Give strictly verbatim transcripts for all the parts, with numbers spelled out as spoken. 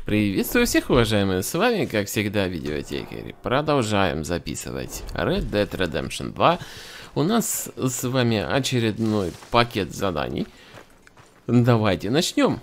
Приветствую всех, уважаемые, с вами, как всегда, Видеотекарь. Продолжаем записывать Red Dead Redemption два. У нас с вами очередной пакет заданий. Давайте начнем.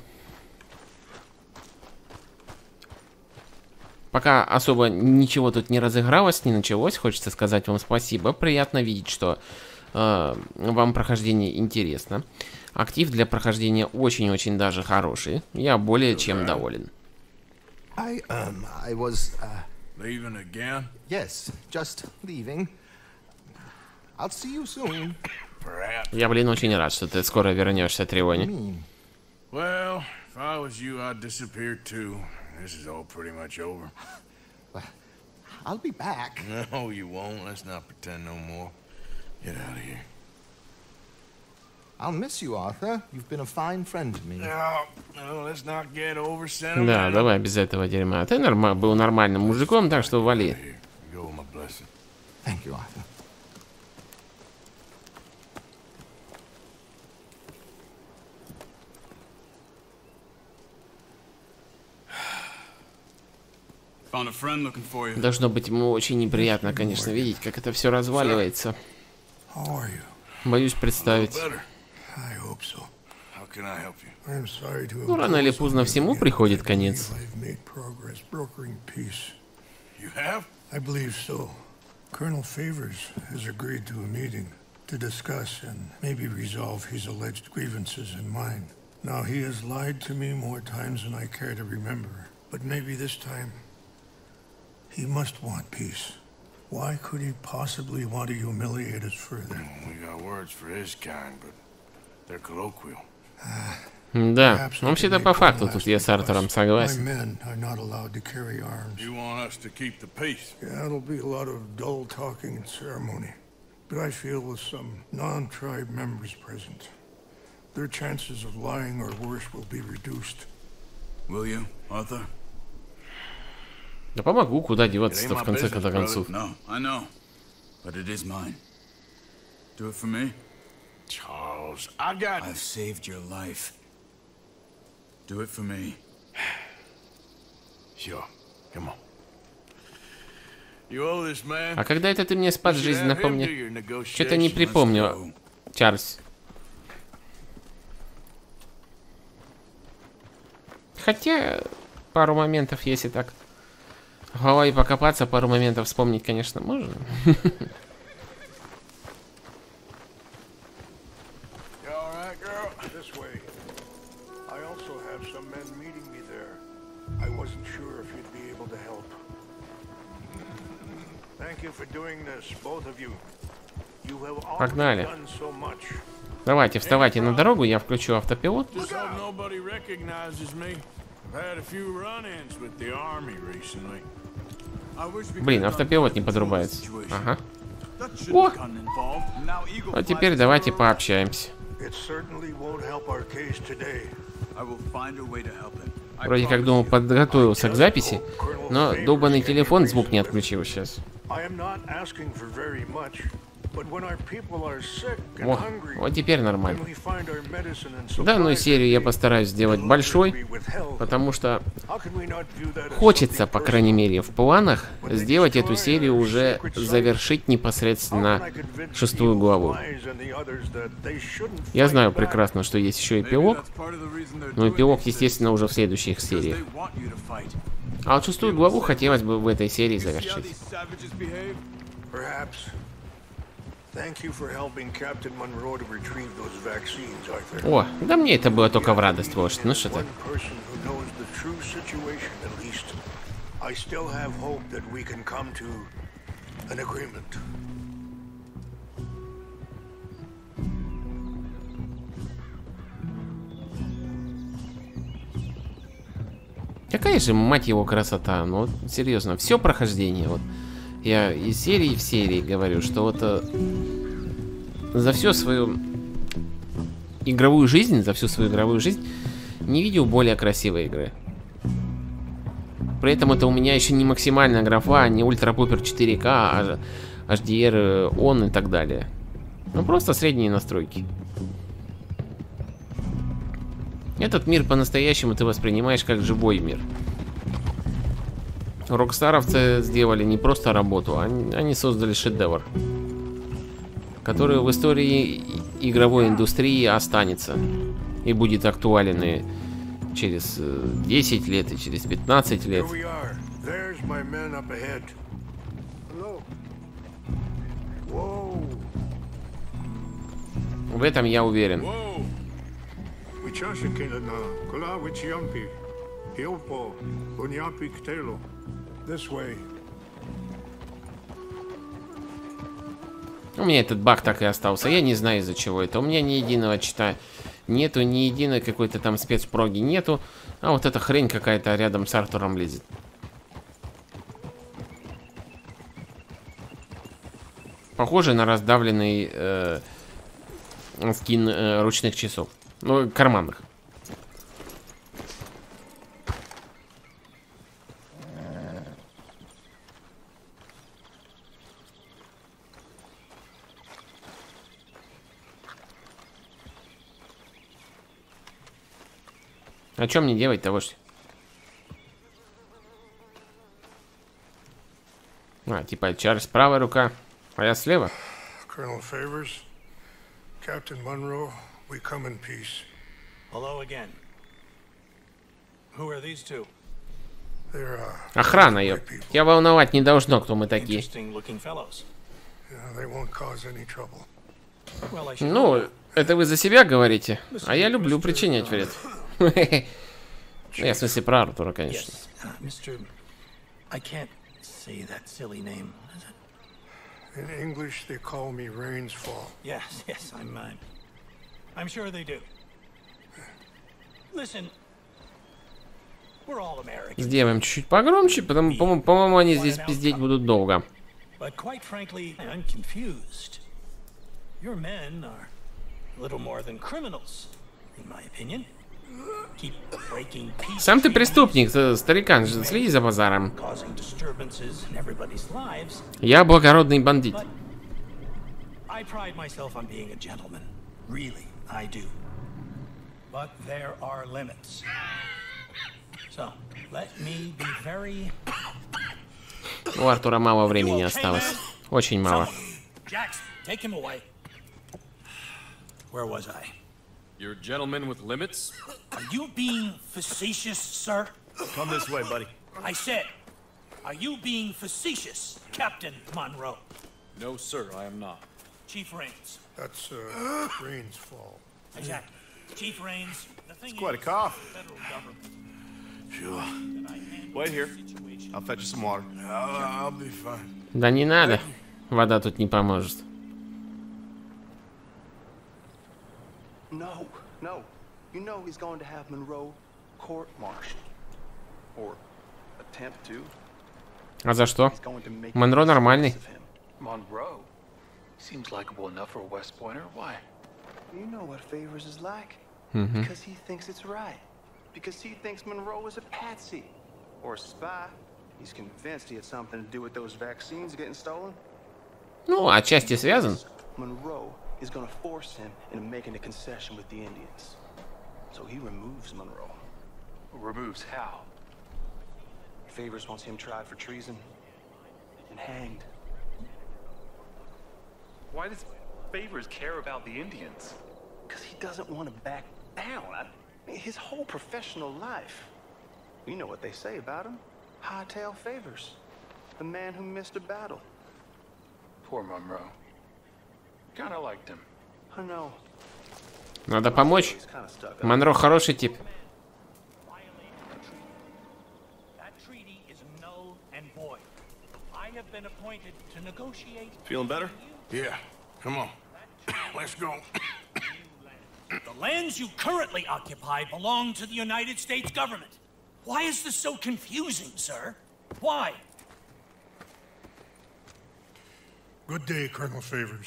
Пока особо ничего тут не разыгралось, не началось, хочется сказать вам спасибо. Приятно видеть, что э, вам прохождение интересно. Актив для прохождения очень-очень даже хороший. Я более чем доволен. I, um, I was, uh... Leaving again? Yes, just leaving. I'll see you soon. Perhaps. Я, блин, очень рад, что ты скоро вернешься, Триони. Well, if I was you, I'd disappear too. This is all pretty much over. Well, I'll be back. No, you won't. Let's not pretend no more. Get out of here. I'll miss you, Arthur. You've been a fine friend to me. No, no, let's not get over Да, sentimental. давай без этого дерьма. Ты норма был нормальным мужиком, так что вали. Here, go with my blessing. Thank you, Arthur. Found a friend looking for you. Должно быть ему очень неприятно, конечно, видеть, как это все разваливается. How are you? Боюсь представить. Better. I hope so. How can I help you? I'm sorry to Ну, рано или поздно всему приходит конец. I've made progress brokering peace. You have? I believe so. Colonel Favors has agreed to a meeting to discuss and maybe resolve his alleged grievances and mine. Now, he has lied to me more times than I care to remember, but maybe this time he must want peace. Why could he possibly want to humiliate us further? We got words for his kind, but they're colloquial. Да, ну, вообще-то по факту тут я с Артуром My согласен. men are not allowed to carry arms. You want us to keep the peace? Yeah, it'll be a lot of dull talking and ceremony. But I feel with some non-tribe members present, their chances of lying or worse will be reduced. Will you, Arthur? Да помогу, куда It деваться-то ain't в my конце business, brother. концов. No, I know. But it is mine. Do it for me? Charles, I got... I've saved your life. Do it for me. Sure. Come on. You owe this man. А когда это ты мне спас жизнь, напомни? Что-то не припомню, Чарльз. Хотя, пару моментов, если так в голове покопаться, пару моментов вспомнить, конечно, можно. This way. I also have some men meeting me there. I wasn't sure if you'd be able to help. Thank you for doing this, both of you. You have Погнали. already done so much. Давайте, вставайте на дорогу, я включу автопилот. Just hope nobody recognizes me. I've had a few run-ins with the army recently. Блин, автопилот не подрубается. Ага. О! А теперь давайте пообщаемся. It certainly won't help our case today. I will find a way to help him. Вроде как, думал, подготовился к записи, но долбанный телефон звук не отключил сейчас. I am not asking for very much, but when our people are sick and О, hungry, вот теперь when нормально. we find our medicine and Данную supplies серию я постараюсь сделать большой, потому что хочется, по крайней мере, в планах сделать эту серию уже, завершить непосредственно шестую главу. Я знаю прекрасно, что есть еще эпилог, но эпилог, естественно, уже в следующих сериях. А вот шестую главу хотелось бы в этой серии завершить. О, да мне это было только в радость, вождь. Ну что ты? Какая же, мать его, красота. Ну, вот, серьезно, все прохождение. Вот. Я из серии в серии говорю, что вот э, за всю свою игровую жизнь, за всю свою игровую жизнь не видел более красивой игры. При этом это у меня еще не максимальная графа, не ультра-пупер четыре ка, а эйч ди ар он и так далее. Ну, просто средние настройки. Этот мир по-настоящему ты воспринимаешь как живой мир. Рокстаровцы сделали не просто работу, они, они создали шедевр, который в истории игровой индустрии останется и будет актуален и через десять лет, и через пятнадцать лет. В этом я уверен. У меня этот баг так и остался. Я не знаю, из-за чего это. У меня ни единого чита нету, ни единой какой-то там спецпроги нету. А вот эта хрень какая-то рядом с Артуром лезет. Похоже на раздавленный э, скин э, ручных часов. Ну, карманных. А что мне делать-то, вождь? А, типа Чарльз правая рука, а я слева. Colonel Favors, Captain Monroe, we come in peace. Hello again. Who are these two? They're, uh, Охрана, ёп. Тебя волновать не должно, кто мы такие. Interesting looking fellows. Yeah, they won't cause any trouble. Well, I should Ну, это вы за себя говорите, а я люблю причинять вред. Я в смысле про Артура, конечно. Yes, uh, Mister I can't say that silly name. Is it? In English, they call me Rain's Fall. Yes, yes, I'm uh, I'm sure they do. Listen, we're all Americans. Сделаем чуть-чуть погромче, потому, по-моему, по-моему, они здесь пиздеть будут долго. But quite frankly, I'm confused. Your men are a little more than criminals, in my opinion. Keep breaking peace. Сам ты преступник, старикан, следи за базаром. Causing disturbances in everybody's lives. Я благородный бандит. But I pride myself on being a gentleman. Really, I do. But there are limits. So, let me be very... У Артура мало времени осталось. Очень мало. Jackson, take him away. Where was I? You're a gentleman with limits? Are you being facetious, sir? Come this way, buddy. I said, are you being facetious, Captain Monroe? No, sir, I am not. Chief Rains. That's uh, Rain's Fall. Exactly. Chief Rains, the thing It's quite a is, cough. the federal government Sure. that I handle Wait here. the situation. I'll fetch you some water. I'll, I'll be fine. Да не надо. Вода тут не поможет. No, no. You know he's going to have Monroe court-martialed. Or attempt to. А за что? He's going to make Монро нормальный. of him. Monroe? Seems likable enough for a West Pointer. Why? You know what Favors is like. Угу. Because he thinks it's right. Because he thinks Monroe is a patsy. Or a spy. He's convinced he had something to do with those vaccines getting stolen. Ну, отчасти связан. Monroe is going to force him into making a concession with the Indians. So he removes Monroe. Removes how? Favors wants him tried for treason and hanged. Why does Favors care about the Indians? Because he doesn't want to back down. I mean, his whole professional life. You know what they say about him. Hightail Favors. The man who missed a battle. Poor Monroe. Kinda liked him. I know. Надо помочь. He's kind of stuck up. Монро хороший тип. That treaty is null and void. I have been appointed to negotiate. Feeling better? Yeah, come on. Let's go. The lands you currently occupy belong to the United States government. Why is this so confusing, sir? Why? Good day, Colonel Favors.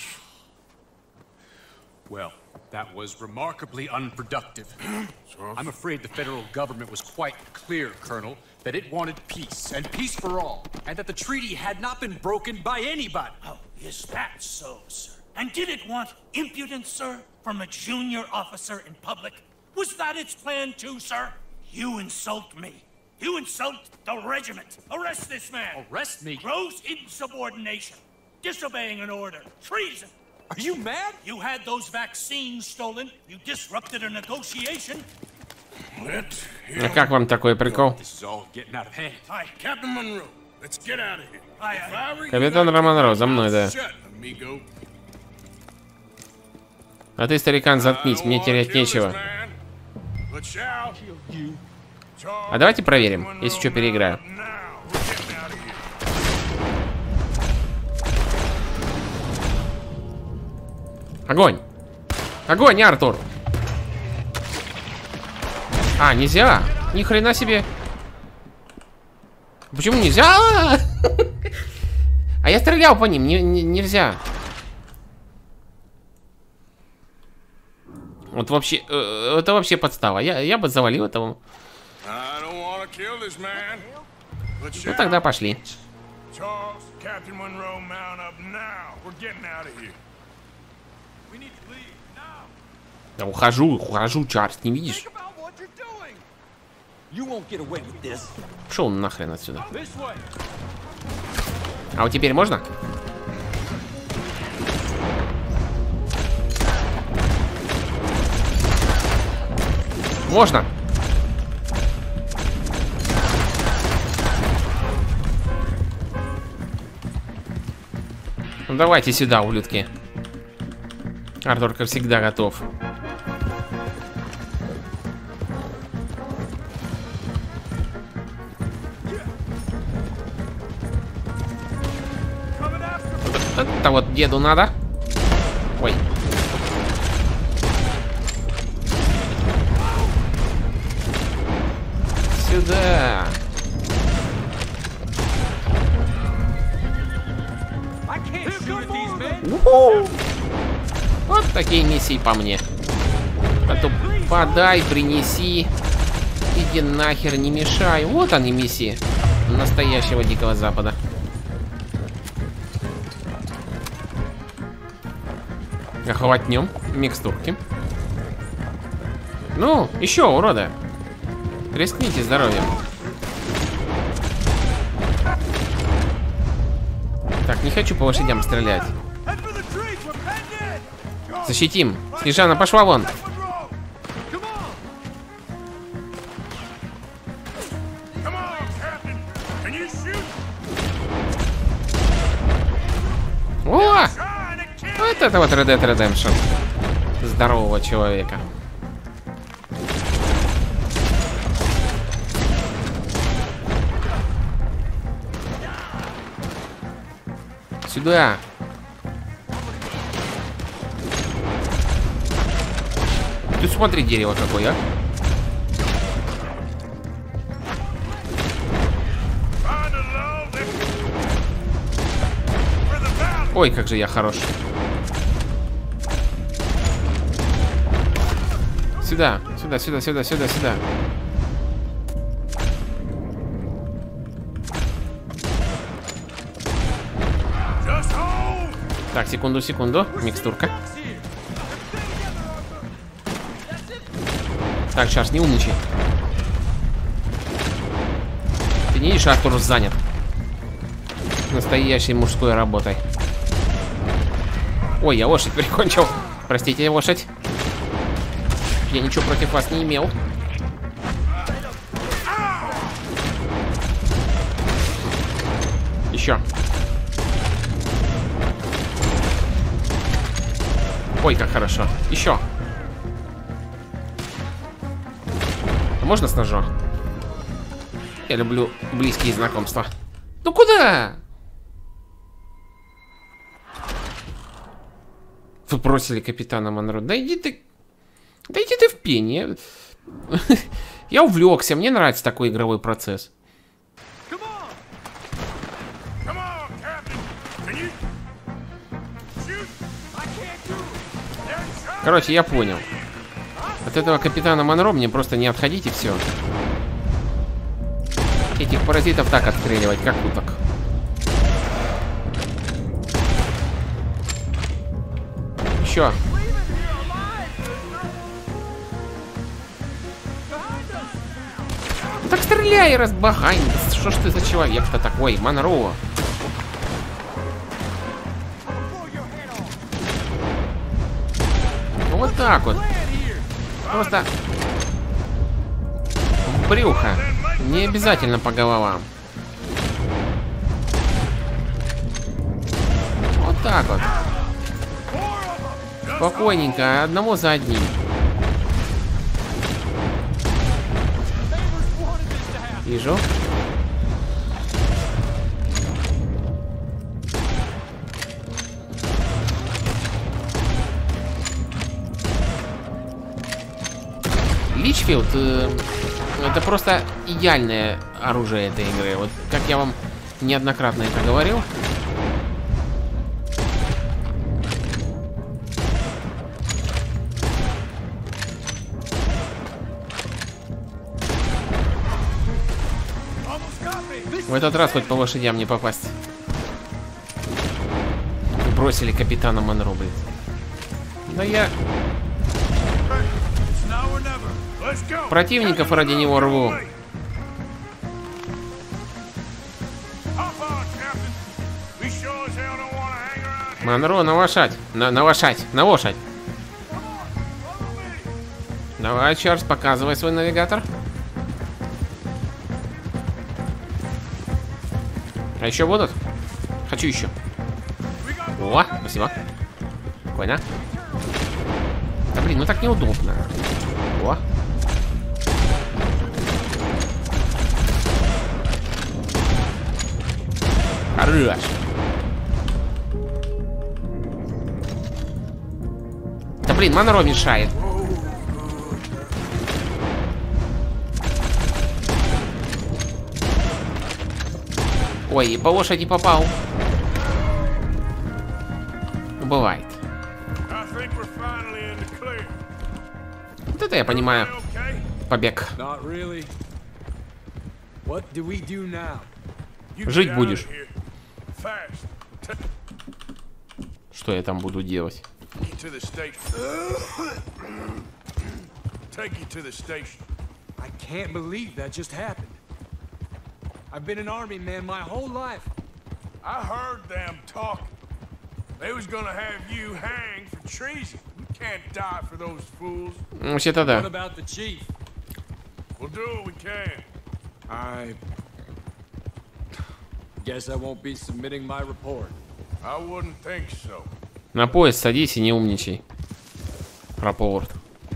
Well, that was remarkably unproductive. I'm afraid the federal government was quite clear, Colonel, that it wanted peace, and peace for all, and that the treaty had not been broken by anybody. Oh, is that so, sir? And did it want impudence, sir, from a junior officer in public? Was that its plan too, sir? You insult me. You insult the regiment. Arrest this man. Arrest me? Gross insubordination. Disobeying an order. Treason. Are you mad? You had those vaccines stolen. You disrupted a negotiation. Let А как вам такой прикол? This is all getting out of hand. Hi, Captain Monroe, let's get out of here. Hi, If I were you, Капитан I'd Романро, за мной, да. shut, amigo. А ты, старикан, заткнись, I мне don't wanna терять kill this нечего. man, but shall you. А давайте проверим, если что, переиграю. Now, we're getting out of here. Огонь! Огонь, Артур! А, нельзя! Ни хрена себе! Почему нельзя? А я стрелял по ним, не, не, нельзя. Вот вообще, э, это вообще подстава. Я, я бы завалил этого. I don't wanna kill this man, but Ну shall тогда пошли. Charles, Captain Monroe, mount up now. We're getting out of here. We need to leave now. Я ухожу, ухожу, Чарльз, не видишь? About what you're doing. You won't get away with this. Пошел нахрен отсюда. This way. А вот теперь можно? Можно. Ну давайте сюда, ублюдки. Артур, как всегда, готов. Это вот деду надо. Ой. Сюда. У-ху. Вот такие миссии по мне. А то подай, принеси. Иди нахер, не мешай. Вот они миссии настоящего Дикого Запада. Охватнем микстурки. Ну, еще, урода. Рискните здоровьем. Так, не хочу по лошадям стрелять. Защитим. Снежана, пошла вон. О! Вот это вот Red Dead Redemption. Здорового человека. Сюда. Ты смотри, дерево какое, а. Ой, как же я хорош. Сюда, сюда, сюда, сюда, сюда, сюда. Так, секунду, секунду. Микстурка. Так, Чарльз, не умничай. Ты не видишь, Артур занят настоящей мужской работой. Ой, я лошадь прикончил. Простите, лошадь. Я ничего против вас не имел. Еще. Ой, как хорошо. Еще. А можно с ножом? Я люблю близкие знакомства. Ну куда? Вы бросили капитана Монро. Да иди ты... Да иди ты в пень. Я увлекся. Мне нравится такой игровой процесс. Короче, я понял. От этого капитана Монро мне просто не отходить и все. Этих паразитов так отстреливать, как уток. Еще. так стреляй, разбахань. Что ж ты за человек-то такой, Монро? Вот так вот. Просто в брюхо. Не обязательно по головам. Вот так вот. Спокойненько, одного за одним. Вижу. Личфилд э, это просто идеальное оружие этой игры. Вот как я вам неоднократно это говорил. В этот раз хоть по лошадям не попасть. Бросили капитана Монро, блин. Да я... Противников ради него рву. Монро, на лошадь. На, на лошадь. На лошадь. Давай, Чарльз, показывай свой навигатор. А еще будут? Хочу еще. О, спасибо. Спокойно. Да блин, ну так неудобно. О. Хорош. Да блин, Монро мешает. Ой, и по лошади попал. Бывает. Вот это я понимаю. Побег. Жить будешь. Что я там буду делать? I've been an army man my whole life. I heard them talking. They was gonna have you hanged for treason. You can't die for those fools. Вообще-то да. What about the chief? We'll do what we can. I guess I won't be submitting my report. I wouldn't think so. На поезд садись и не умничай. Рапорт.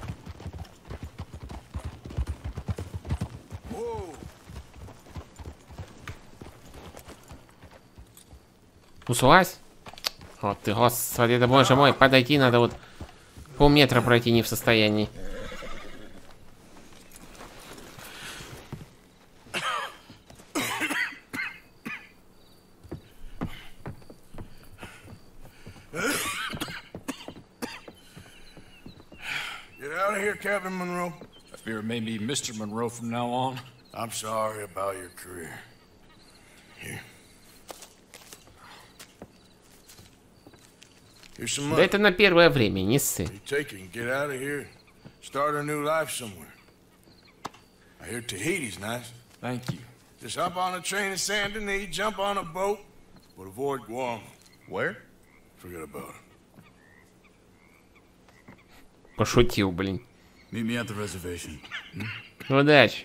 Услась? Вот ты, господи, да боже мой, подойти надо вот полметра пройти не в состоянии. Get out of here, Captain Monroe. I fear it may be Mister Monroe from now on. I'm sorry about your career. Here. Да это на первое время, не ссы. Take it and get out of here. Start a new life somewhere. I hear Tahiti's nice. Thank you. Just hop on a train to Saint Denis, jump on a boat, but avoid Guam. Where? Forget about it. Пошутил, блин. Meet me at the reservation. Удачи.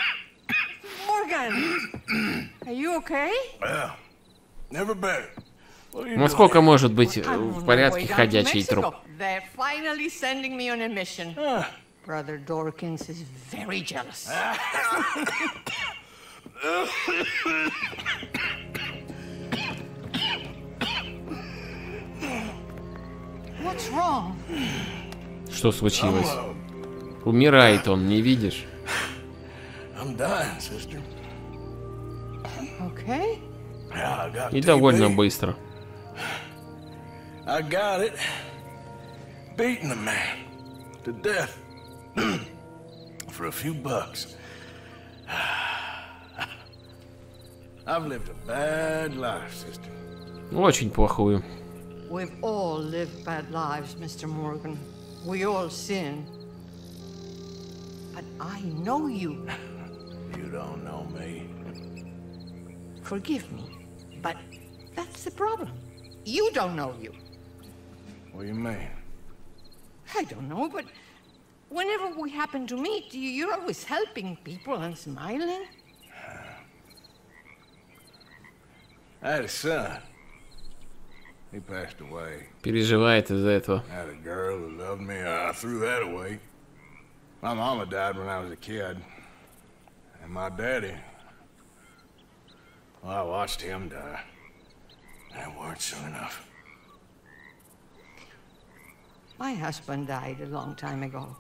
Morgan, are you okay? Well, never better. Ну сколько может быть в порядке ходячий труп? They're finally sending me on a mission. Brother Dorkins is very jealous. What's wrong? Что случилось? Умирает он, не видишь? I'm dying, sister. Okay. И довольно быстро. I got it. Beating a man to death for a few bucks. I've lived a bad life, sister. Очень плохую. We've all lived bad lives, Mister Morgan. We all sin. But I know you. You don't know me. Forgive me, but that's the problem. You don't know you. What do you mean? I don't know, but whenever we happen to meet, you, you're always helping people and smiling. I had a son. He passed away. Переживает из-за этого. I had a girl who loved me. I threw that away. My mama died when I was a kid. And my daddy... Well, I watched him die. That weren't soon enough. My husband died a long time ago.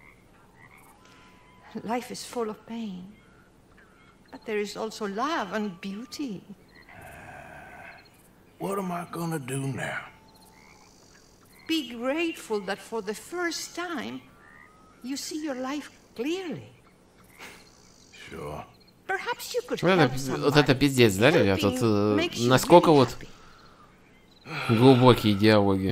Life is full of pain. But there is also love and beauty. What am I gonna do now? Be grateful that for the first time, you see your life clearly. Sure. Perhaps you could Вот это, help вот это somebody. пиздец, да, ребят? Вот э, Makes you насколько really вот happy. глубокие диалоги.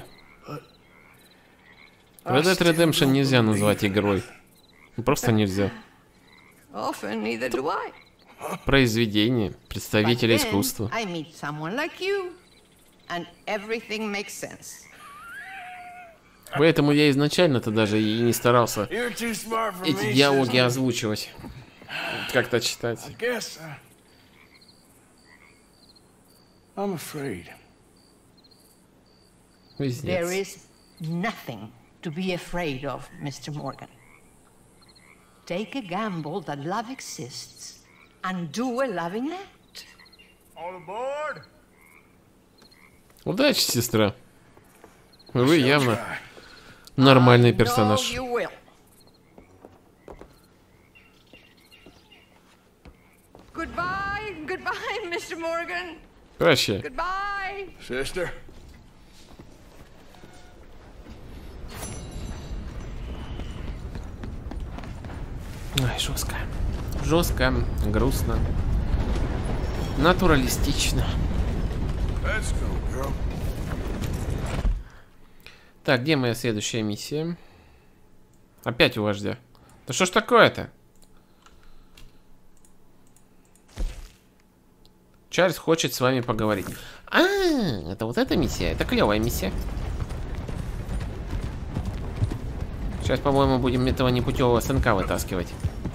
Red Dead Redemption нельзя назвать игрой. Просто нельзя. Often neither do I. Произведение, представитель But then искусства. I meet someone like you, and everything makes sense. Поэтому я изначально-то даже и не старался You're too smart for эти me, диалоги sister. озвучивать. Как-то читать. I guess uh, I'm afraid. There Пиздец. is nothing to be afraid of, Mister Morgan. Take a gamble that love exists and do a loving act. All aboard? Удачи, сестра. Вы явно нормальный No, персонаж. you will. Goodbye, goodbye, Mister Morgan. Прощай. Goodbye. Sister? Ай, жестко. Жестко, грустно. Натуралистично. Let's go, girl. Так, где моя следующая миссия? Опять у вождя. Да что ж такое-то? Чарльз хочет с вами поговорить. А, это вот эта миссия. Это клевая миссия. Сейчас, по-моему, будем этого непутевого сынка вытаскивать.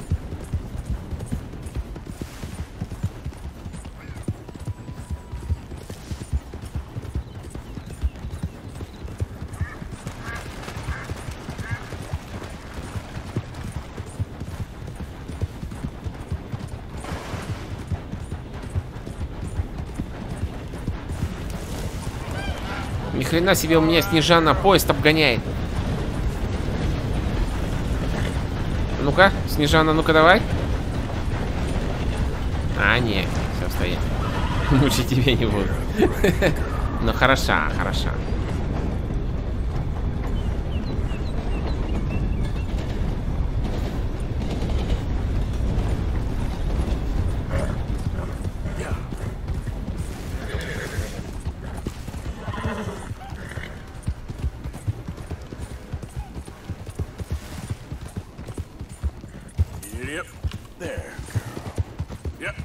Ни хрена себе, у меня Снежана поезд обгоняет. Ну-ка, Снежана, ну-ка давай. А, не, все, стоять. Лучше тебе не буду. Ну, хороша, хороша. Yep. There, girl. Yep.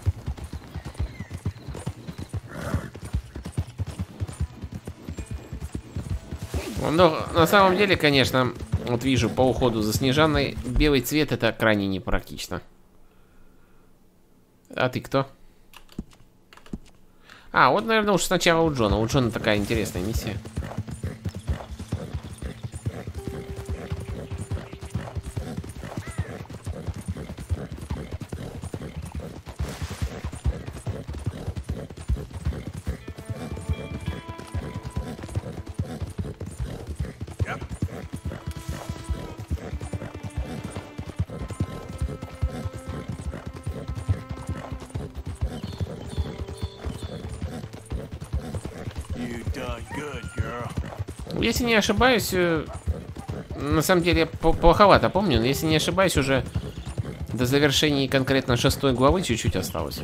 Ну, на самом деле, конечно, вот вижу по уходу за Снежаной, белый цвет это крайне непрактично. А ты кто? А, вот, наверное, уж сначала у Джона. У Джона такая интересная миссия. You done good, girl. Если не ошибаюсь, э, на самом деле по- плоховато помню, но если не ошибаюсь, уже до завершения конкретно шестой главы чуть-чуть осталось.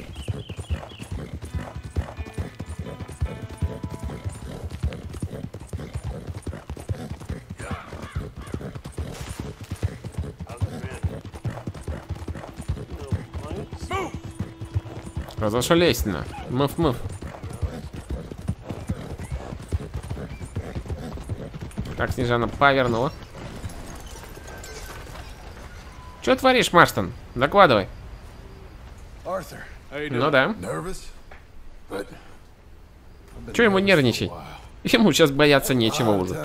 Разошелестно. Мыв-мыв. Так, Снежана повернула. Что творишь, Марстон? Докладывай. Ну да. Че ему нервничать? Ему сейчас бояться нечего уже.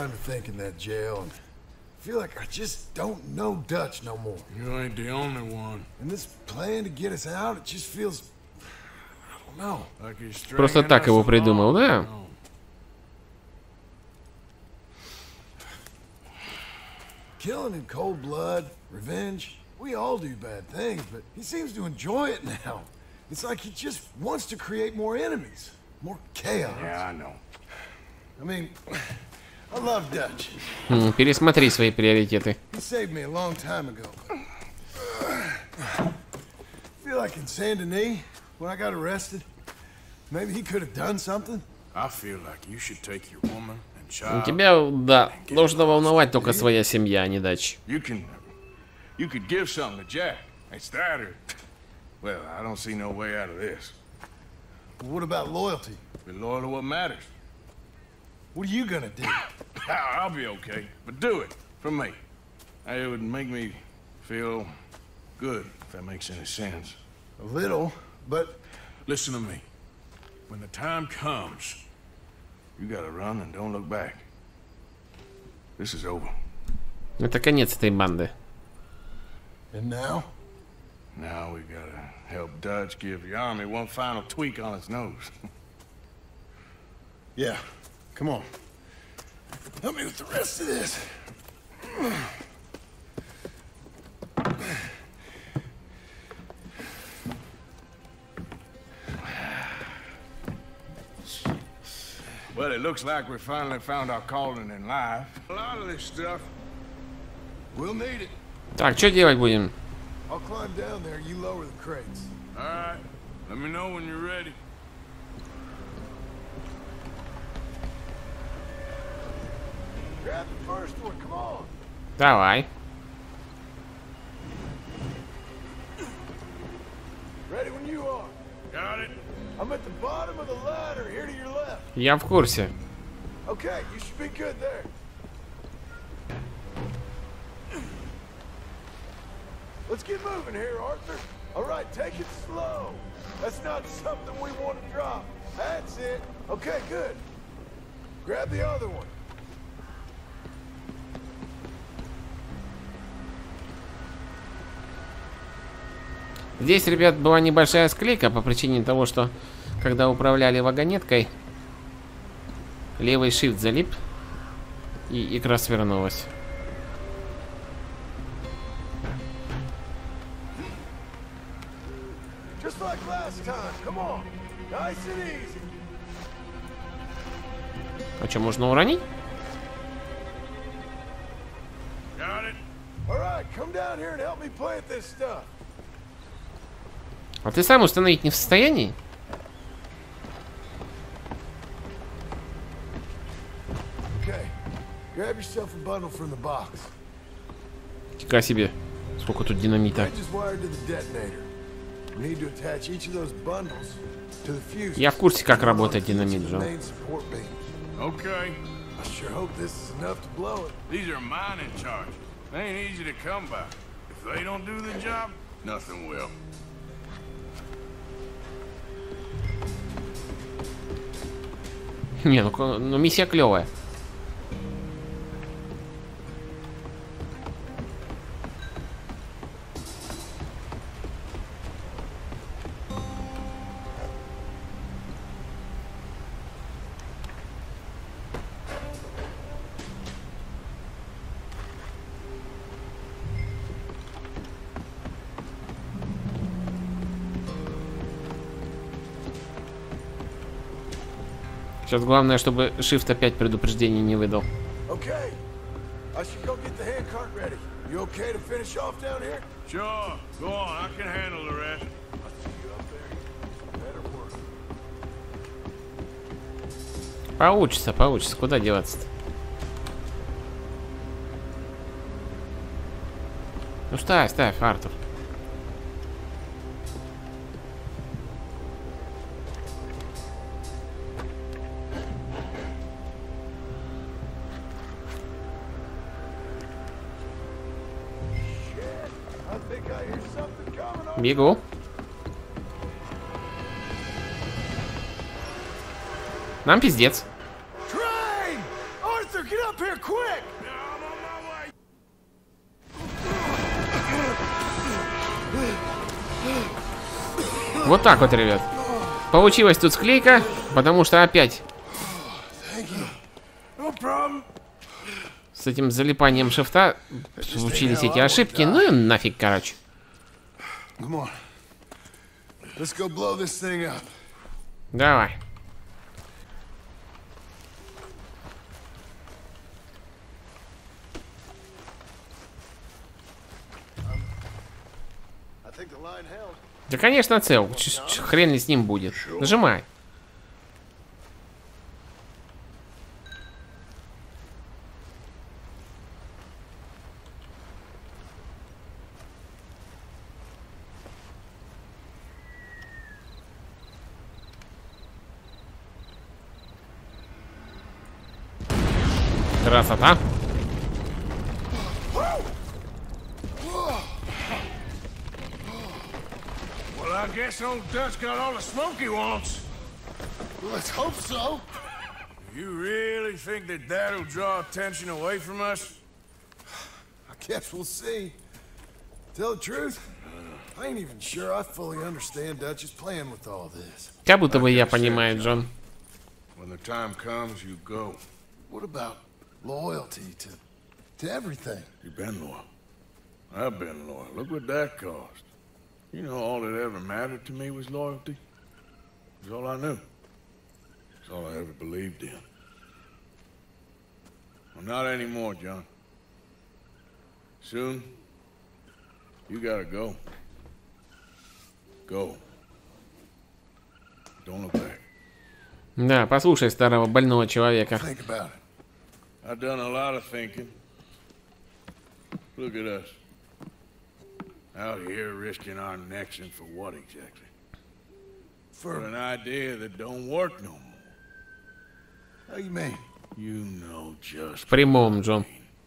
Просто так его придумал, да? Killing in cold blood, revenge. We all do bad things, but he seems to enjoy it now. It's like he just wants to create more enemies, more chaos. Yeah, I know. I mean, I love Dutch. Mm, пересмотри свои приоритеты. He saved me a long time ago. I feel like in Saint Denis, when I got arrested, maybe he could have done something. I feel like you should take your woman and child. Тебя, да, должна волновать только своя семья, а не Дач. You can, you could give something to Jack. It's that or, well, I don't see no way out of this. What about loyalty? Be loyal to what matters. What are you gonna do? I'll be okay, but do it for me. It would make me feel good, if that makes any sense. A little, but listen to me. When the time comes, you gotta run and don't look back. This is over. Это конец этой банды. And now? Now we gotta help Dutch give the army one final tweak on its nose. Yeah, come on. Help me with the rest of this. Well, it looks like we finally found our calling in life. A lot of this stuff, we'll need it. Так, что делать будем? I'll climb down there, you lower the crates. All right. Let me know when you're ready. Grab the first one, come on. Давай. Ready when you are. Got it. I'm at the bottom of the ladder, here to your left. Я в курсе. Okay, you should be good there. Let's get moving here, Arthur. All right, take it slow. That's not something we want to drop. That's it. Okay, good. Grab the other one. Здесь, ребят, была небольшая склейка по причине того, что когда управляли вагонеткой, левый shift залип и икра свернулась. А что, можно уронить? А ты сам установить не в состоянии? Фига себе. Сколько тут динамита. Я в курсе, как работает динамит, Джо. Okay. I sure hope this is enough to blow it. These are mine in charge. They ain't easy to come by. If they don't do the job, nothing will. Не, ну, ну миссия клевая. Сейчас главное, чтобы Shift опять предупреждение не выдал. Okay. I should go get the handcart ready. You okay to finish off down here? Sure. Go on. I can handle the rest. I'll see you up there. Better work. Получится, получится. Куда деваться-то? Ну ставь, ставь, Артур. Бегу. Нам пиздец. Вот так вот, ребят. Получилась тут склейка, потому что опять с этим залипанием шифта случились эти ошибки. Ну и нафиг, короче. Давай. Да, конечно, цел. Ч -ч -ч хрен ли с ним будет. Нажимай. Красота. I guess old Dutch got all the smoke he wants. Let's hope so. You really think that that'll draw attention away from us? I guess we'll see. Tell the truth, I ain't even sure I fully understand Dutch's plan with all this. Как будто бы я понимаю, Джон. When the time comes, you go. What about loyalty to to everything? You've been loyal. I've been loyal. Look what that cost. You know, all that ever mattered to me was loyalty. It was all I knew. It's all I ever believed in. Well, not anymore, John. Soon, you gotta go. Go. Don't look back. Да, послушай старого больного человека. Think about it. I've done a lot of thinking. Look at us. Out here risking our necks, and for what exactly? For an idea that don't work no more. How you mean? You know just. В прямом, Джон.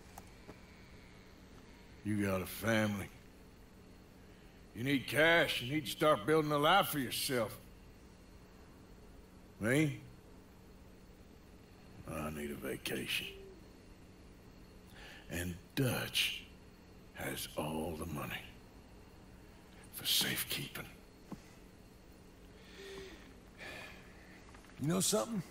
You got a family. You need cash. You need to start building a life for yourself. Me? I need a vacation. And Dutch has all the money. For safekeeping. You know something?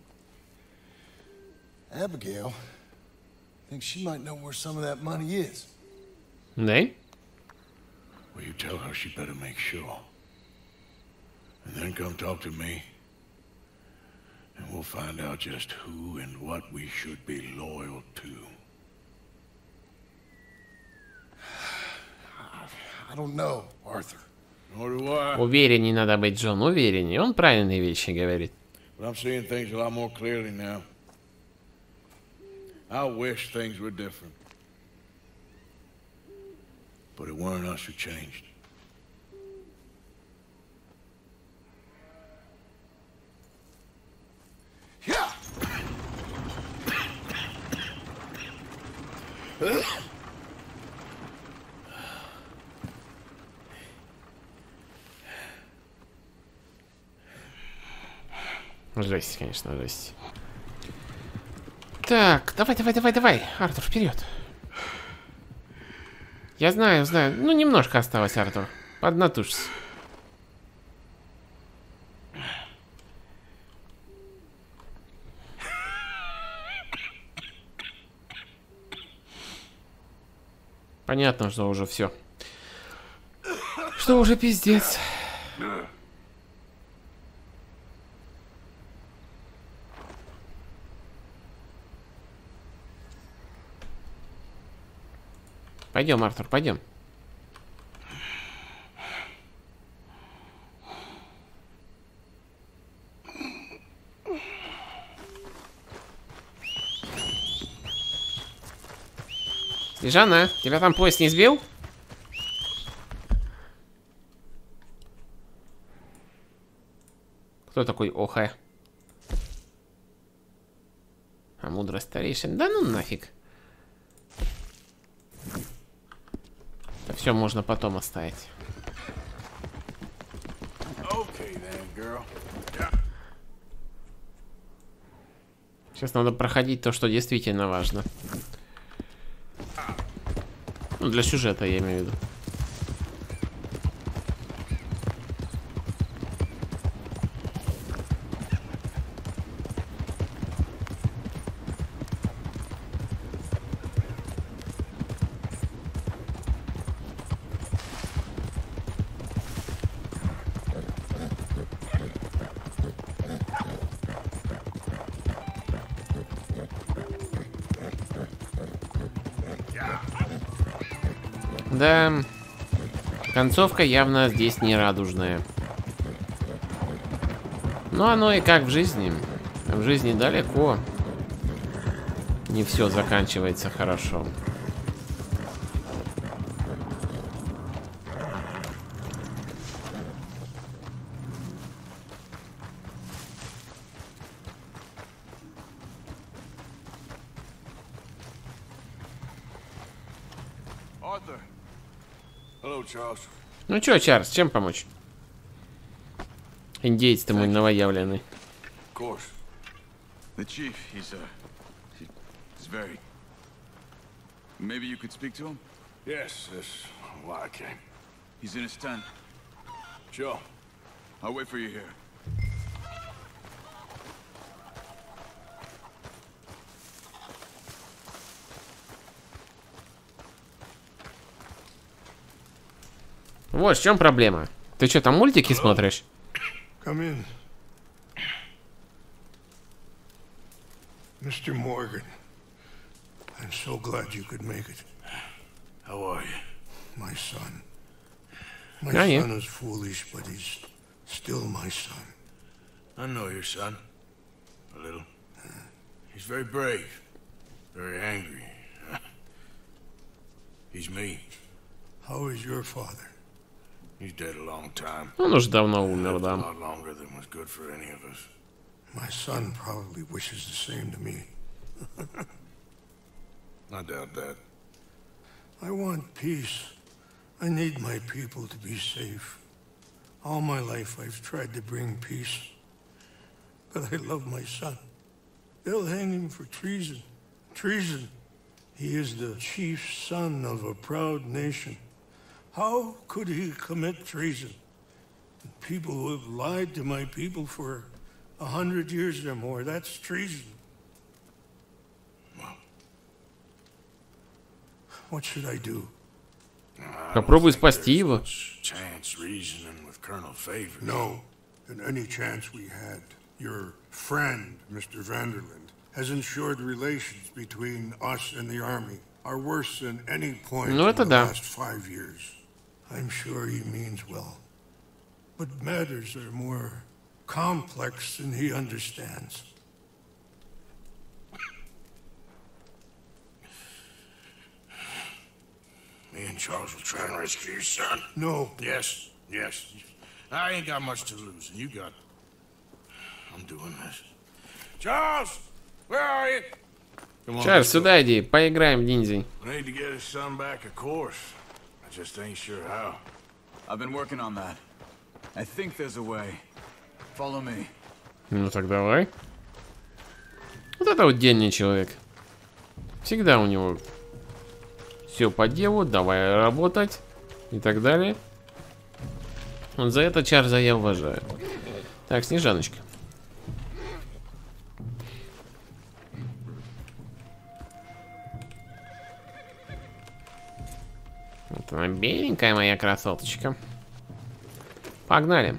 Abigail thinks she might know where some of that money is. Да? Well, you tell her she better make sure. And then come talk to me. And we'll find out just who and what we should be loyal to. I don't know, Arthur. Nor do I. Уверенней надо быть, Джон, уверенней. Он правильные вещи говорит. But I'm seeing things a lot more clearly now. I wish things were different. But it weren't us who changed. Yeah. Жесть, конечно, жесть. Так, давай, давай, давай, давай. Артур, вперед. Я знаю, знаю. Ну, немножко осталось, Артур. Поднатужься. Понятно, что уже все. Что уже пиздец. Пойдем, Артур, пойдем. Снежана, тебя там поезд не сбил? Кто такой Охэ? А мудрость старейшин? Да ну нафиг. Это все можно потом оставить. Сейчас надо проходить то, что действительно важно. Ну, для сюжета, я имею в виду. Да, концовка явно здесь не радужная. Но оно и как в жизни. В жизни далеко не все заканчивается хорошо. Ну чё, Чарльз, чем помочь? Индеец ты мой новоявленный. Of course. The chief, he's uh he's very. Maybe you could speak to him? Yes, that's why I came. He's in his tent. Sure. I'll wait for you here. Вот в чем проблема. Ты что, там мультики смотришь? Come in. Mister Morgan, I'm so glad you could make it. How are you? My son. My Ah, yeah. son is foolish, but he's still my son. I know your son. A little. He's very brave. Very angry. He's me. How is your father? He's dead a long time. Он уже давно умер, A да. lot longer than was good for any of us. My son probably wishes the same to me. I doubt that. I want peace. I need my people to be safe. All my life I've tried to bring peace. But I love my son. They'll hang him for treason. Treason. He is the chief son of a proud nation. How could he commit treason? People who have lied to my people for a hundred years or more, that's treason. What should I do? Попробуй спасти его. Chance reasoning with Colonel Favors. No, than any chance we had. Your friend, Mister Vanderland, has ensured relations between us and the army are worse than any point Ну, in это the да. last five years. I'm sure he means well. But matters are more complex than he understands. Me and Charles will try and rescue your son. No. Yes, yes. I ain't got much to lose, and you got... I'm doing this. Charles! Where are you? Come on, Чарльз, let's go. сюда иди, поиграем в ниндзя. We need to get his son back, of course. I just ain't sure how. I've been working on that. I think there's a way. Follow me. Ну так давай. Вот это вот дельный человек. Всегда у него все по делу, давай работать и так далее. Вот за это Чарльза я уважаю. Так, Снежаночка. Вот она, беленькая моя красоточка. Погнали.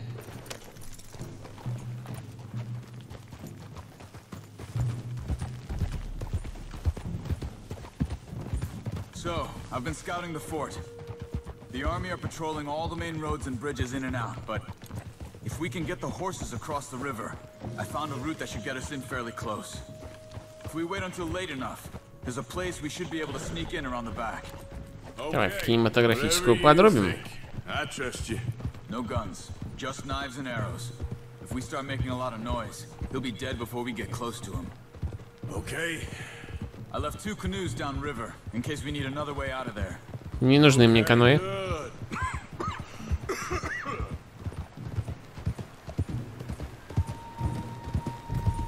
So, I've been scouting the fort. The army are patrolling all the main roads and bridges in and out, but if we can get the horses across the river, I found a route that should get us in fairly close. If we wait until late enough, there's a place we should be able to sneak in around the back. Давай в кинематографическую подробим. I trust you. No guns, just knives and arrows. If we start making a lot of noise, he'll be dead before we get close to him. Okay. I left two canoes downriver, in case we need another way out of there. Не нужны мне каноэ. Good.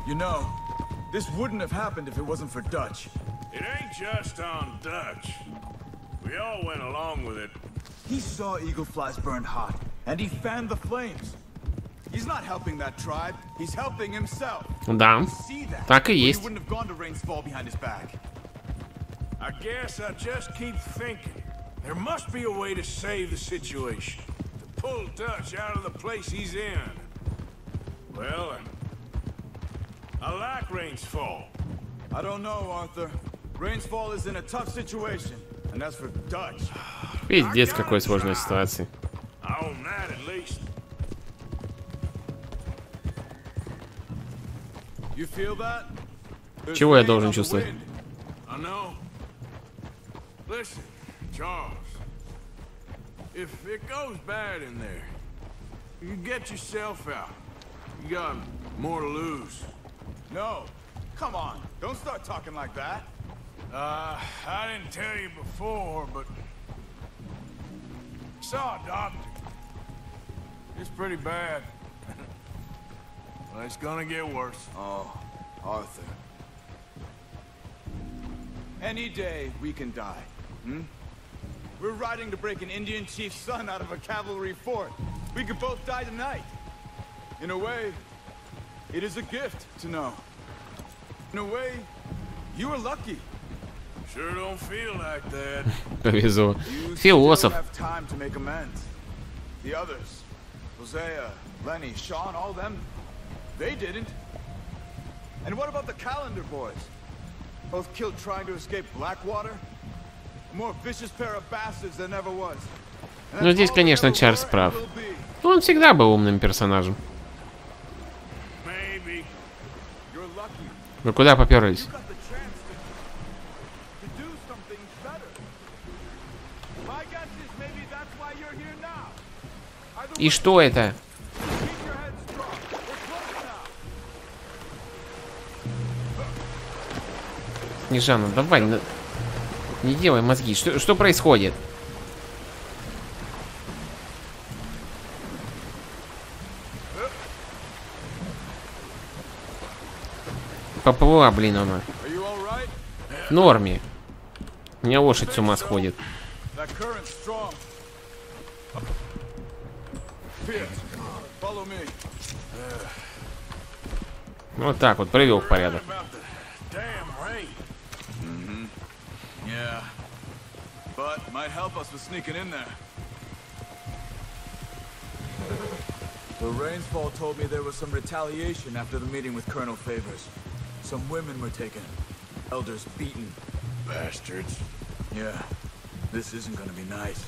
You know, this wouldn't have happened if it wasn't for Dutch. It ain't just on Dutch. We all went along with it. He saw Eagle Flies burned hot, and he fanned the flames. He's not helping that tribe, he's helping himself. Да, так и есть. He wouldn't have gone to Rain's Fall behind his back. I guess I just keep thinking. There must be a way to save the situation. To pull Dutch out of the place he's in. Well, I like Rain's Fall. I don't know, Arthur. Rain's Fall is in a tough situation. And as for Dutch... Пиздец, какой сложной ситуации. I own that at least. You feel that? Чего я должен чувствовать? I know. Listen, Charles. If it goes bad in there, you get yourself out. You got more to lose. No. Come on. Don't start talking like that. Uh, I didn't tell you before, but... Saw a doctor. It's pretty bad. Well, it's gonna get worse. Oh, Arthur. Any day we can die, hmm? We're riding to break an Indian chief's son out of a cavalry fort. We could both die tonight. In a way, it is a gift to know. In a way, you were lucky. Sure don't feel like that. Повезло. Философ. Have time to make amends. The others, Hosea, Lenny, Sean, all them, they didn't. And what about the Calendar boys? Both killed trying to escape Blackwater? A more vicious pair of bastards than ever was. Ну здесь, конечно, Чарльз прав. Он всегда был умным персонажем. Вы куда поперлись? И что это? Снежана, давай, не, не делай мозги. Что, что происходит? Поплыла, блин, она. В норме. У меня лошадь с ума сходит. Вот так вот, привел в порядок. The Rain's Fall told me there was some retaliation after the meeting with Colonel Favors. Some women were taken, elders beaten. Bastards. Yeah, this isn't gonna be nice.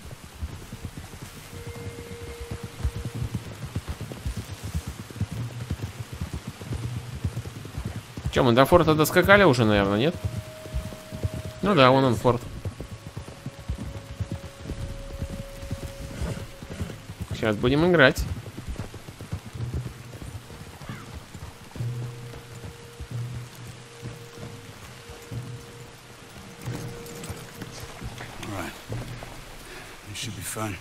Че, мы до форта доскакали уже, наверное, нет? Ну да, вон он, форт. Сейчас будем играть. Should be fun.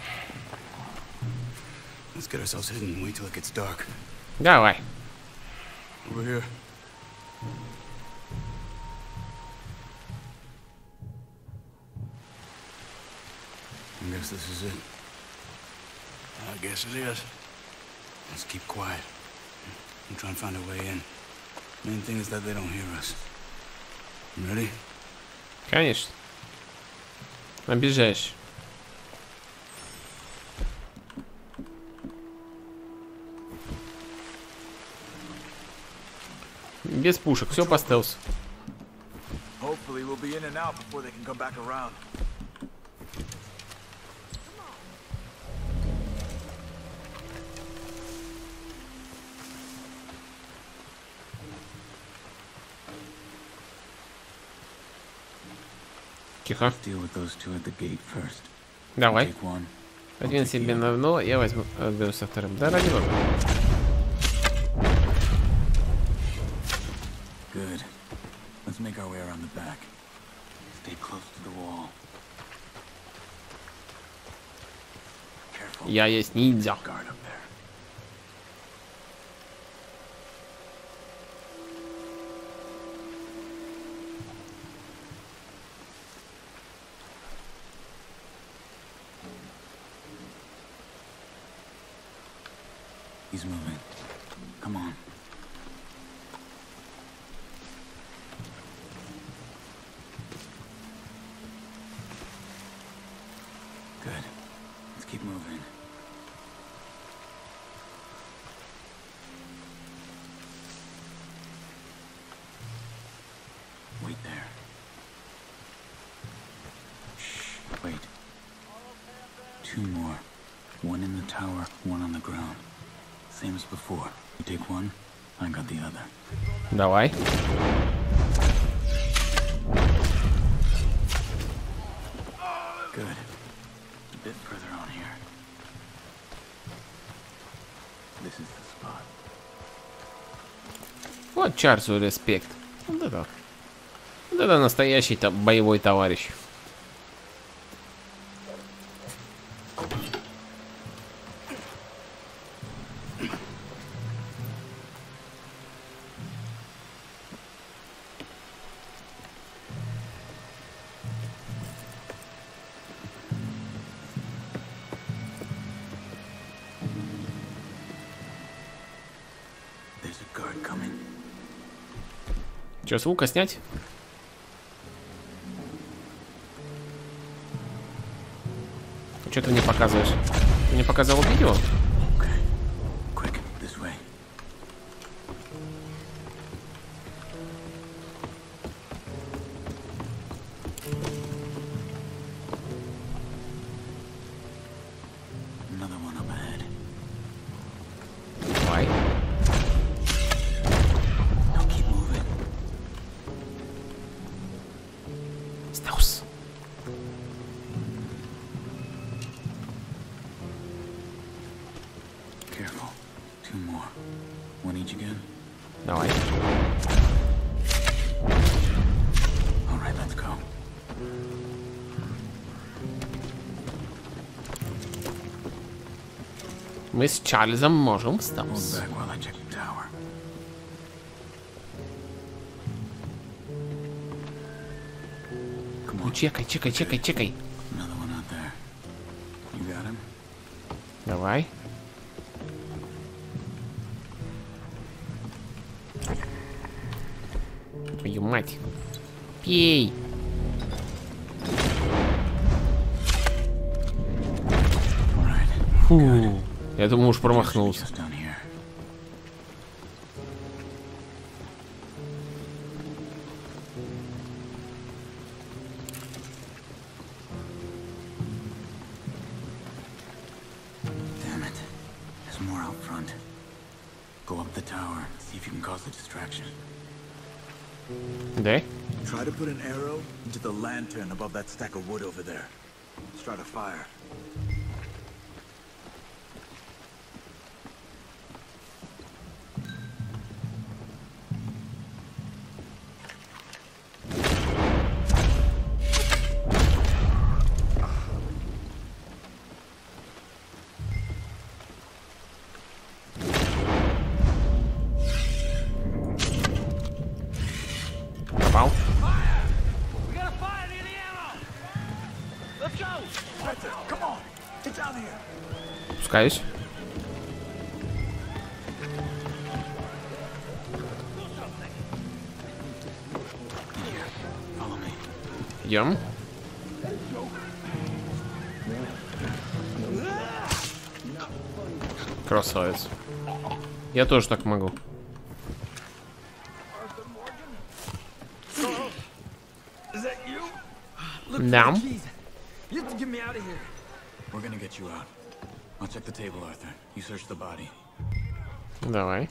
Let's get ourselves hidden and wait till it gets dark. Давай. Over here. I guess this is it. I guess it is. Let's keep quiet and try and find a way in. Main thing is that they don't hear us. You ready? Конечно. Обижаешь. Без пушек, все по стелсу. Hopefully we'll be in and out before they can come back around. Тихо. Deal with those two at the gate first. Давай. Один себе на дно, я возьму, отберу со вторым. Да, ради бога. Good. Let's make our way around the back. Stay close to the wall. Careful. Я есть ниндзя. Guard up there. He's moving. Come on. Good. Let's keep moving. Wait there. Shh, wait. Two more. One in the tower, one on the ground. Same as before. You take one, I got the other. Давай. Good. A bit further on here. This is the spot. Вот Чарльзу респект. Вот это. Вот это настоящий-то боевой товарищ. Че, с лука снять? Что ты не показываешь? Ты не показывал видео? Давай. Стаус. Careful. Two more. One each again. Давай. All right, let's go. Мы с Чарльзом можем Hold Стаус. back while I check the tower. Come Ну on. чекай, чекай, чекай, чекай. Another one out there. You got him? Давай. Твою мать. Пей. Фу. Я думаю, уж промахнулся. Just down here. Damn it. There's more out front. Go up the tower. See if you can cause a distraction. Да? Try to put an arrow into the lantern above that stack of wood over there. Start a fire. Попал. We got a fire near the ammo. Let's go. Spencer, come on. Get down here. Спускаюсь. Follow me. Идем. Красавец. Я тоже так могу. Is that you? Да. You have to get me out of here. We're gonna get you out. I'll check the table, Arthur. You search the body. Давай.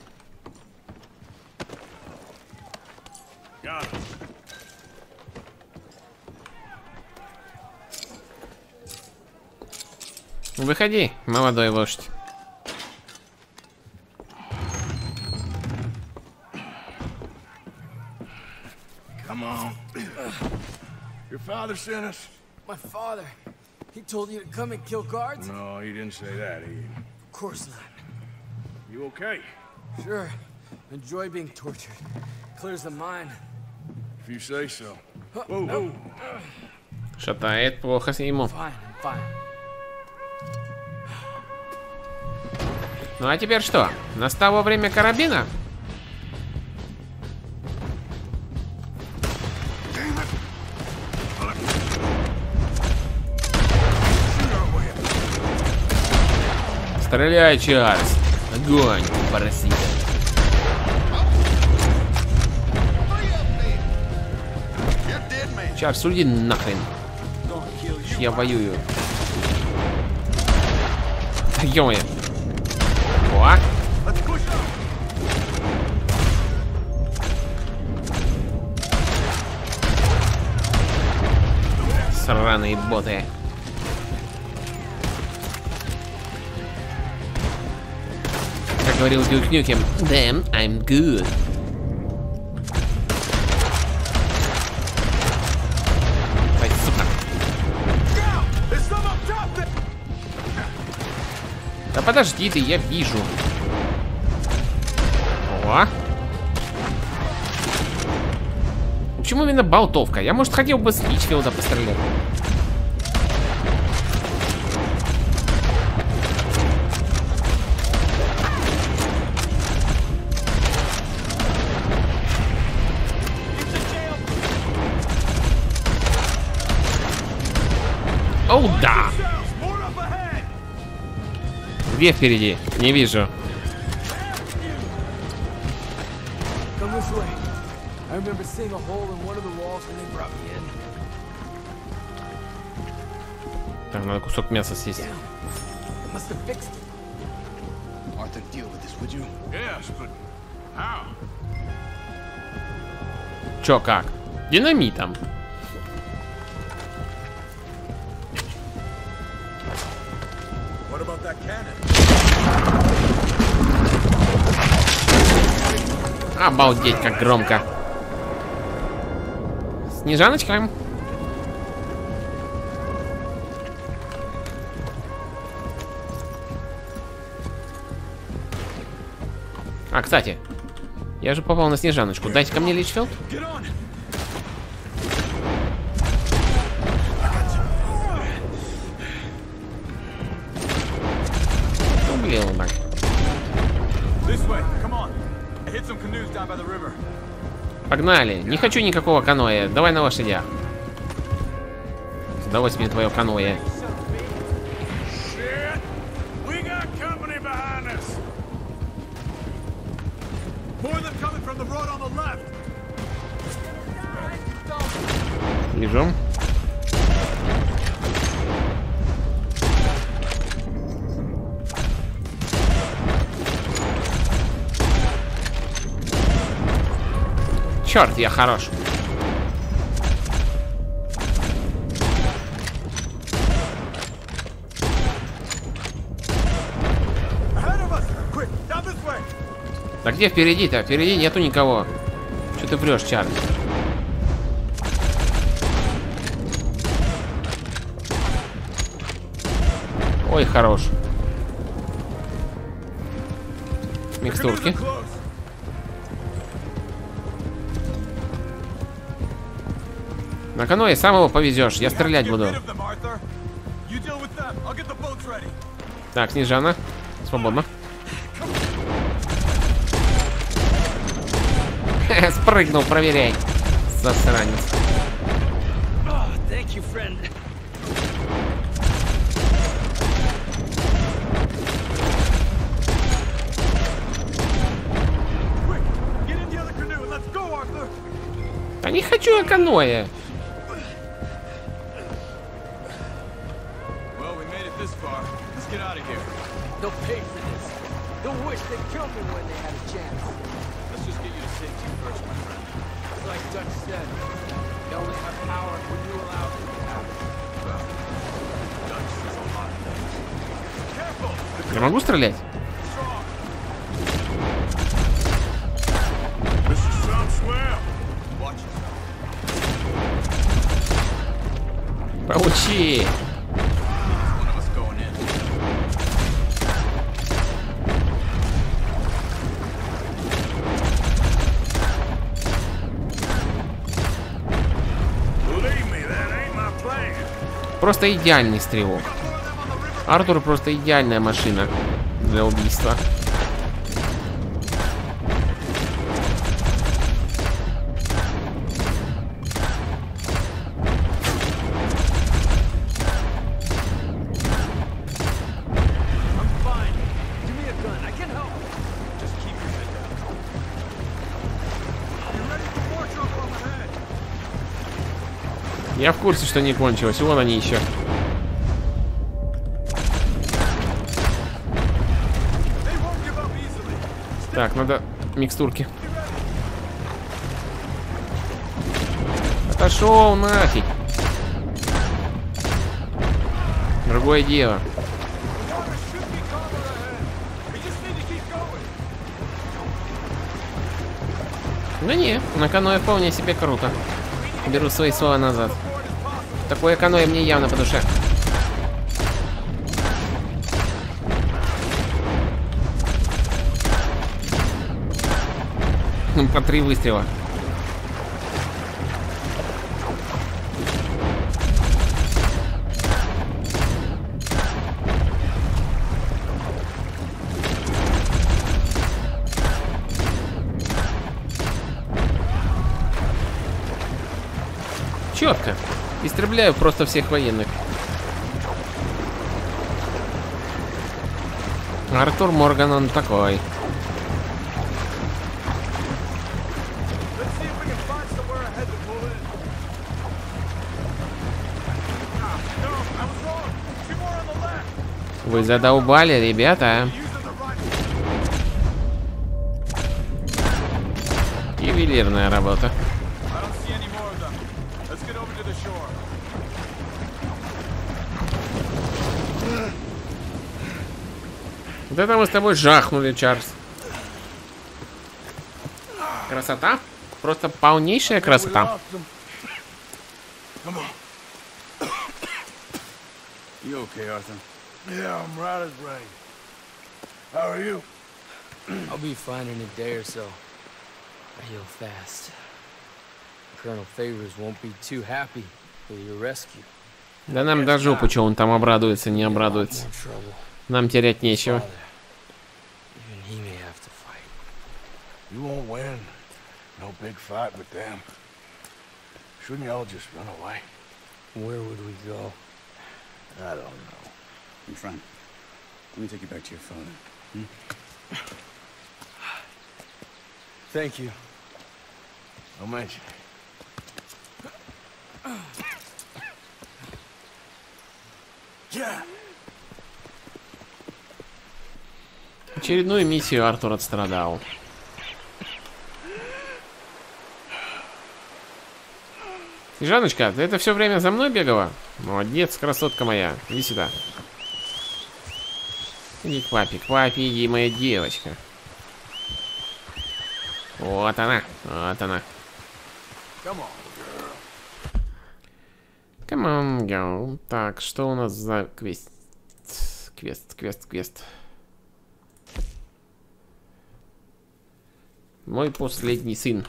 Got it. Выходи, молодой вождь. Come on. Your father sent us? My father. He told you to come and kill guards? No, he didn't say that. He... Of course not. You okay? Sure. Enjoy being tortured. Clears the mind. If you say so. Whoa, whoa. Шатает плохо ему. Fine, I'm fine. Ну а теперь что? Настало время карабина? Стреляй, Чарльз! Огонь, паразит! Чарльз, уйди нахрен! Я воюю. Ё-моё! О! Сраные боты! Как говорил Дюк Нюкем, damn, I'm good. Ай, сука. Да подожди ты, я вижу. О. Почему именно болтовка? Я, может, хотел бы с Личфилда пострелять. Оу, да! Где впереди? Не вижу. Так, надо кусок мяса съесть. Чё, как? Динамитом. Обалдеть, как громко. Снежаночка. А, кстати, я же попал на Снежаночку. Дайте ко мне Личфилд. Блин, так. Погнали. Не хочу никакого каноэ. Давай на лошадях. Сдалось мне твое каноэ. Вижу. Черт, я хорош. Да где впереди-то? Впереди нету никого. Что ты врешь, Чарльз? Ой, хорош. Микстурки. На каноэ сам его повезешь, я стрелять буду. Так, Снежана, свободно. Спрыгнул, проверяй. Засранец. Да не хочу я каноэ. Я могу стрелять? Получи! Просто идеальный стрелок. Артур просто идеальная машина. для убийства. Я в курсе, что не кончилось. Вон они еще. Так, надо микстурки. Отошел нафиг. Другое дело. Да не, на каноэ вполне себе круто. Беру свои слова назад. Такое каноэ мне явно по душе. По три выстрела. Четко. Истребляю просто всех военных. Артур Морган, он такой. Вы задолбали, ребята. Ювелирная работа. Вот это мы с тобой жахнули, Чарльз. Красота? Просто полнейшая красота. You okay, Arthur? Yeah, I'm right as rain. How are you? I'll be fine in a day or so. I heal fast. Colonel Favors won't be too happy with your rescue. Да нам до жопы, что он там обрадуется, не обрадуется. Нам терять нечего. You won't win. No big fight with them. Shouldn't you all just run away? Where would we go? I don't know. My friend, let me take you back to your father. Hmm? Thank you. Don't mention it. Yeah. Очередную миссию Артур отстрадал. Жанночка, ты это все время за мной бегала? Молодец, красотка моя. Иди сюда. Иди к папе, к папе, иди, моя девочка. Вот она, вот она. Come on, girl. Так, что у нас за квест? Квест, квест, квест. Мой последний сын.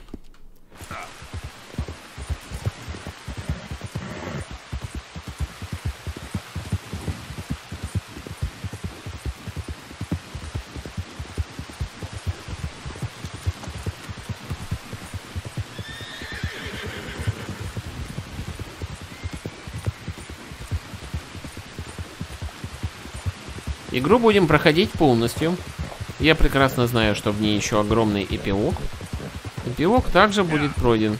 Игру будем проходить полностью. Я прекрасно знаю, что в ней еще огромный эпилог. Эпилог также будет пройден.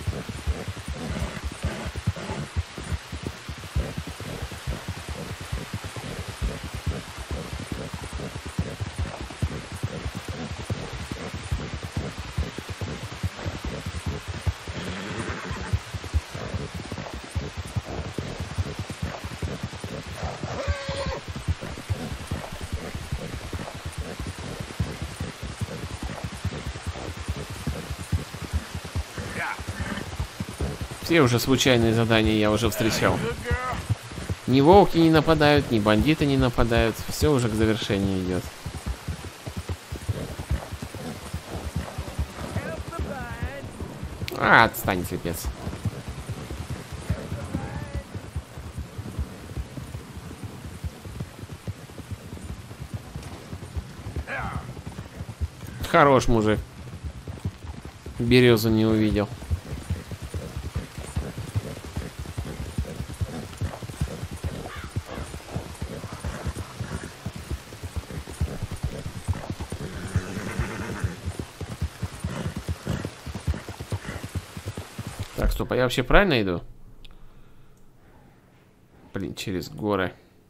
Все уже случайные задания я уже встречал. Ни волки не нападают, ни бандиты не нападают. Все уже к завершению идет. А, отстань, слепец. Хорош мужик. Березу не увидел. Так, стоп, а я вообще правильно иду? Блин, через горы.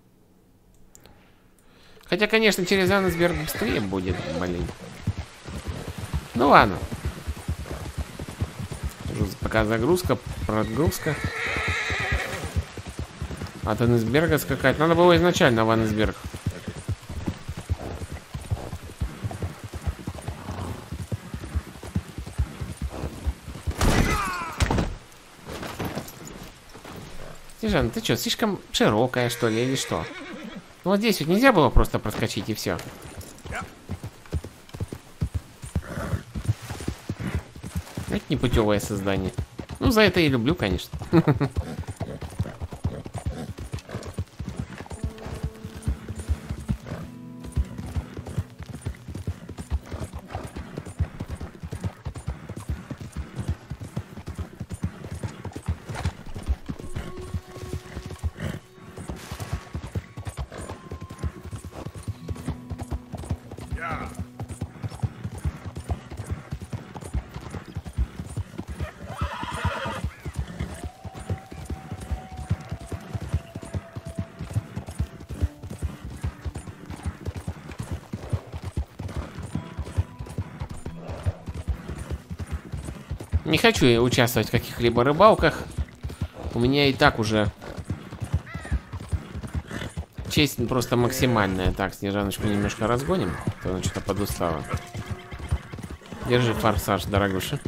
Хотя, конечно, через Аннесберг быстрее будет, блин. Ну ладно. Пока загрузка, прогрузка. От Аннесберга скакать. Надо было изначально в Аннесберг. Снежана, ты что, слишком широкая, что ли, или что? Ну, вот здесь вот нельзя было просто проскочить и все. Это непутевое создание. Ну, за это и люблю, конечно. Не хочу я участвовать в каких-либо рыбалках. У меня и так уже честь просто максимальная. Так, Снежаночку немножко разгоним, а то она что-то подустала. Держи форсаж, дорогуша.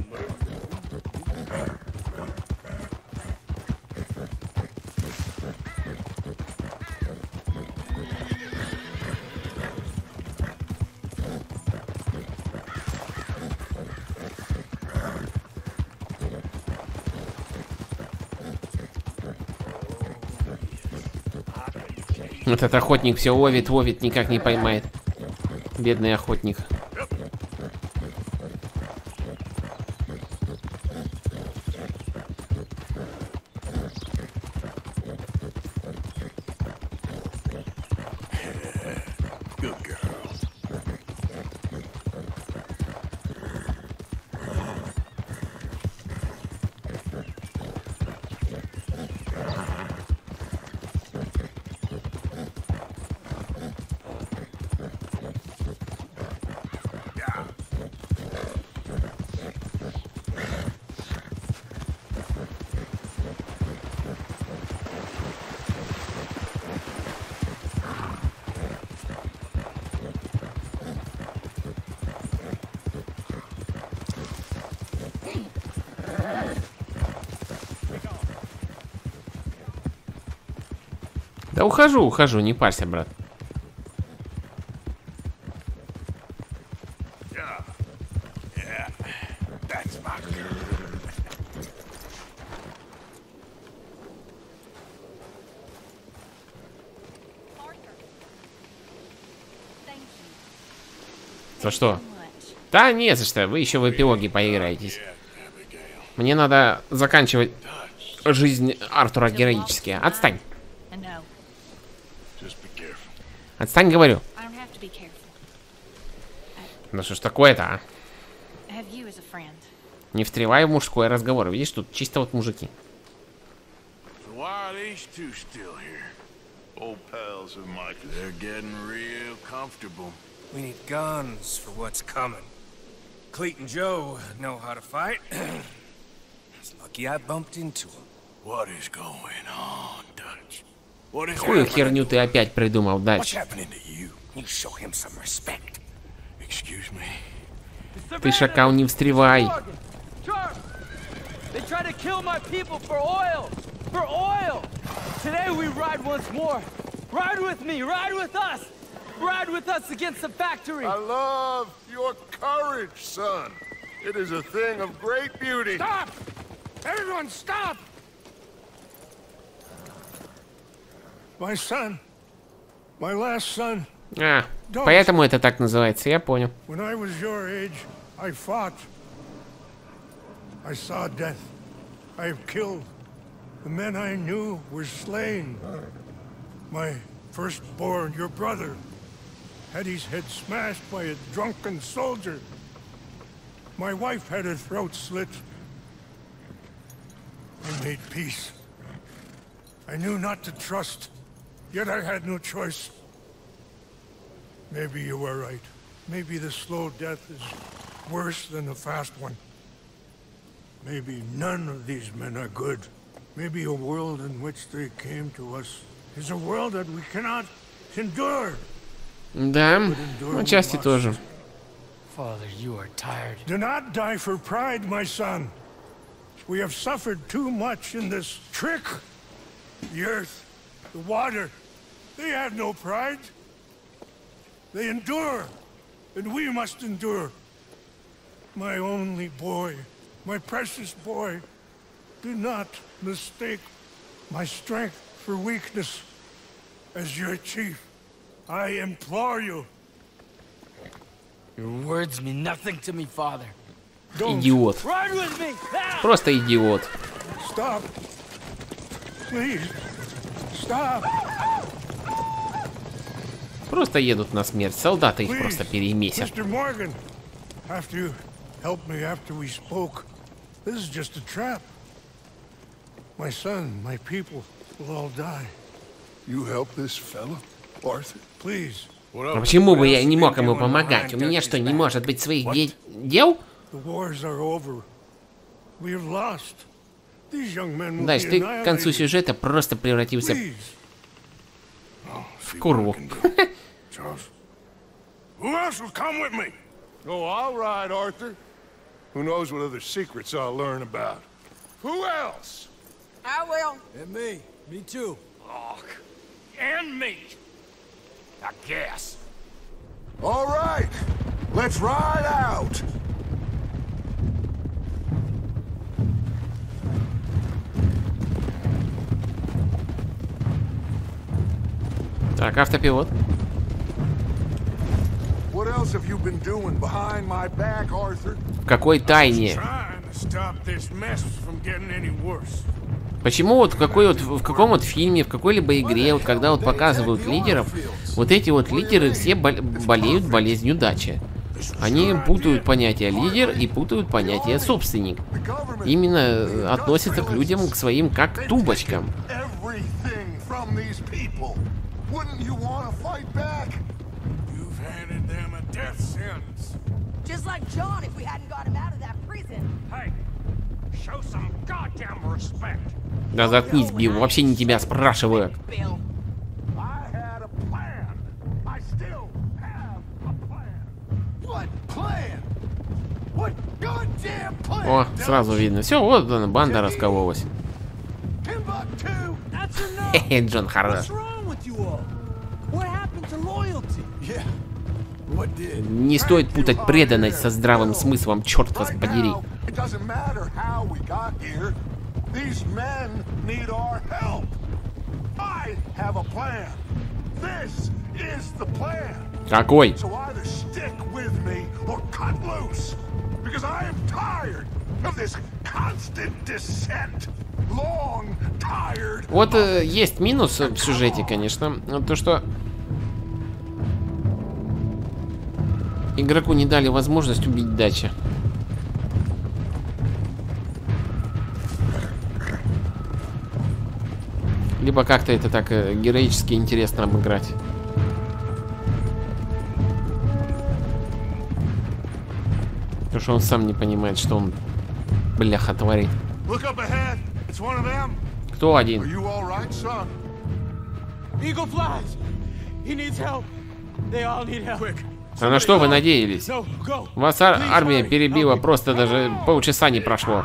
Этот охотник все ловит, ловит, никак не поймает. Бедный охотник. Да ухожу, ухожу, не парься, брат. За что? Да не за что, вы еще в эпилоге поиграетесь. Мне надо заканчивать жизнь Артура героически. Отстань. Отстань, говорю. Ну что ж такое-то, а? Не встревай в мужской разговор. Видишь, тут чисто вот мужики. We need guns for what's coming. Cleet and Joe know how to fight. It's lucky I bumped into him. What is going on, Dutch? What is Какую херню ты опять придумал, Дальч? Ты, шакал, не встревай. They try to kill my people for oil! For oil! Today we ride once more. Ride with me, ride with us! Ride with us against the factory! I love your courage, son. It is a thing of great beauty. Stop! Everyone stop! My son, my last son, А, поэтому это так называется, я понял. When I was your age, I fought. I saw death. I have killed. The men I knew were slain. My firstborn, your brother, had his head smashed by a drunken soldier. My wife had her throat slit. I made peace. I knew not to trust, yet I had no choice. Maybe you were right. Maybe the slow death is worse than the fast one. Maybe none of these men are good. Maybe a world in which they came to us is a world that we cannot endure. Да, отчасти тоже. Father, you are tired. Do not die for pride, my son. We have suffered too much in this trick. The earth, the water, they have no pride. They endure, and we must endure. My only boy, my precious boy, do not mistake my strength for weakness. As your chief, I implore you. Your words mean nothing to me, Father. Идиот. Ride with me. Просто идиот. Stop. Please. Stop. Просто едут на смерть. Солдаты их Please, просто перемесят. Mister Morgan, after you helped me after we spoke, this is just a trap. My son, my people will all die. You help this fellow, Arthur? Please. А почему бы я не мог ему помогать? У меня что, не может быть своих де дел? Дальше ты к концу сюжета просто превратился в курву. Who else will come with me? Oh, all right, Arthur. Who knows what other secrets I'll learn about? Who else? I will. And me. Me too. Oh, and me. I guess. All right. Let's ride out. Так, автопилот. What else have you been doing behind my back, Arthur? В какой тайне? Почему вот в какой вот в каком вот фильме, в какой-либо игре, вот когда вот показывают лидеров, вот эти вот лидеры все бол болеют болезнью дачи. Они путают понятие лидер и путают понятие собственник. Именно относятся к людям, к своим, как к тумбочкам. Just like John if we hadn't got him out of that prison. Hey, show some goddamn respect. Да заткнись, Билл, вообще не тебя спрашиваю. О, сразу видно. Все, вот она, банда раскололась. Хе-хе, Джон хорош. Не стоит путать преданность со здравым смыслом, черт вас подери. Какой? Вот э, есть минус в сюжете, конечно, то что игроку не дали возможность убить дачи. Либо как-то это так э, героически интересно обыграть. Потому что он сам не понимает, что он, бляха, творит. Кто один? А на что вы надеялись? Вас ар армия перебила, просто даже полчаса не прошло.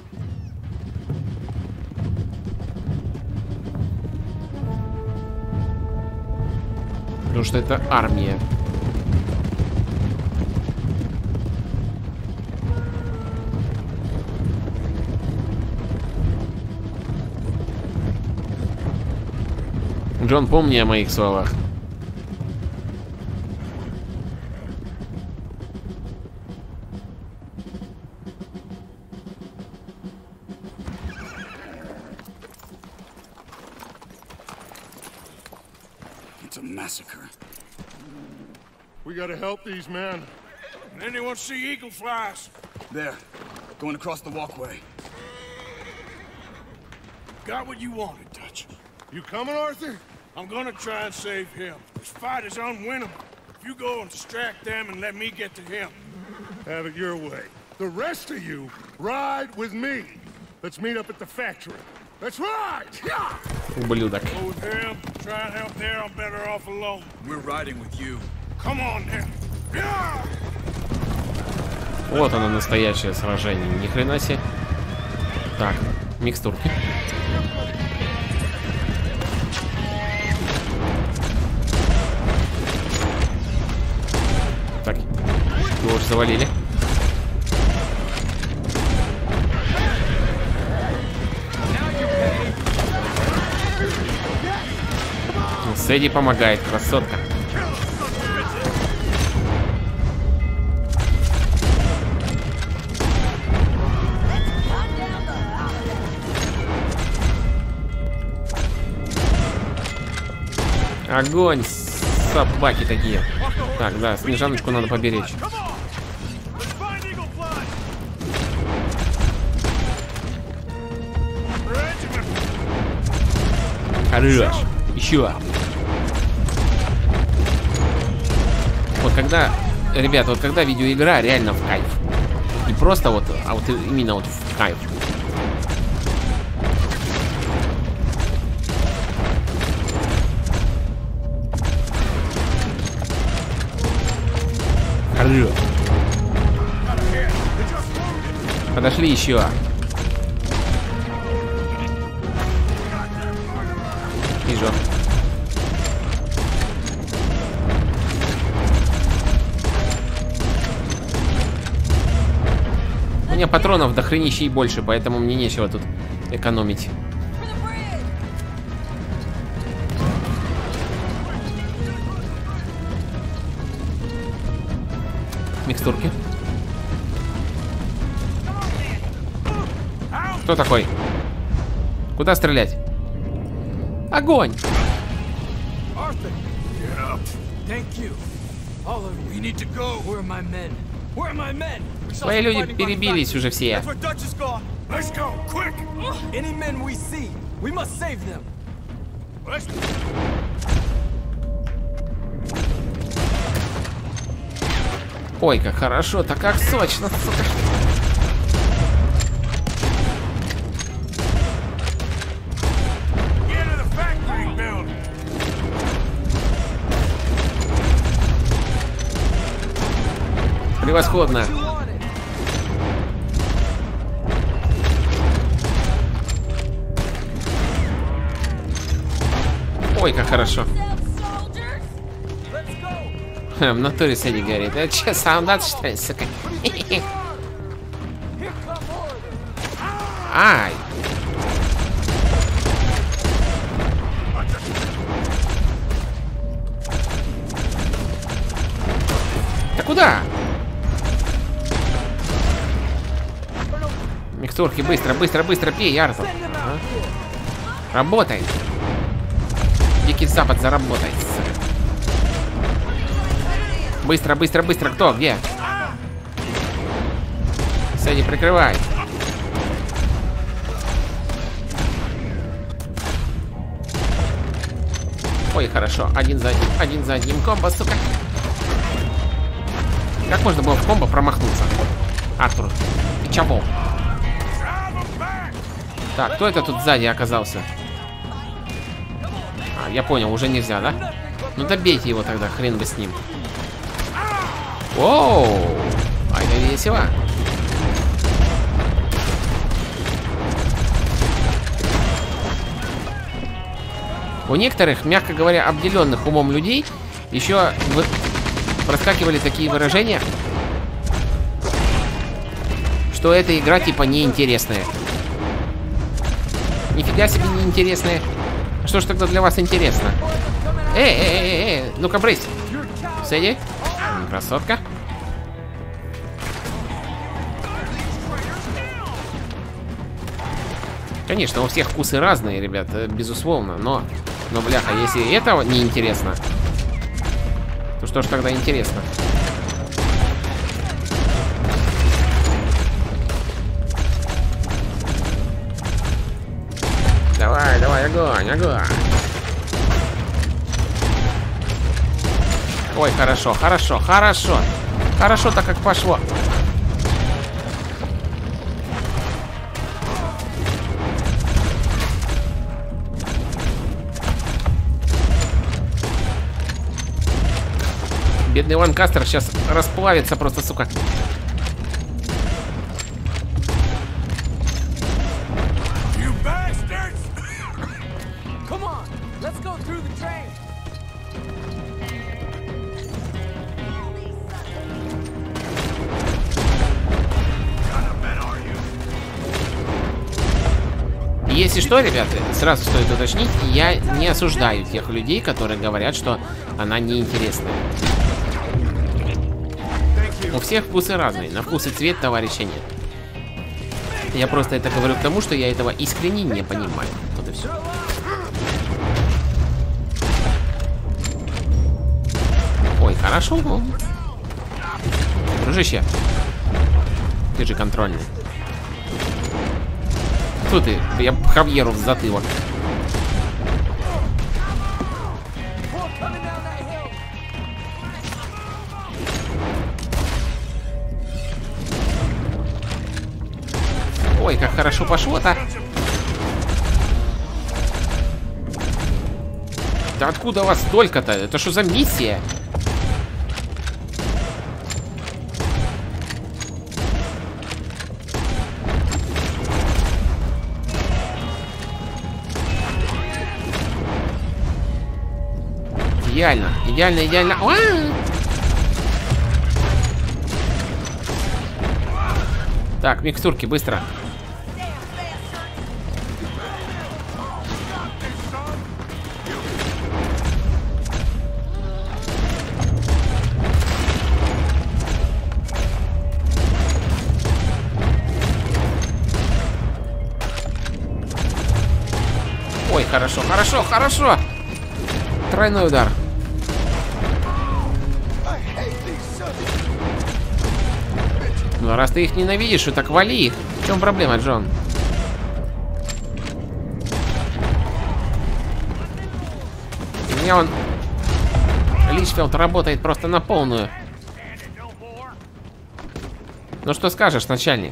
Потому что это армия. Джон, помни о моих словах. massacre. We gotta help these men. Anyone see eagle flies? There, going across the walkway. Got what you wanted, Dutch. You coming, Arthur? I'm gonna try and save him. This fight is unwinnable. If you go and distract them and let me get to him. Have it your way. The rest of you, ride with me. Let's meet up at the factory. Let's ride! Yeah! Ублюдок. Go with him. Try and help there. I'm better off alone. We're riding with you. Come on now. Yeah! Вот оно, настоящее сражение. Ни хрена себе. Так, микстурки. Так, его уже завалили. Сэдди помогает, красотка. Огонь, собаки такие. Так, да, Снежаночку надо поберечь. Хорош. Еще. Вот когда, ребята, вот когда видеоигра реально в кайф. Не просто вот, а вот именно вот в кайф. Хорош. Подошли еще. Вижу. У меня патронов до хренища и больше, поэтому мне нечего тут экономить. Микстурки. Кто такой? Куда стрелять? Огонь! Свои люди перебились уже все. Ой, как хорошо, так как сочно, сука. Превосходно. Ой, как хорошо. Ха, в натуре Сэдди говорит. Это че, солдат, что ли, сука? Ай. Да куда? Микстурки, быстро, быстро, быстро пей, Артур. Ага. Работает. Дикий Запад заработает. Быстро, быстро, быстро. Кто? Где? Сэдди, прикрывай. Ой, хорошо. Один за одним, один за одним. Комбо, сука. Как можно было в комбо промахнуться? Артур, ты чего? Так, кто это тут сзади оказался? А, я понял, уже нельзя, да? Ну добейте его тогда, хрен бы с ним. Оу, а это весело. У некоторых, мягко говоря, обделенных умом людей еще вы... проскакивали такие выражения, что эта игра типа неинтересная. Нифига себе неинтересная. А что ж тогда для вас интересно? Эй, эй, эй, эй, ну-ка брысь. Сэдди, красотка. Конечно, у всех вкусы разные, ребят, безусловно, но, но бляха, если этого неинтересно, Что ж тогда интересно? Давай, давай, огонь, огонь. Ой, хорошо, хорошо, хорошо. Хорошо так, как пошло. Бедный Ланкастер сейчас расплавится просто, сука. Если что, ребята, сразу стоит уточнить, я не осуждаю тех людей, которые говорят, что она неинтересная. У всех вкусы разные, на вкус и цвет товарища нет. Я просто это говорю к тому, что я этого искренне не понимаю. Вот и все. Ой, хорошо. Дружище, ты же контрольный. Кто ты? Я Хавьеру в затылок. Ой, как хорошо пошло-то. Да откуда у вас столько-то? Это что за миссия? Идеально, идеально, идеально. А-а-а! Так, микстурки, быстро. Ой, хорошо, хорошо, хорошо. Тройной удар. Ну, раз ты их ненавидишь, то так вали их. В чем проблема, Джон? У меня он... Личфилд работает просто на полную. Ну, что скажешь, начальник?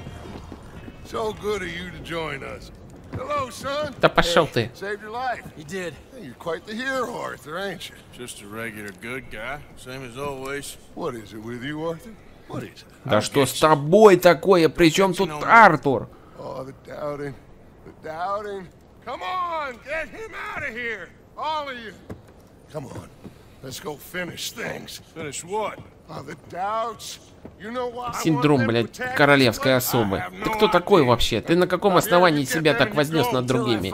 Hello, son. Да пошел ты. Saved your life. You did. You're quite the hero, Arthur, ain't you? Just a regular good guy, same as always. What is it with you, Arthur? What is it? Да что с тобой такое? Причем тут Артур? Oh, the doubting, the doubting. Come on, get him out of here, all of you. Come on, let's go finish things. Finish what? Oh, the doubts. Синдром, блядь, королевской особы. Ты кто такой вообще? Ты на каком основании себя так вознес над другими?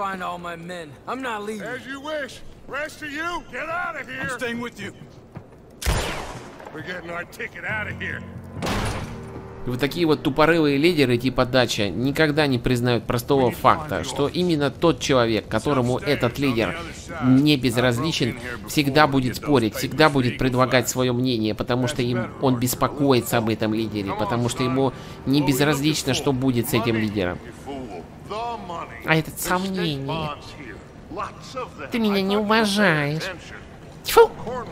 И вот такие вот тупорылые лидеры типа Дача никогда не признают простого факта, что именно тот человек, которому этот лидер не безразличен, всегда будет спорить, всегда будет предлагать свое мнение, потому что им он беспокоится об этом лидере, потому что ему не безразлично, что будет с этим лидером. А это сомнение. Ты меня не уважаешь. Тьфу!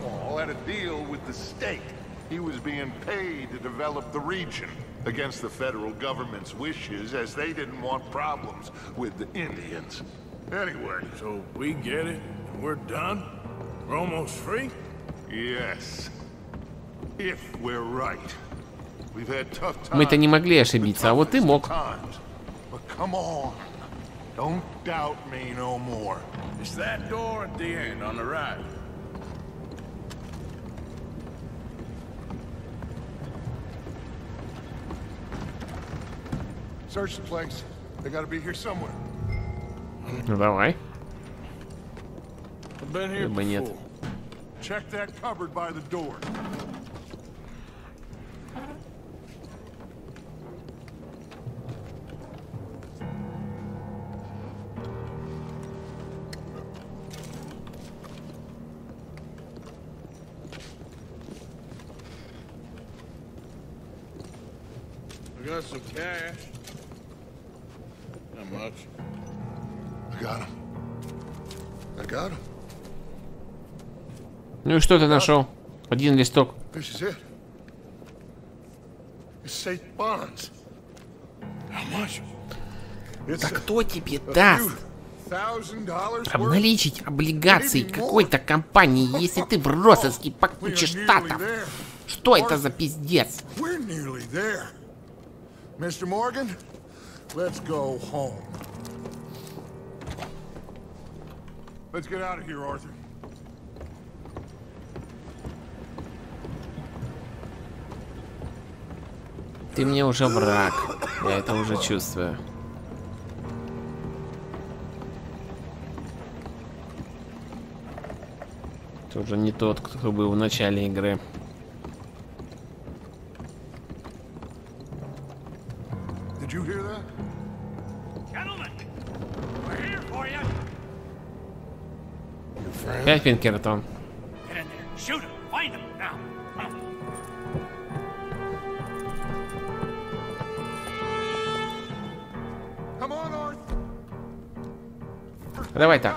He was being paid to develop the region against the federal government's wishes, as they didn't want problems with the Indians. Anyway, so we get it, and we're done? We're almost free? Yes. If we're right. We've had tough times. Мы-то не могли ошибиться, а вот ты мог. But come on. Don't doubt me no more. It's that door at the end on the right. Search the place. They gotta be here somewhere. Ну давай. I've been here Либо нет. before. Check that cupboard by the door. We got some cash. Not much. I got him. I got him. Ну и что ты нашел? Один листок. This is it. It's safe bonds. How much? Да кто тебе даст обналичить облигации какой-то компании, если ты в розыске по куче штатов? Что это за пиздец? мистер Morgan, let's go home. Let's get out of here, Arthur. Ты мне уже враг. Я это уже чувствую. Ты уже не тот, кто был в начале игры. Did you hear that? Gentlemen, we're here for you. Опять Пинкертон. Get in there. Shoot him. Find him now. Come on, Arthur. Давай так.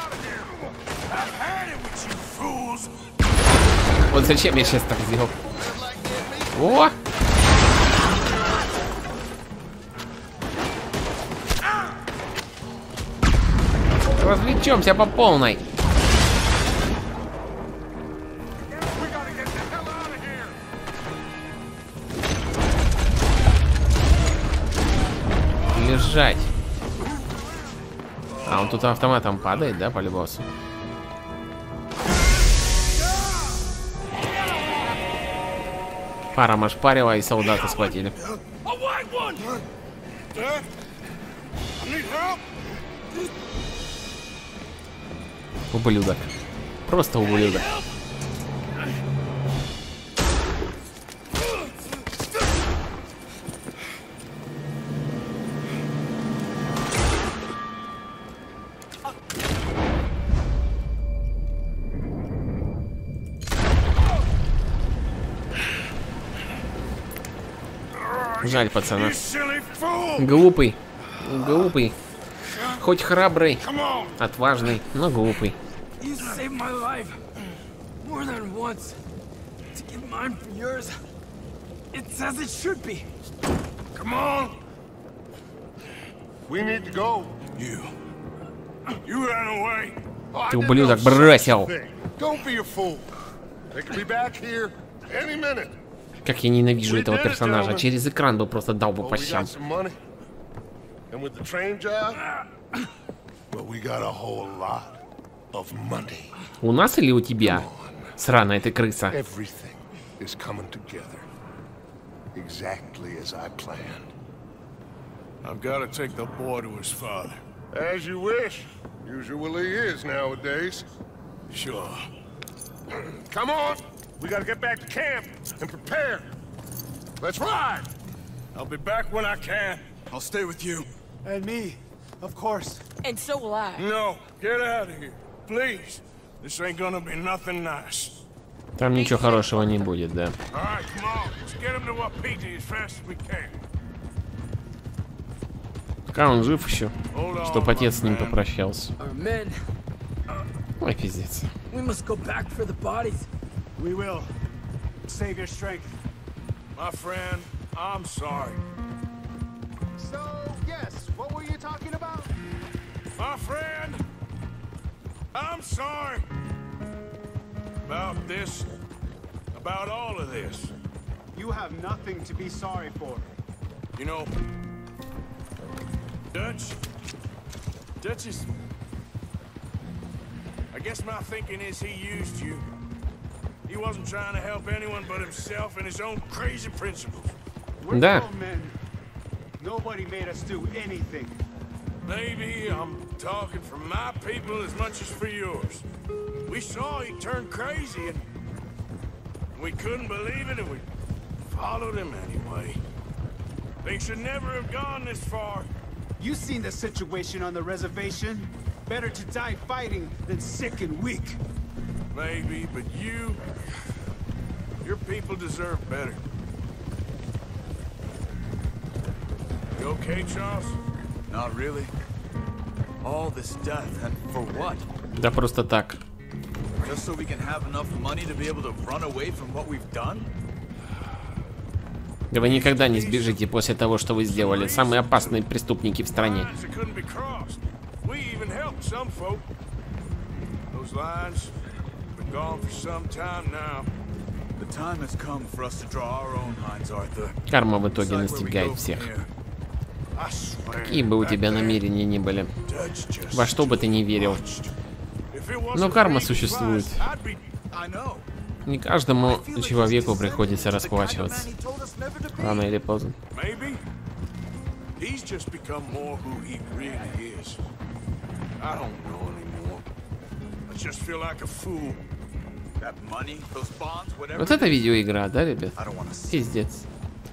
Вот зачем я сейчас так сделал? О! Развлечемся по полной. Лежать. А он тут автоматом падает, да, по любосу? Пара машпарила и солдата схватили. Ублюдок. Просто ублюдок. Жаль пацана. Глупый. Глупый. Хоть храбрый, отважный, но глупый. You saved my life more than once. To give mine for yours, it's as it should be. Come on. We need to go. You. You ran away. Ты ублюдок бросил. Don't be a fool. They could be back here any minute. Как я ненавижу этого персонажа. Через экран бы просто дал бы по щам. У нас или у тебя? Сраная ты крыса. I've got to take the boy to his father. As you wish. Usually is nowadays. Sure. Come on. We gotta get back to camp and prepare. Let's ride! I'll be back when I can. I'll stay with you. And me, of course. And so will I. No, get out of here. Please. This ain't gonna be nothing nice. Там ничего хорошего не будет, да. All right, come on. Let's get him to Wapiti as fast as we can. Пока он жив еще, чтоб отец с ним попрощался. Ой, пиздец. We must go back for the bodies. We will. Save your strength. My friend, I'm sorry. So, yes, what were you talking about? My friend, I'm sorry. About this, about all of this. You have nothing to be sorry for. You know, Dutch, Dutch is... I guess my thinking is he used you. He wasn't trying to help anyone but himself and his own crazy principles. We're grown men. Nobody made us do anything. Maybe I'm talking for my people as much as for yours. We saw he turned crazy and we couldn't believe it and we followed him anyway. Things should never have gone this far. You seen the situation on the reservation? Better to die fighting than sick and weak. Maybe, but you... Your people deserve better. You okay, Charles? Not really. All this death, and for what? Да просто так. Just so we can have enough money to be able to run away from what we've done? Да вы никогда не сбежите после того, что вы сделали. Самые опасные преступники в стране. Карма в итоге настигает всех. Какие бы у тебя намерения ни были, во что бы ты ни верил, но карма существует. Не каждому человеку приходится расплачиваться. Рано или поздно. Вот это видеоигра, да, ребят? Пиздец.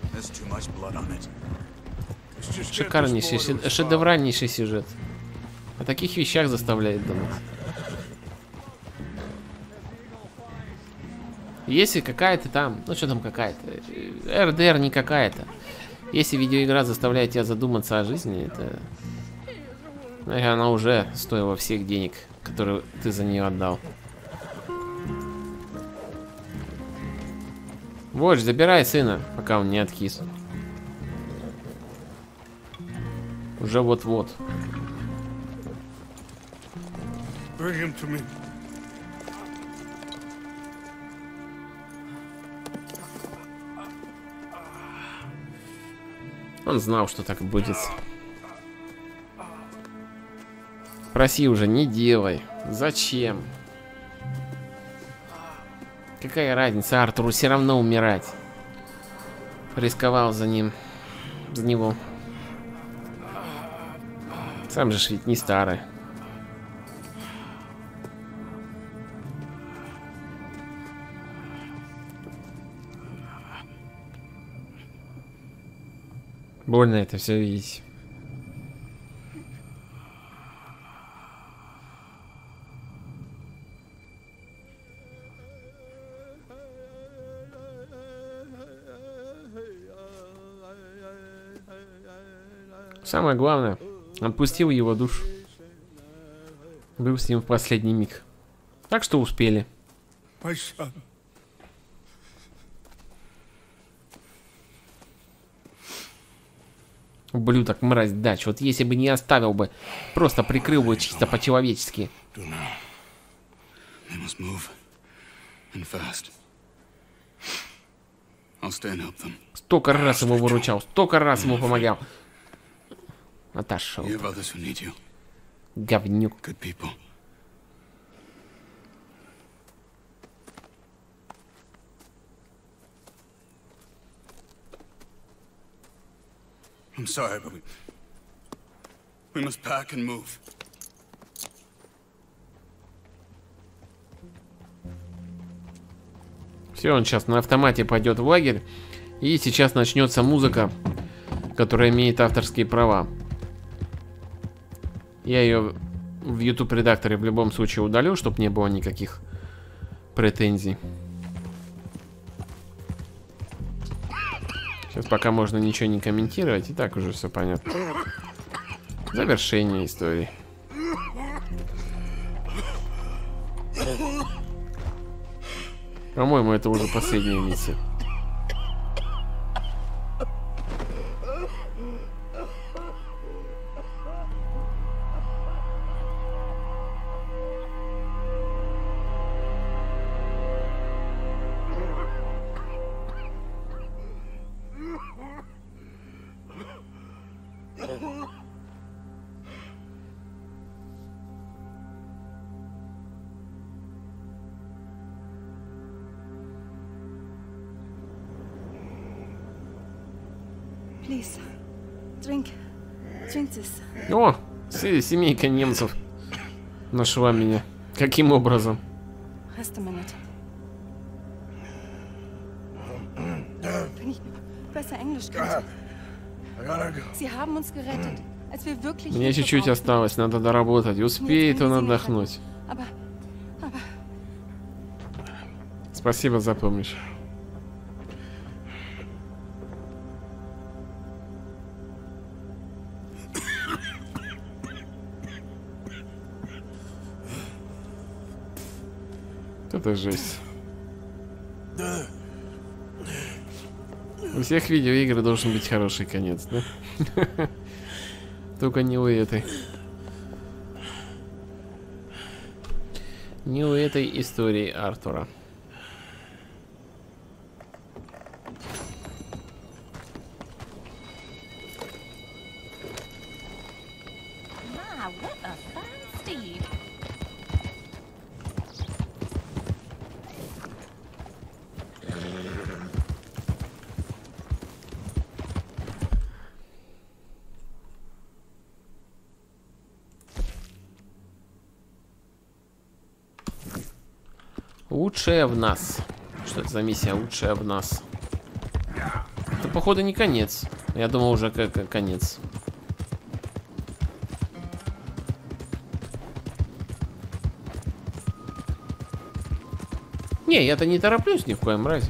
Шикарнейший, шедевральнейший сюжет. О таких вещах заставляет думать. Если какая-то там, ну что там какая-то, эр дэ эр не какая-то. Если видеоигра заставляет тебя задуматься о жизни, это, наверное, она уже стоила всех денег, которые ты за нее отдал. Вождь, забирай сына, пока он не откис. Уже вот-вот. Он знал, что так будет. Проси уже, не делай. Зачем? Какая разница, Артуру все равно умирать. Рисковал за ним. За него. Сам же ведь не старый. Больно это все видеть. Самое главное, отпустил его душу. Был с ним в последний миг. Так что успели. Ублюдок, мразь, дач. Вот если бы не оставил бы, просто прикрыл бы чисто по-человечески. Столько раз его выручал, столько раз ему помогал. Отошел. Говнюк. I'm sorry, but we, we must pack and move. Все, он сейчас на автомате пойдет в лагерь, и сейчас начнется музыка, которая имеет авторские права. Я ее в YouTube редакторе в любом случае удалю, чтобы не было никаких претензий. Сейчас пока можно ничего не комментировать, и так уже все понятно. Завершение истории. По-моему, это уже последняя миссия. Please, drink, drink this. О, семейка немцев нашла меня. Каким образом? Rest a minute. Wenn ich besser Englisch könnte. Sie haben uns gerettet, als wir wirklich. Мне чуть-чуть осталось, надо доработать. Успеет он отдохнуть. Спасибо за помощь. Это жесть. У всех видеоигр должен быть хороший конец, да? Только не у этой. Не у этой истории Артура. Лучшая в нас. Что это за миссия? Лучшая в нас. Это, походу, не конец. Я думал, уже как конец. Не, я-то не тороплюсь ни в коем разе.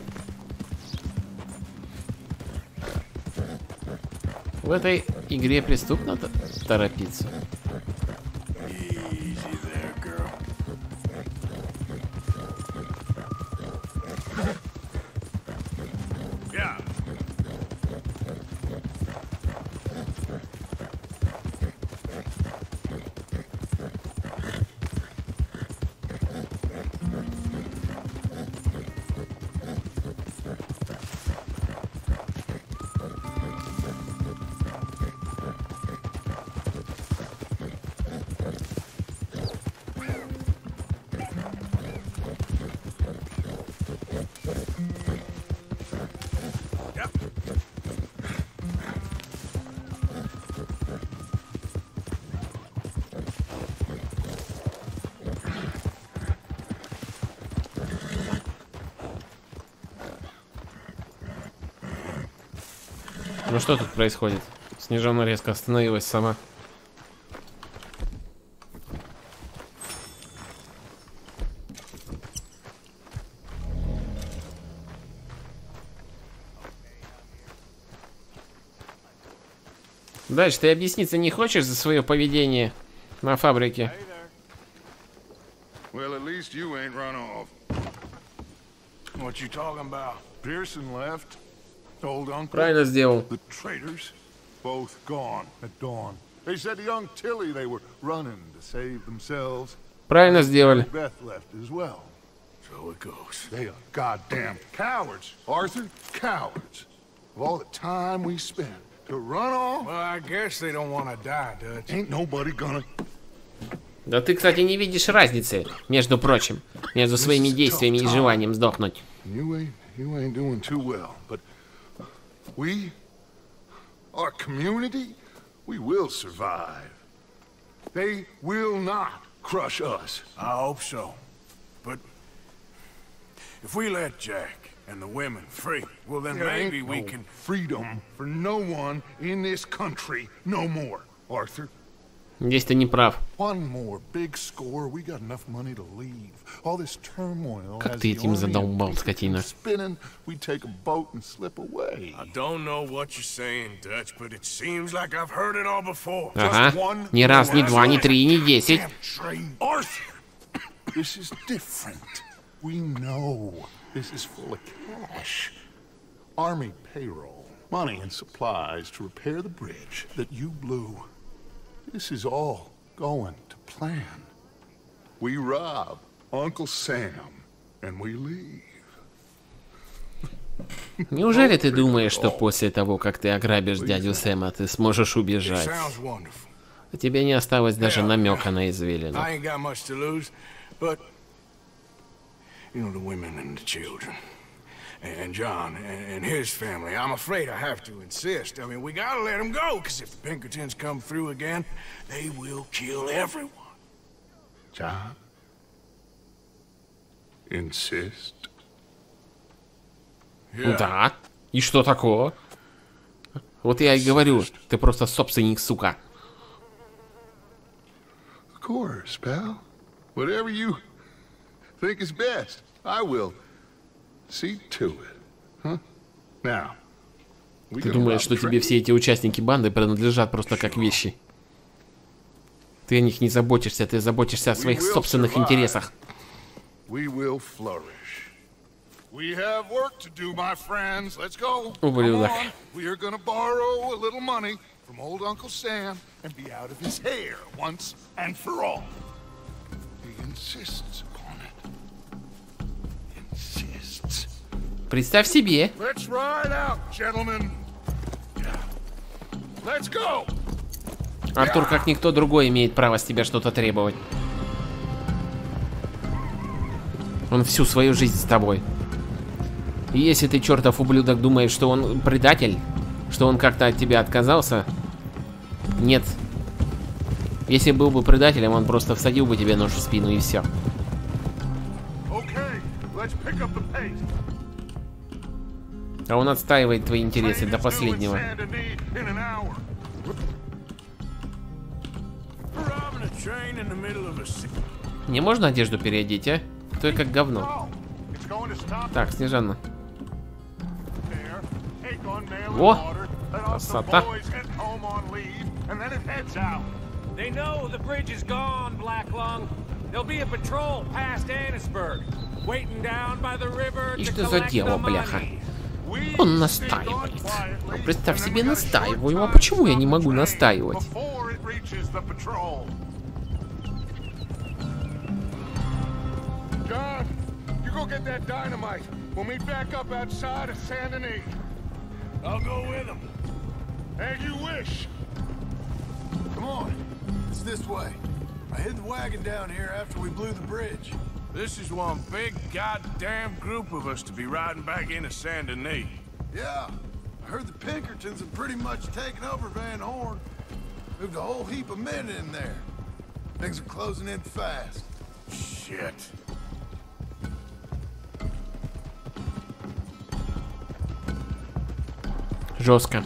В этой игре преступно торопиться. Ну что тут происходит? Снежана резко остановилась сама. Дальше ты объясниться не хочешь за свое поведение на фабрике? Well, at least you ain't run off. What you talking about? Pearson left. Told Uncle. Правильно сделал. The traitors, both gone at dawn. They said to young Tilly they were running to save themselves. Правильно сделали. Beth left as well. So it goes. They are goddamn cowards, Arthur. Cowards. Of all the time we spent to run off. Well, I guess they don't want to die, Dutch. Ain't nobody gonna. Да ты, кстати, не видишь разницы, между прочим, между своими действиями и желанием сдохнуть. You ain't, you ain't doing too well, but we, our community, we will survive. They will not crush us. I hope so. But if we let Jack and the women free, well then there maybe we no can freedom for no one in this country no more, Arthur. Здесь ты не прав. One more big score, we got enough money to leave. All this turmoil. Как ты этим задолбал, скотина. Spinning, we take a boat and slip away. I don't know what you're saying, Dutch, but it seems like I've heard it all before. Ага. Ни раз, ни два, ни три, ни десять. Arthur, this is different. We know this is full of cash. Army payroll, money and supplies to repair the bridge that you blew. This is all going to plan. We rob Uncle Sam, and we leave. Неужели ты думаешь, что после того, как ты ограбишь дядю Сэма, ты сможешь убежать? У тебя не осталось даже намека на извилину. And John and his family, I'm afraid I have to insist. I mean, we gotta let them go, because if the Pinkertons come through again, they will kill everyone. John? Insist? Да. И что такого? Вот я и говорю, ты просто собственник, сука. Of course, pal. Whatever you think is best, I will. See to it. Huh? Now, ты думаешь, что тебе все эти участники банды принадлежат просто как вещи? Ты о них не заботишься, ты заботишься о своих собственных интересах. we will flourish. We have work to do, my friends. Let's go. Ублюдок. Come on. We are gonna borrow a little money from old Uncle Sam and be out of his hair once and for all. He insists upon it. Insists. Представь себе. Let's ride out, gentlemen. Let's go. Артур, как никто другой, имеет право с тебя что-то требовать. Он всю свою жизнь с тобой. И если ты, чертов ублюдок, думаешь, что он предатель, что он как-то от тебя отказался, нет. Если был бы предателем, он просто всадил бы тебе нож в спину и все. А он отстаивает твои интересы до последнего. Не можно одежду переодеть, а? То и как говно. Так, Снежана. Во! Красота. И что за дело, бляха? Он настаивает. Ну, представь себе, настаиваю. А почему я не могу настаивать? John, you go get that dynamite. We'll meet back up outside of Saint Denis. I'll go with him. As you wish. Come on. It's this way. I hid the wagon down here after we blew the bridge. This is one big goddamn group of us to be riding back into Saint Denis. Yeah. I heard the Pinkertons have pretty much taken over Van Horn. Moved a whole heap of men in there. Things are closing in fast. Shit. Жестко.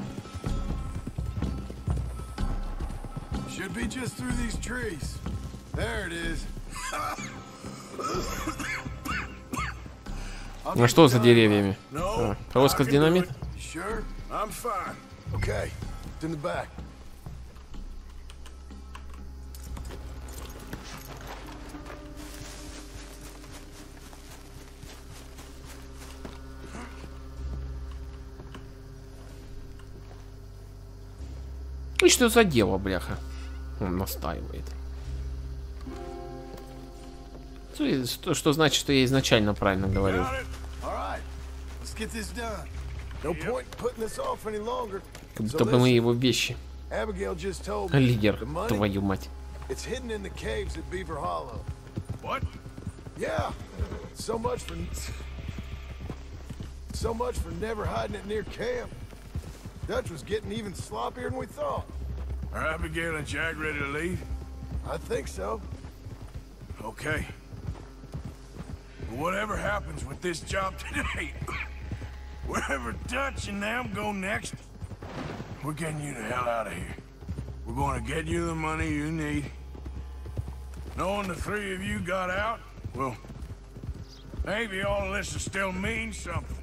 Should be just through these trees. There it is. А что за деревьями? А, повозка с динамит? Sure? I'm fine. Okay. It's in the back. И что за дело, бляха? Он настаивает. Что, что значит, что я изначально правильно говорил? Как будто бы мы его вещи. Лидер, твою мать. Dutch was getting even sloppier than we thought. Are Abigail and Jack ready to leave? I think so. Okay. But whatever happens with this job today, wherever Dutch and them go next, we're getting you the hell out of here. We're going to get you the money you need. Knowing the three of you got out, well, maybe all of this will still mean something.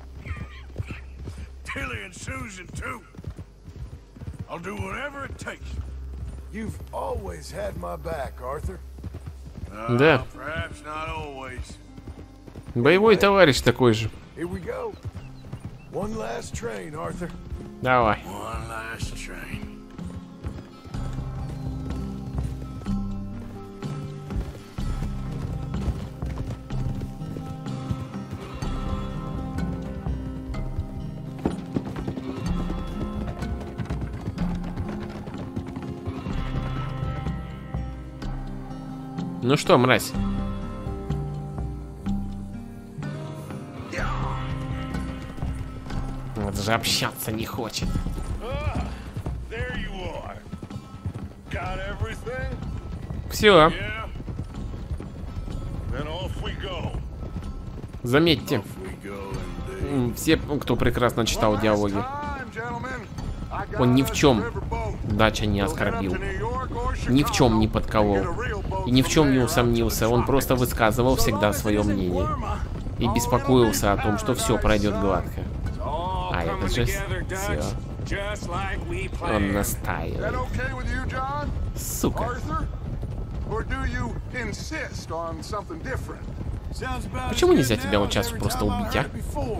Tilly and Susan, too. I'll do whatever it takes. You've always had my back, Arthur. Uh, да. Perhaps not always. Боевой товарищ такой же. Here we go. One last train, Arthur. Давай. One last train. Ну что, мразь? Вот же общаться не хочет. Все. Заметьте, все, кто прекрасно читал диалоги, он ни в чем Дача не оскорбил, ни в чем не подколол и ни в чем не усомнился. Он просто высказывал всегда свое мнение и беспокоился о том, что все пройдет гладко. А это же все. Он настаивает. Сука. Почему нельзя тебя вот сейчас просто убить, а?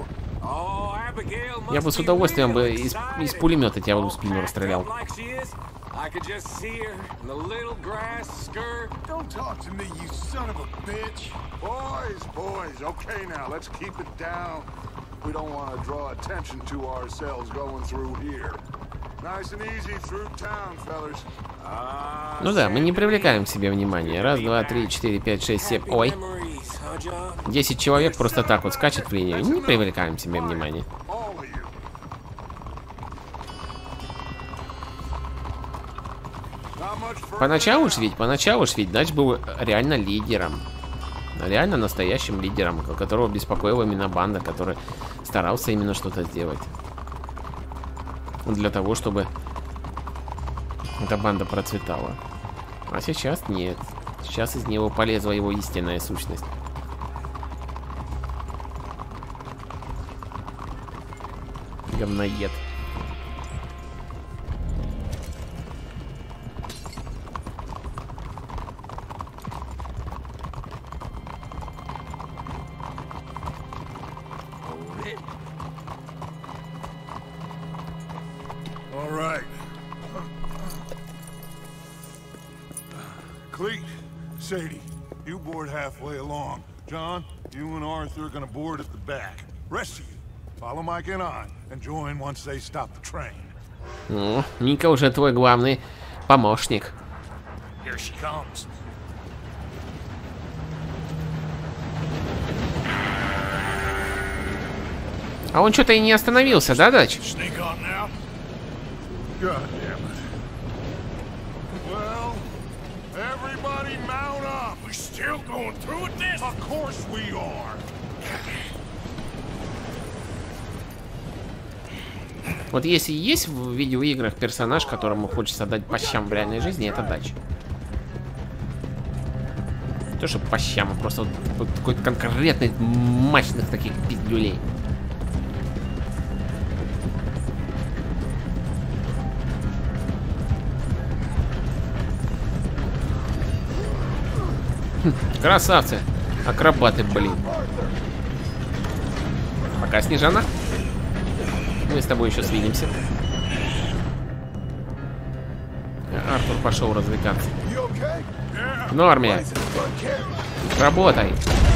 Я бы с удовольствием бы из, из пулемета тебя в спину расстрелял. I could just see her in the little grass skirt. Don't talk to me, you son of a bitch. Boys, boys, okay now, let's keep it down. We don't want to draw attention to ourselves going through here. Nice and easy through town, fellas. Ну да, мы не привлекаем к себе внимания. Раз, два, три, четыре, пять, шесть, семь. Ой. Десять человек просто так вот скачет в линию. Не привлекаем к себе внимания. Поначалу ж ведь, поначалу ж ведь Дач был реально лидером. Реально настоящим лидером, которого беспокоила именно банда, который старался именно что-то сделать. Для того, чтобы эта банда процветала. А сейчас нет. Сейчас из него полезла его истинная сущность. Говноед. Sadie, you board halfway along. John, you and Arthur are gonna board at the back. Rest of you, follow Mike and I, and join once they stop the train. Ну, Мика уже твой главный помощник. Here she comes. А он что-то и не остановился, да, Дач? Still going through with this? Of course we are. Вот если есть в видеоиграх персонаж, которому хочется дать по щам в реальной жизни, это Дач. Не то, что по щам, а просто вот, вот такой конкретный, мощных таких пиздюлей. Красавцы. Акробаты, блин. Пока, Снежана. Мы с тобой еще свидимся. Артур пошел развлекаться. В норме. Работай.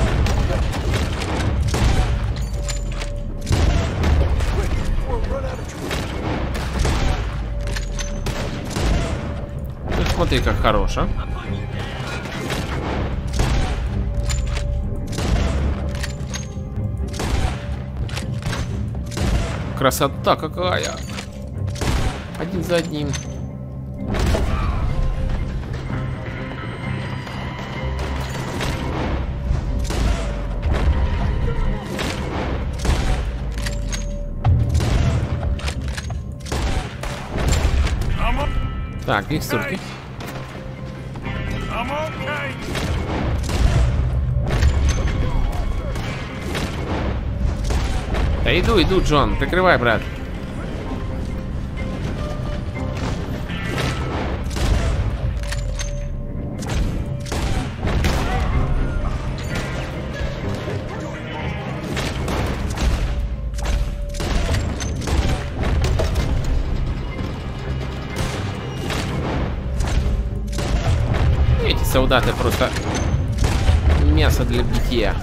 Ну, смотри, как хорошо. Красота какая! Один за одним. Так, микстурки. Да иду, иду, Джон. Прикрывай, брат. Эти солдаты просто мясо для битья.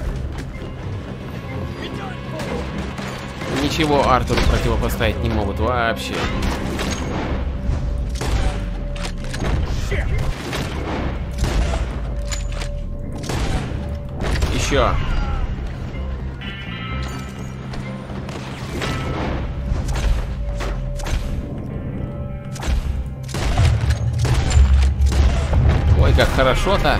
Ничего Артуру противопоставить не могут вообще. Еще. Ой, как хорошо-то.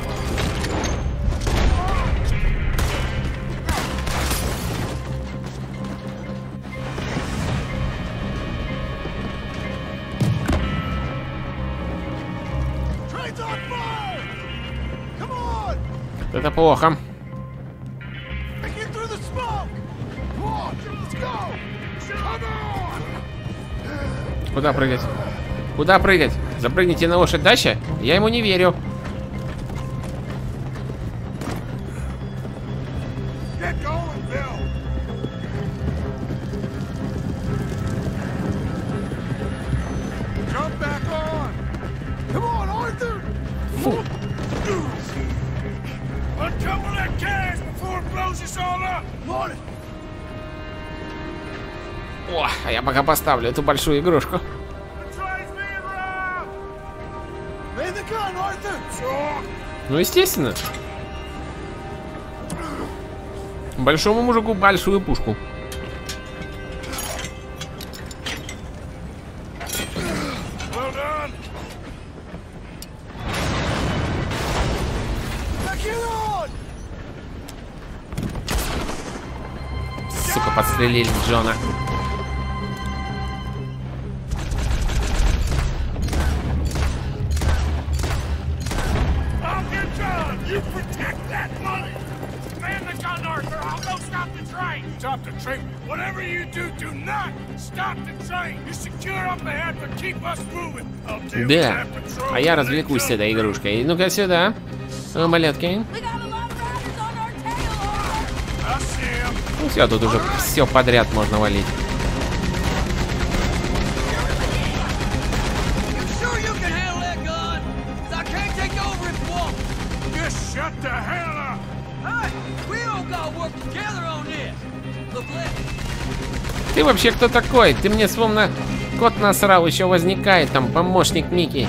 Это плохо. Куда прыгать? Куда прыгать? Запрыгните на лошадь Дача? Я ему не верю. О, а я пока поставлю эту большую игрушку. Ну, естественно. Большому мужику большую пушку. Сука, подстрелили Джона. Stop the train. Whatever you do, do not stop the train. You secure up ahead, but keep us moving. Да, а я развлекусь с этой игрушкой. Ну-ка сюда, малютки. Ну все, тут уже все подряд можно валить. Ты вообще кто такой? Ты мне словно кот насрал, еще возникает там помощник Микки.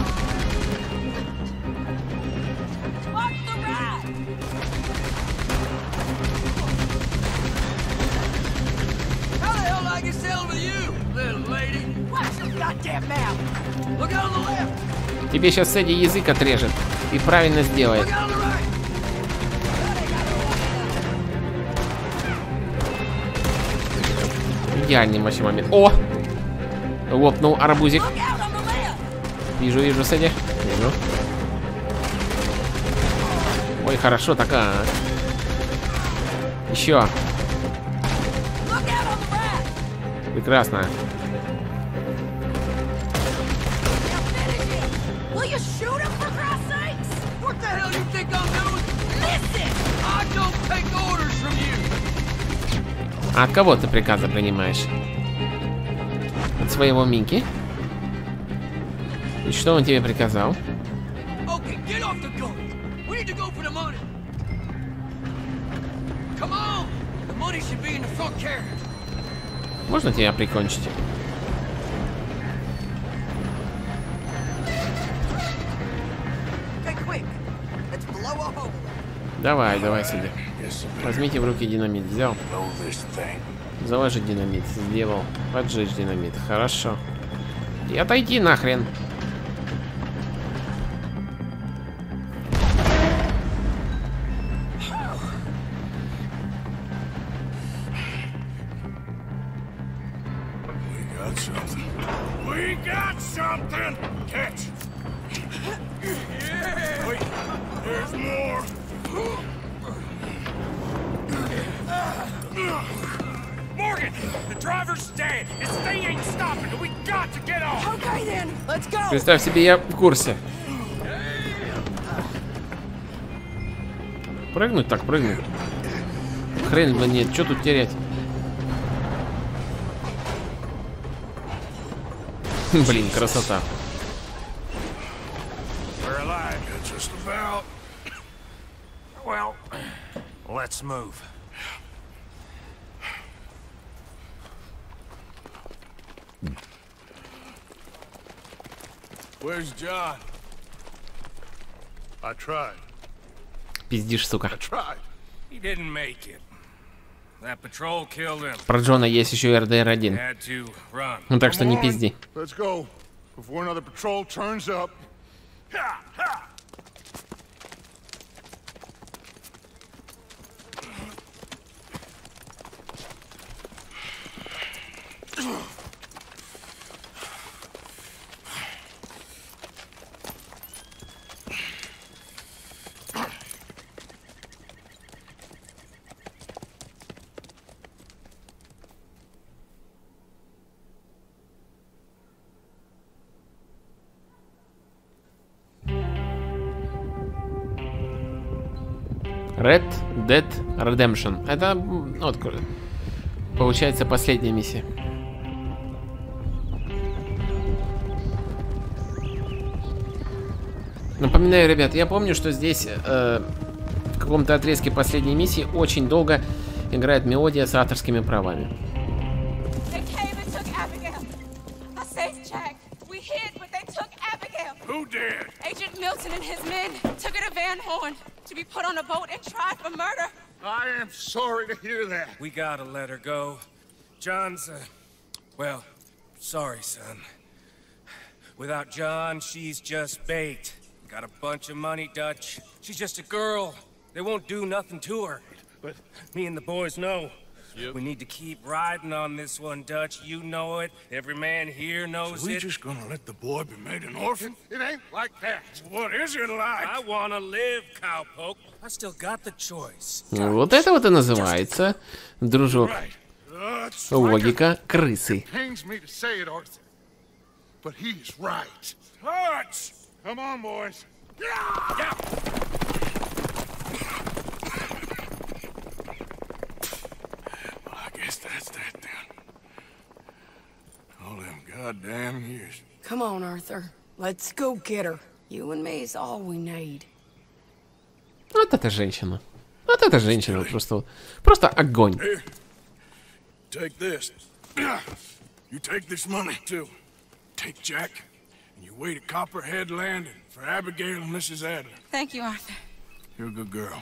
Тебе сейчас Эдди язык отрежет и правильно сделает. Идеальный вообще момент. О! Лопнул арбузик. Вижу, вижу, Сэдди. Вижу. Ой, хорошо, такая. Еще. Прекрасно. А от кого ты приказы принимаешь? От своего Микки? И что он тебе приказал? Можно тебя прикончить? Давай, давай сюда. Возьмите в руки динамит. Взял. Заложить динамит. Сделал. Поджечь динамит. Хорошо. И отойди нахрен. Представь себе, я в курсе. Прыгнуть так, прыгнуть. Хрен бы нет, что тут терять? Блин, красота. Where's John? I tried. Пиздишь, сука. I tried. He didn't make it. That patrol killed him. Про Джона есть еще эр дэ эр один. Ну так что не пизди. Let's go before another patrol turns up. Ha, ha. Red Dead Redemption. Это, вот, получается, последняя миссия. Напоминаю, ребят, я помню, что здесь э, каком-то отрезке последней миссии очень долго играет мелодия с авторскими правами. Who did? Agent Milton and his men took her to Van Horn to be put on a boat and tried for murder. I am sorry to hear that. We gotta let her go. John's, uh, well, sorry, son. Without John, she's just bait. Got a bunch of money, Dutch. She's just a girl. They won't do nothing to her. But me and the boys know. Yep. We need to keep riding on this one, Dutch. You know it. Every man here knows so we it. Just gonna let the boy be made an orphan? It ain't like that. What is it like? I wanna live, cowpoke. I still got the choice. Вот это вот и называется, дружок, логика крысы. Pains me to say it, Arthur, but he's right. Dutch! Come on, boys. Yeah! I guess that's that then. All them goddamn years. Come on, Arthur. Let's go get her. You and me is all we need. Вот эта женщина. Вот эта женщина. Просто, просто огонь. Here, take this. You take this money, too. Take Jack, and you wait at Copperhead Landing for Abigail and Missus Adler. Thank you, Arthur. You're a good girl.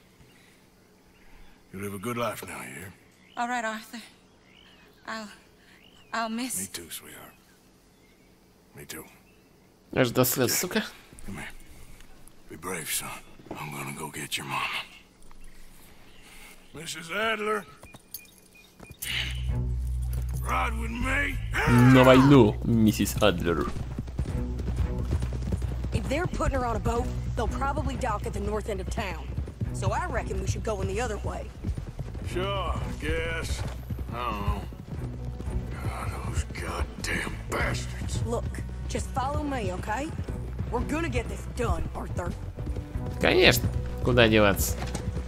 You live a good life now, you hear? All right, Arthur. I'll... I'll miss... Me too, sweetheart. Me too. Аж до слез, сука. Come here. Be brave, son. I'm gonna go get your mama. Missus Adler. Ride with me. На войну, миссис Адлер. If they're putting her on a boat, they'll probably dock at the north end of town. So I reckon we should go in the other way. Sure, I guess. I don't know. God, those goddamn bastards. Look, just follow me, okay? We're gonna get this done, Arthur. Конечно. Куда деваться?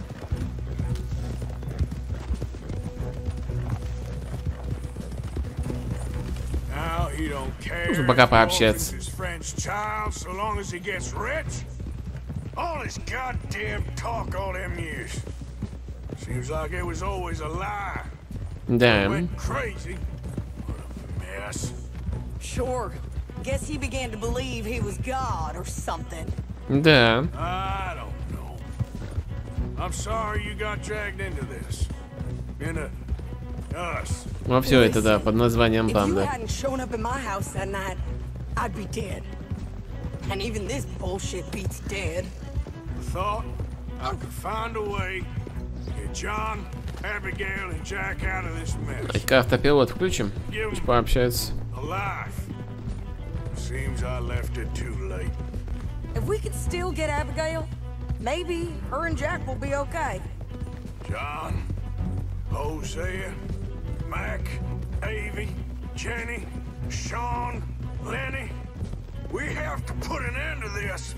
Now he don't care. Пока пообщаться. His friend's child, so long as he gets rich. All his goddamn talk all them years. Seems like it was always a lie. Да. Went crazy. What a mess. Sure. Guess he began to believe he was God or something. Да. I don't know. I'm sorry you got dragged into this. Into us. Во все это, да, под названием банда. If you hadn't shown up in my house that night, I'd be dead. And even this bullshit beats dead. I thought I could find a way to get John, Abigail, and Jack out of this mess. Давайте-ка автопилот включим. Пусть пообщаются. Alive. Seems I left it too late. If we could still get Abigail, maybe her and Jack will be okay. John, Hosea, Mac, Avie, Jenny, Sean, Lenny. We have to put an end to this.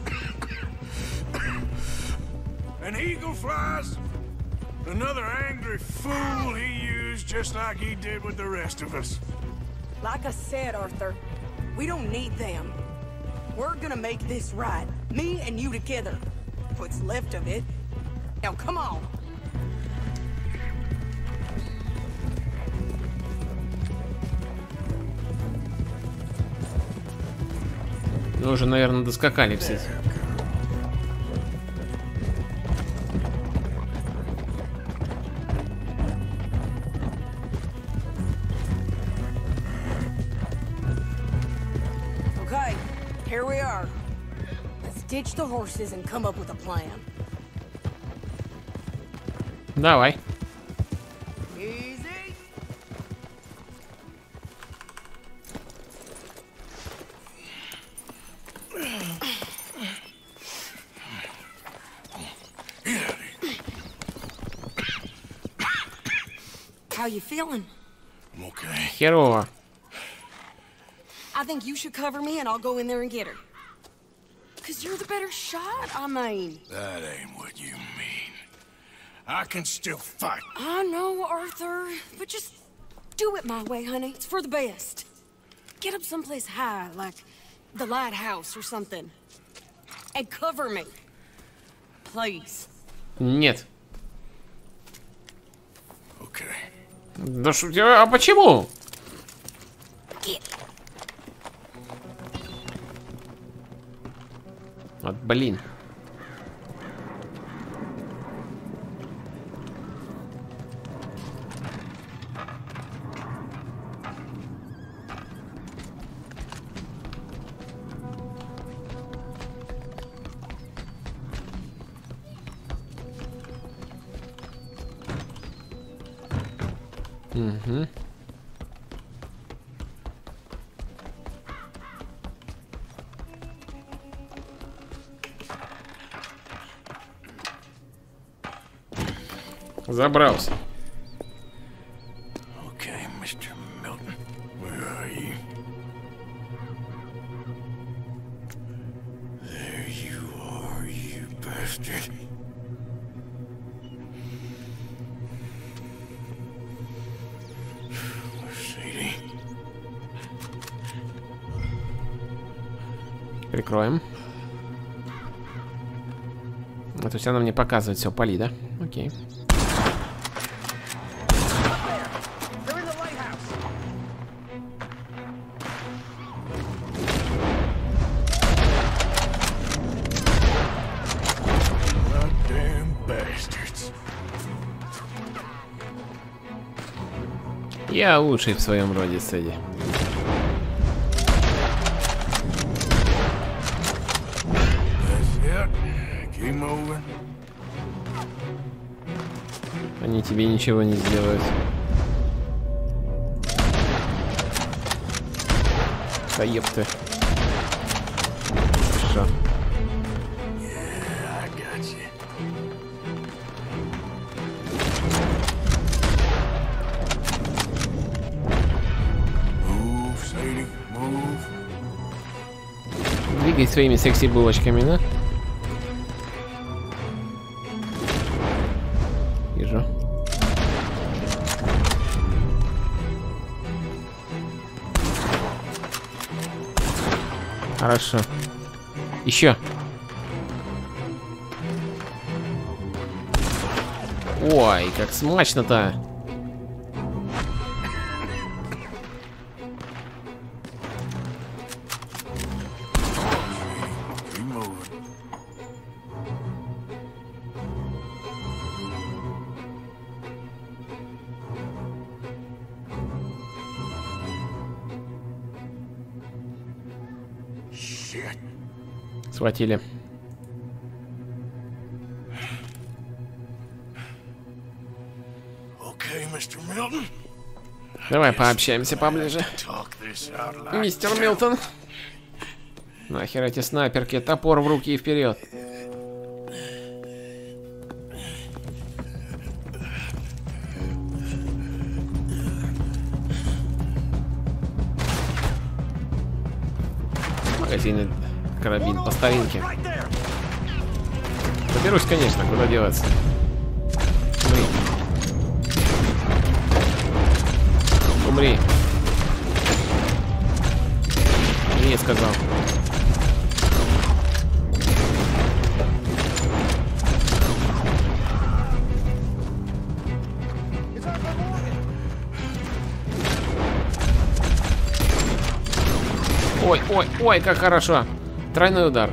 An eagle flies. Another angry fool he used just like he did with the rest of us. Like I said, Arthur, we don't need them. We're gonna make this right. Me and you together. What's left of it. Now come on. Ну, уже, наверное, доскакали все. Okay, here we are. Let's ditch the horses and come up with a plan. Давай. Easy. How you feeling? I'm okay. Херово. I think you should cover me and I'll go in there and get her. Cause you're the better shot, I mean. That ain't what you mean. I can still fight. I know, Arthur, but just do it my way, honey. It's for the best. Get up someplace high, like the lighthouse or something. And cover me. Please. Нет. Да что, а почему? Вот, блин. Угу. Забрался. Okay, мистер Milton, where are you? There you are, you bastard. Прикроем. А то есть она мне показывает все, пали, да? Окей. Я лучший в своем роде, Сэдди. Они тебе ничего не сделают. Да ёпты. Хорошо. Двигай своими секси-булочками, да? Вижу. Хорошо. Еще. Ой, как смачно-то. Схватили. Давай пообщаемся поближе. Мистер Милтон. Нахер эти снайперки, топор в руки и вперед. Магазинный карабин по старинке. Доберусь, конечно, куда деваться. Умри. Умри. Не сказал. Ой, ой, ой, как хорошо. Тройной удар.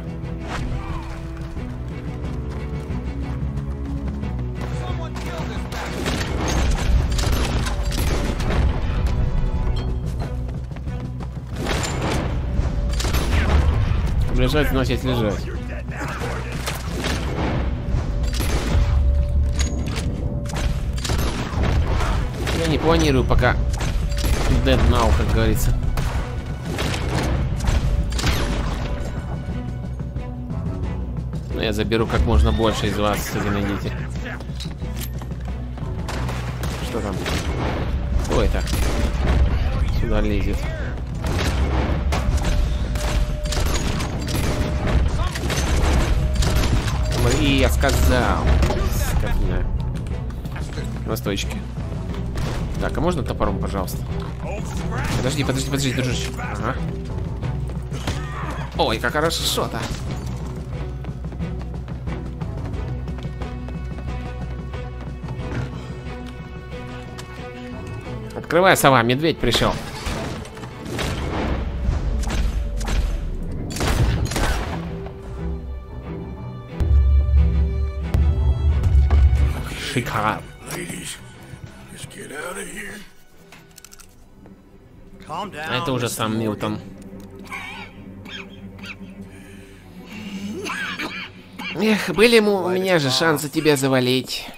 Лежать, значит лежать. Я не планирую пока dead now, как говорится. Но я заберу как можно больше из вас, если найдите. Что там? Кто это? Сюда лезет. И я сказал. Скотина. На стоечке. Так, а можно топором, пожалуйста? Подожди, подожди, подожди, дружище. Ага. Ой, как хорошо-то. Открывай, сова, медведь пришел. Шикарно. А это уже сам Милтон. Эх, были ему у меня же шансы тебя завалить.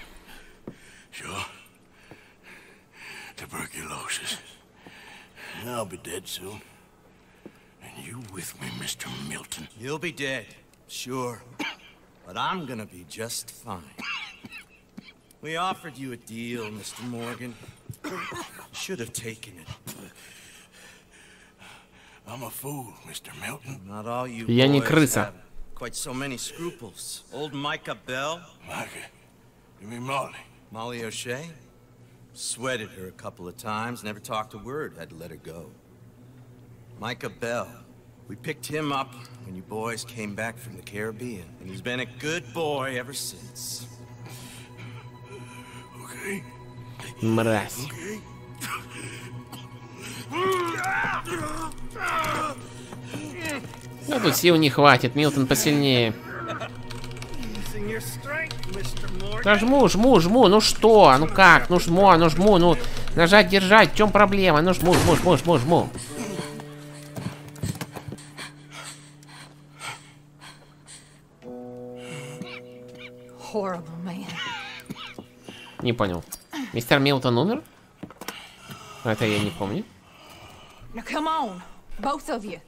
I'll be dead soon. And you with me, Mister Milton. You'll be dead, sure. But I'm gonna be just fine. We offered you a deal, Mister Morgan. Should have taken it. I'm a fool, Mister Milton. Not all you Я не boys крыса. have quite so many scruples. Old Micah Bell. Micah? You mean Molly? Molly O'Shea? Sweated her a couple of times, never talked a word, had to let her go. Micah Bell. We picked him up when you boys came back from the Caribbean, and he's been a good boy ever since. Okay. Мразь. Ну тут сил не хватит, Милтон посильнее. Да жму, жму, жму, ну что, ну как, ну жму, ну жму, ну нажать, держать, в чем проблема, ну жму, жму, жму, жму, жму. Не понял. Мистер Милтон умер? Это я не помню. Now come on, both of you.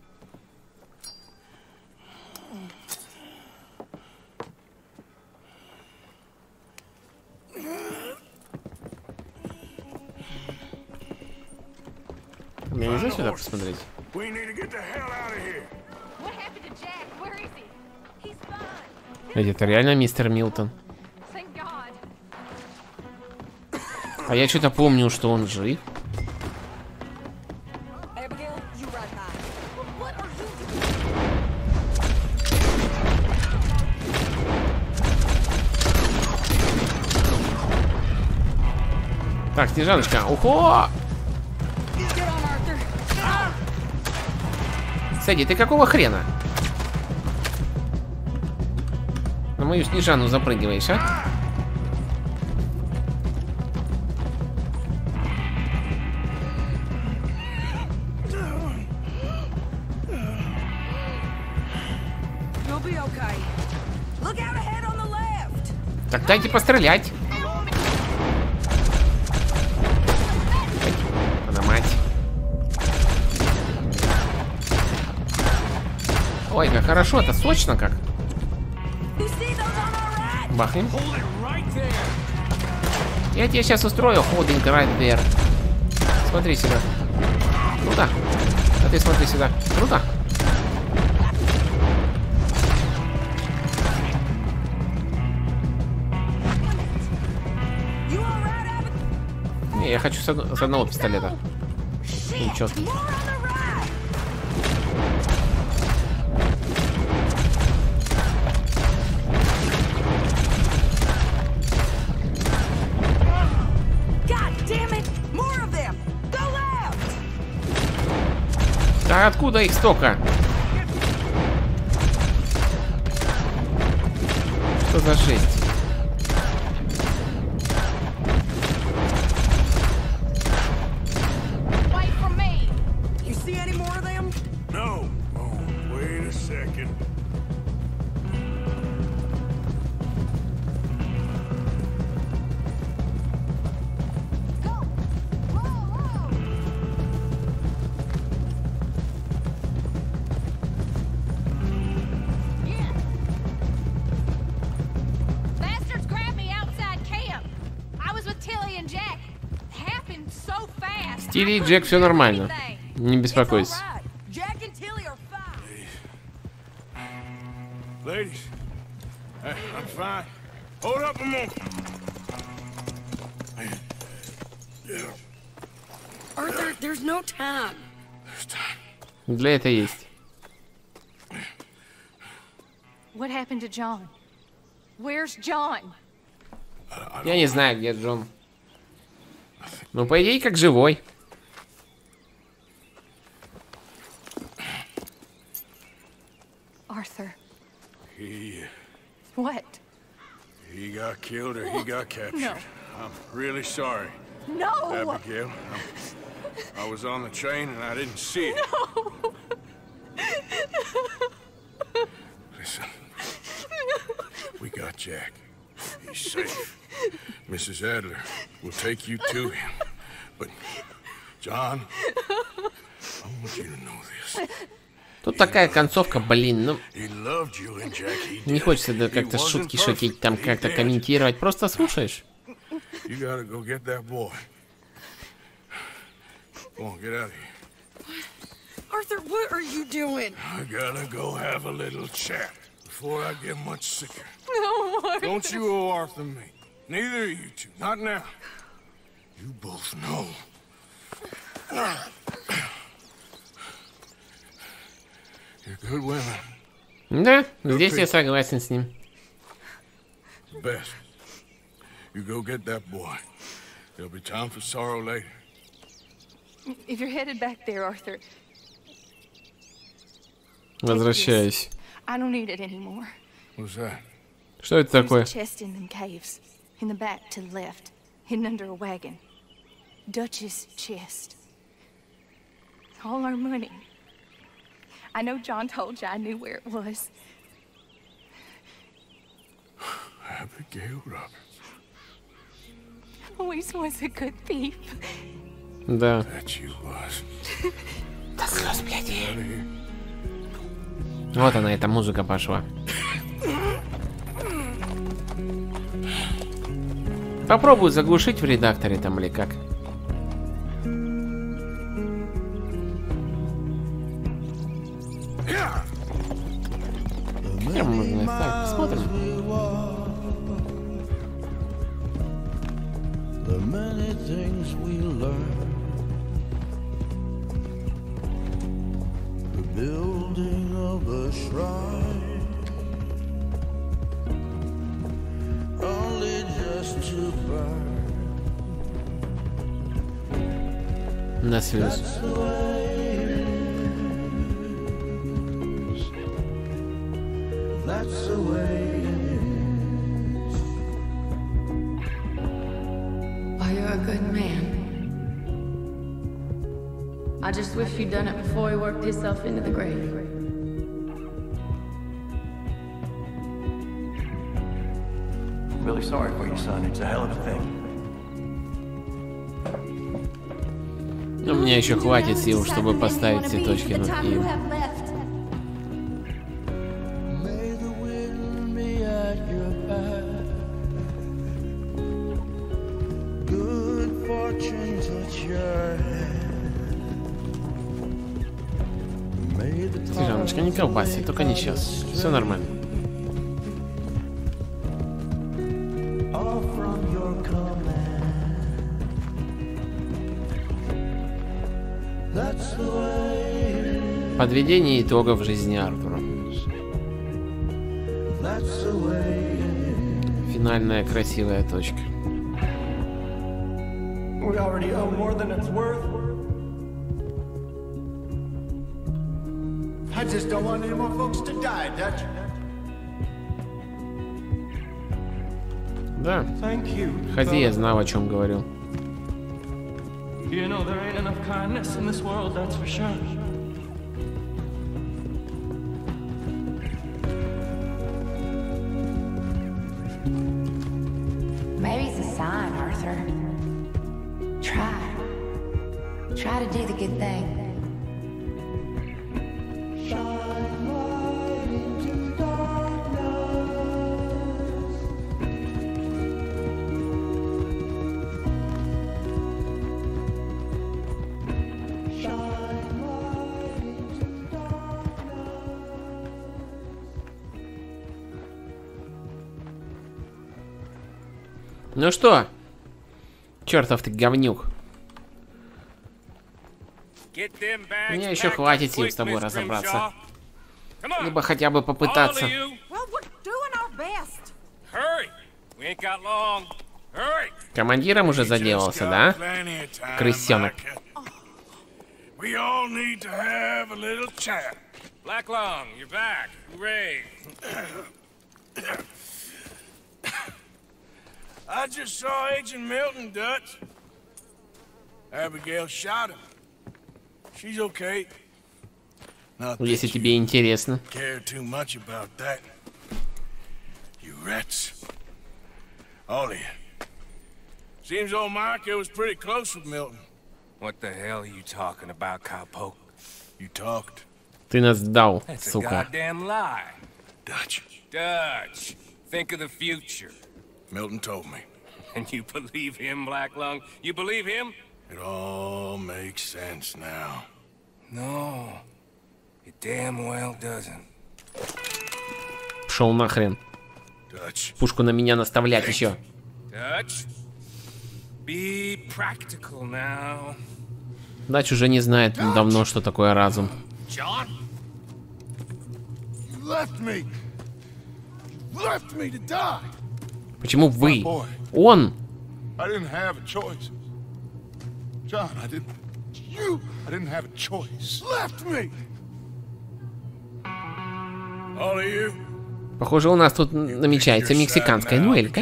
Мне нельзя сюда посмотреть? Ведь это реально мистер Милтон. А я что-то помню, что он жив. Так, Снежаночка, ухо! Сэдди, ты какого хрена? На мою Снежану запрыгиваешь, а? Так дайте пострелять. Подамать. Ой, как хорошо, это сочно как. Бахнем. Я тебе сейчас устрою holding right there. Смотри сюда. Круто. А ты смотри сюда. Круто. Не, я хочу с, од... с одного пистолета. Ничего. Да откуда их столько? Что за жесть? Тилли и Джек, все нормально. Не беспокойся. Для этого есть. What happened to John? Where's John? Я не знаю, где Джон. Ну, по идее, как живой. Arthur. He... What? He got killed or he got captured. No. I'm really sorry. No! Abigail, I'm, I was on the train and I didn't see it. No! Listen. We got Jack. He's safe. Missus Adler will take you to him. But, John, I want you to know this. Тут такая концовка, блин, ну... Не хочется да, как-то шутки шутить, там как-то комментировать, просто слушаешь. Arthur, what are you doing? I gotta go have a little chat before I get much sicker. No, Arthur. Don't you owe Arthur me. Neither of you two. Not now. You both know. You're good women. Да, здесь я согласен с ним. Best. You go get that boy. There'll be time for sorrow later. If you're headed back there, Arthur. Возвращаюсь. I don't need it anymore. What's that? Что это такое? There's a chest in them caves. In the back to the left. Hidden under a wagon. Dutch's chest. All our money. I know John told you I knew where it was. Abigail Roberts. Always was a good thief. Да. That you was. Да слез, блядь. Вот она, эта музыка пошла. Попробую заглушить в редакторе там или как. Хер можно оставить, посмотрим. Building of a shrine, only just to burn. На связь. That's the way it is. Oh, you're a good man. I just wish you'd done it before he worked himself into the grave. I'm really sorry for you, son. It's a hell of a thing. Но у меня еще хватит сил, чтобы поставить все точки над «и». Снежаночка, не колбаси, только не сейчас. Все нормально. Подведение итогов жизни Артура. Финальная красивая точка. We already owe more than it's worth. I just don't want any more folks to die, Dutch. Да. Ходи, я знал, о чем говорил. You know there ain't enough kindness in this world, that's for sure. Maybe it's a sign, Arthur. Try. Try to do the good thing. Ну что? Чертов ты говнюк. Мне еще хватит сил с тобой разобраться. Либо хотя бы попытаться. Командиром уже заделался, да? Крысенок. We all need to have a little chat. Black Lung, you're back. Hooray. I just saw Agent Milton, Dutch. Abigail shot him. She's okay. Not Если тебе интересно. Care too much about that. You rats. All of you. Seems old Micah was pretty close with Milton. What the hell are you talking about, cowpoke? You talked. Ты нас сдал, That's a сука. goddamn lie. Dutch. Dutch, think of the future. Milton told me. And you believe him, Black Lung? You believe him? It all makes sense now. No, it damn well doesn't. Пшел нахрен. Dutch. Пушку на меня наставлять еще. Dutch, be practical now. Дач уже не знает давно, что такое разум. John, you left me. You left me to die. Почему вы? Он? I didn't have a choice. John, I didn't. You. I didn't have a choice. Left me. All of you. Похоже, у нас тут намечается мексиканская дуэлька.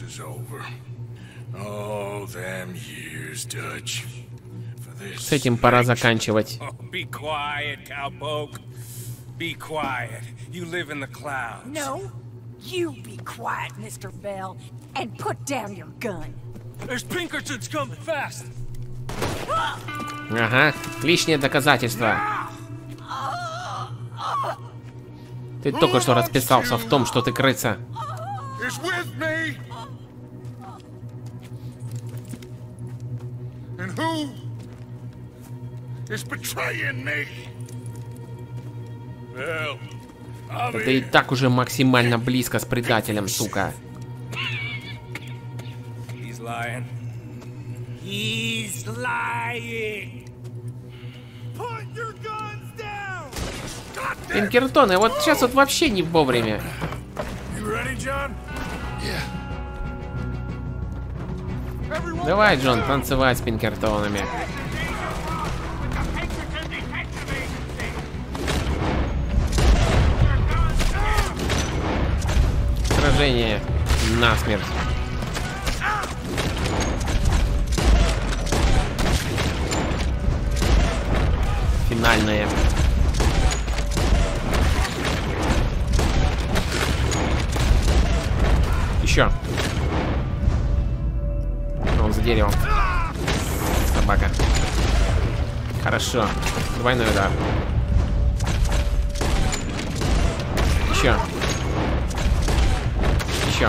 Oh, them years, Dutch. С этим пора заканчивать. Be quiet, cowpoke. Be quiet. You live in the clouds. No, you be quiet, Mister Bell, and put down your gun. There's Pinkertons coming fast. Ага, лишнее доказательство. Ты только что расписался в том, что ты крыса. Is with me. And who is betraying me? Well, Да и так уже максимально близко с предателем, сука. He's lying. He's lying. Put your guns down. Пинкертоны, вот сейчас вот вообще не вовремя. You ready, John? Давай, Джон, танцевать с Пинкертонами. Сражение насмерть. Финальное. Еще. Он за деревом. Собака. Хорошо. Двойной удар. Еще. Еще.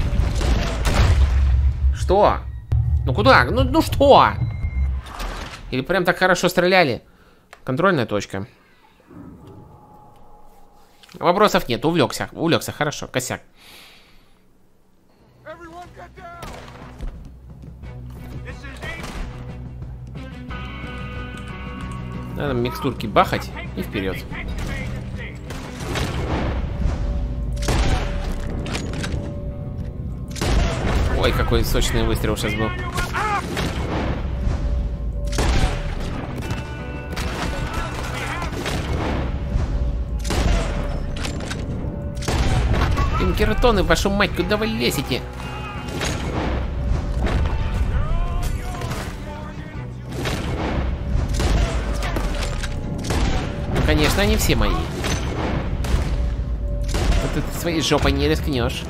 Что? Ну куда? Ну, ну что? Или прям так хорошо стреляли? Контрольная точка. Вопросов нет. Увлекся. Увлекся. Хорошо. Косяк. Надо микстурки бахать и вперед. Ой, какой сочный выстрел сейчас был. Пинкертоны, вашу мать, куда вы лезете? Ну, конечно, они все мои. Ты своей жопой не рискнешь.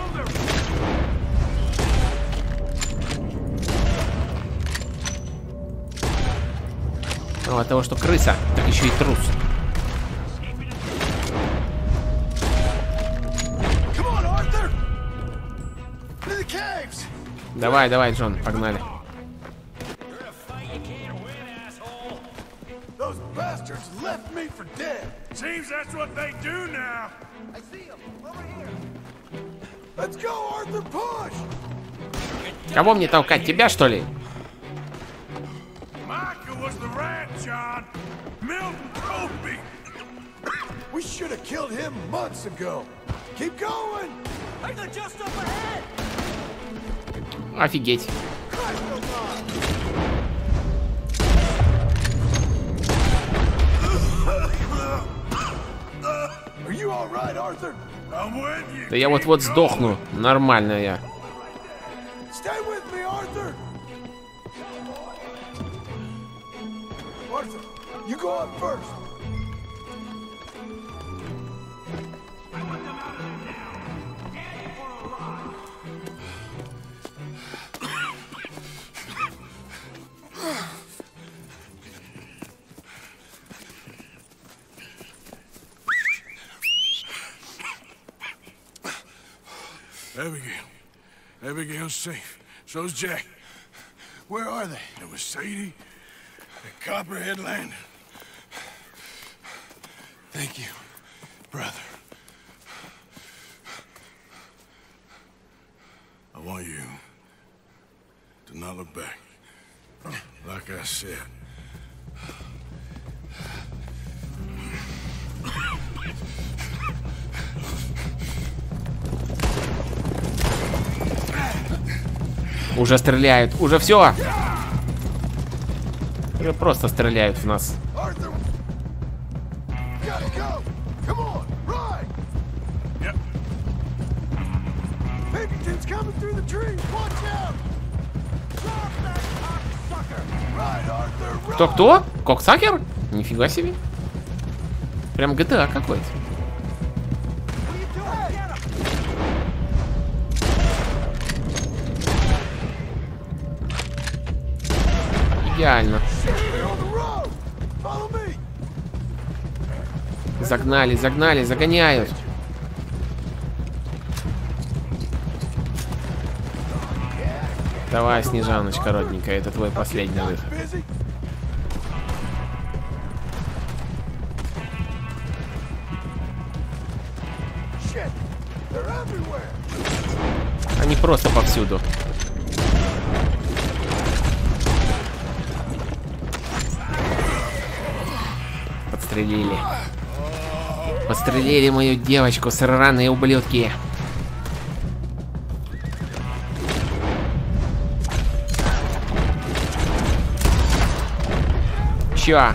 Ну, от того, что крыса, так еще и трус. Давай, давай, Джон, погнали. Кого мне толкать? Тебя, что ли? We should have killed him months ago. Keep going. Just up ahead. Офигеть. Да я вот-вот сдохну. Нормально я. Abigail. Abigail's safe. So's Jack. Where are they? It was Sadie at Copperhead Landing. Thank you, brother. I want you to not look back. Like I said. Уже стреляют, уже все. Уже просто стреляют в нас. Кто-кто? Коксакер? Нифига себе. Прям джи ти эй какой-то. Идеально. Загнали, загнали, загоняют. Давай, Снежаночка, родненькая, это твой последний выход. Они просто повсюду. Подстрелили. Подстрелили мою девочку, сраные ублюдки. Чё?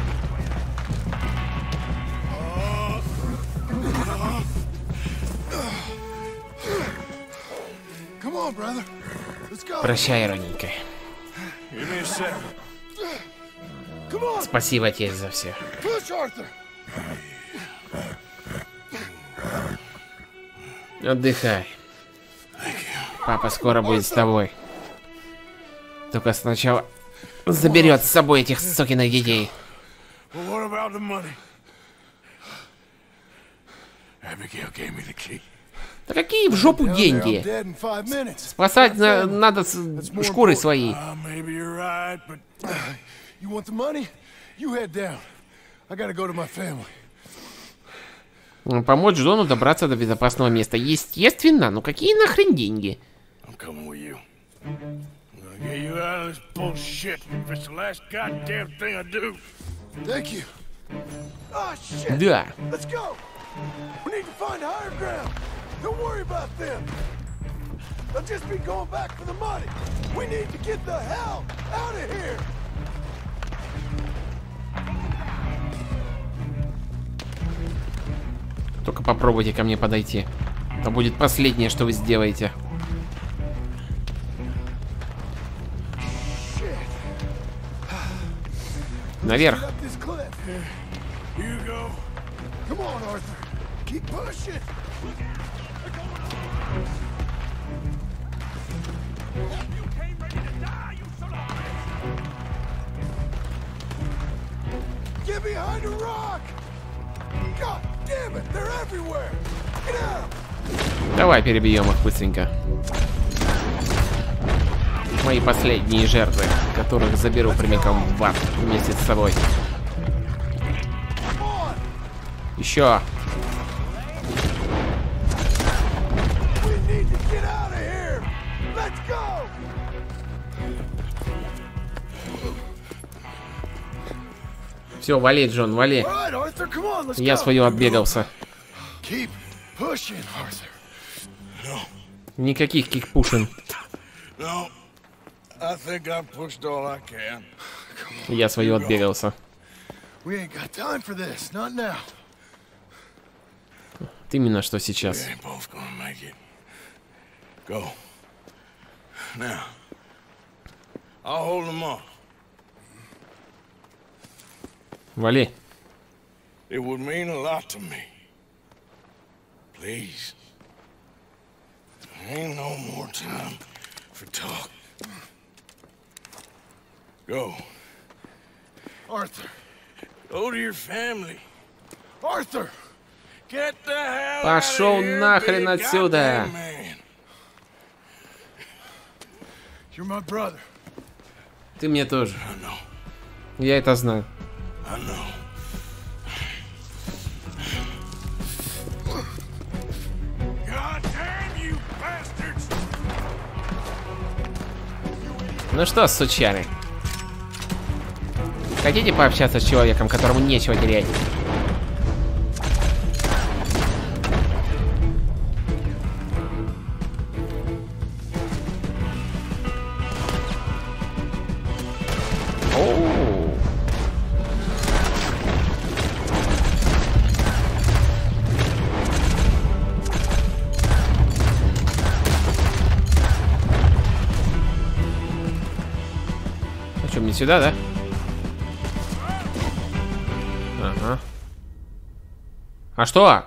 Прощай, родненькая. Спасибо тебе за все. Отдыхай. Папа скоро будет с тобой. Только сначала заберет с собой этих сукиных детей. Да какие в жопу деньги? Спасать на, надо с шкуры свои. Помочь Джону добраться до безопасного места. Естественно, ну какие нахрен деньги? Да. Только попробуйте ко мне подойти. Это будет последнее, что вы сделаете. Наверх. Давай перебьем их быстренько. Мои последние жертвы, которых заберу прямиком в ад вместе с собой. Еще. Все, вали, Джон, вали. Я свою отбегался. Никаких кикпушин. No, I think I've pushed all I can. Я свою отбегался. We ain't got time for this, not now. Ты именно что сейчас. We ain't both gonna make it. Go. Now. I'll hold them off. Вали. It would mean a lot to me. Please. There ain't no more time for talk. Go. Arthur. Go to your family. Arthur. Get the hell Пошел out of here, нахрен big отсюда. goddamn man. You're my brother. Ты мне тоже. Я это знаю. I know. God damn you bastards! Ну что, сучары? Хотите пообщаться с человеком, которому нечего терять? Оу. А что, мне сюда, да? Ага. А что?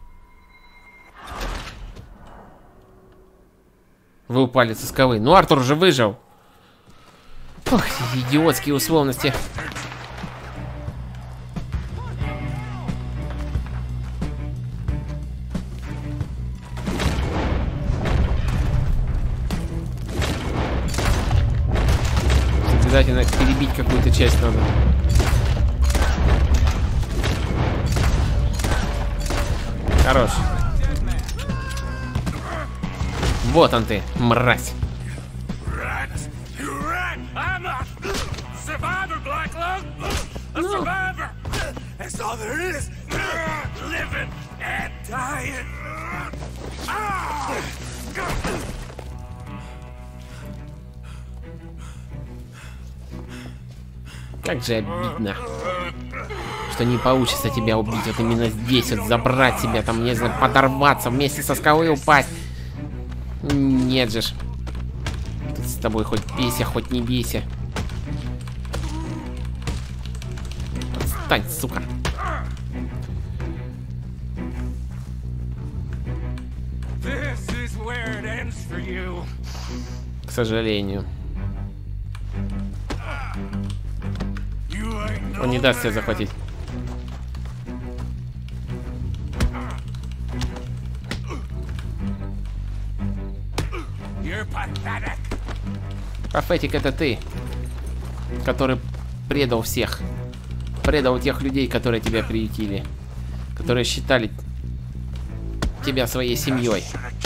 Вы упали со скалы. Ну, Артур уже выжил. Ох, идиотские условности. Обязательно перебить какую-то часть надо. Хорош. Вот он ты, мразь. I'm a survivor, Black Lung. A survivor. That's all there is. Living and dying. Как же обидно, что не получится тебя убить. Вот именно здесь вот забрать тебя, там, не знаю, подорваться, вместе со скалы упасть. Нет же ж. Тут с тобой хоть бейся, хоть не бейся. Отстань, сука. К сожалению. Он не даст тебя захватить. Пафетик, это ты, который предал всех. Предал тех людей, которые тебя приютили. Которые считали тебя своей семьей.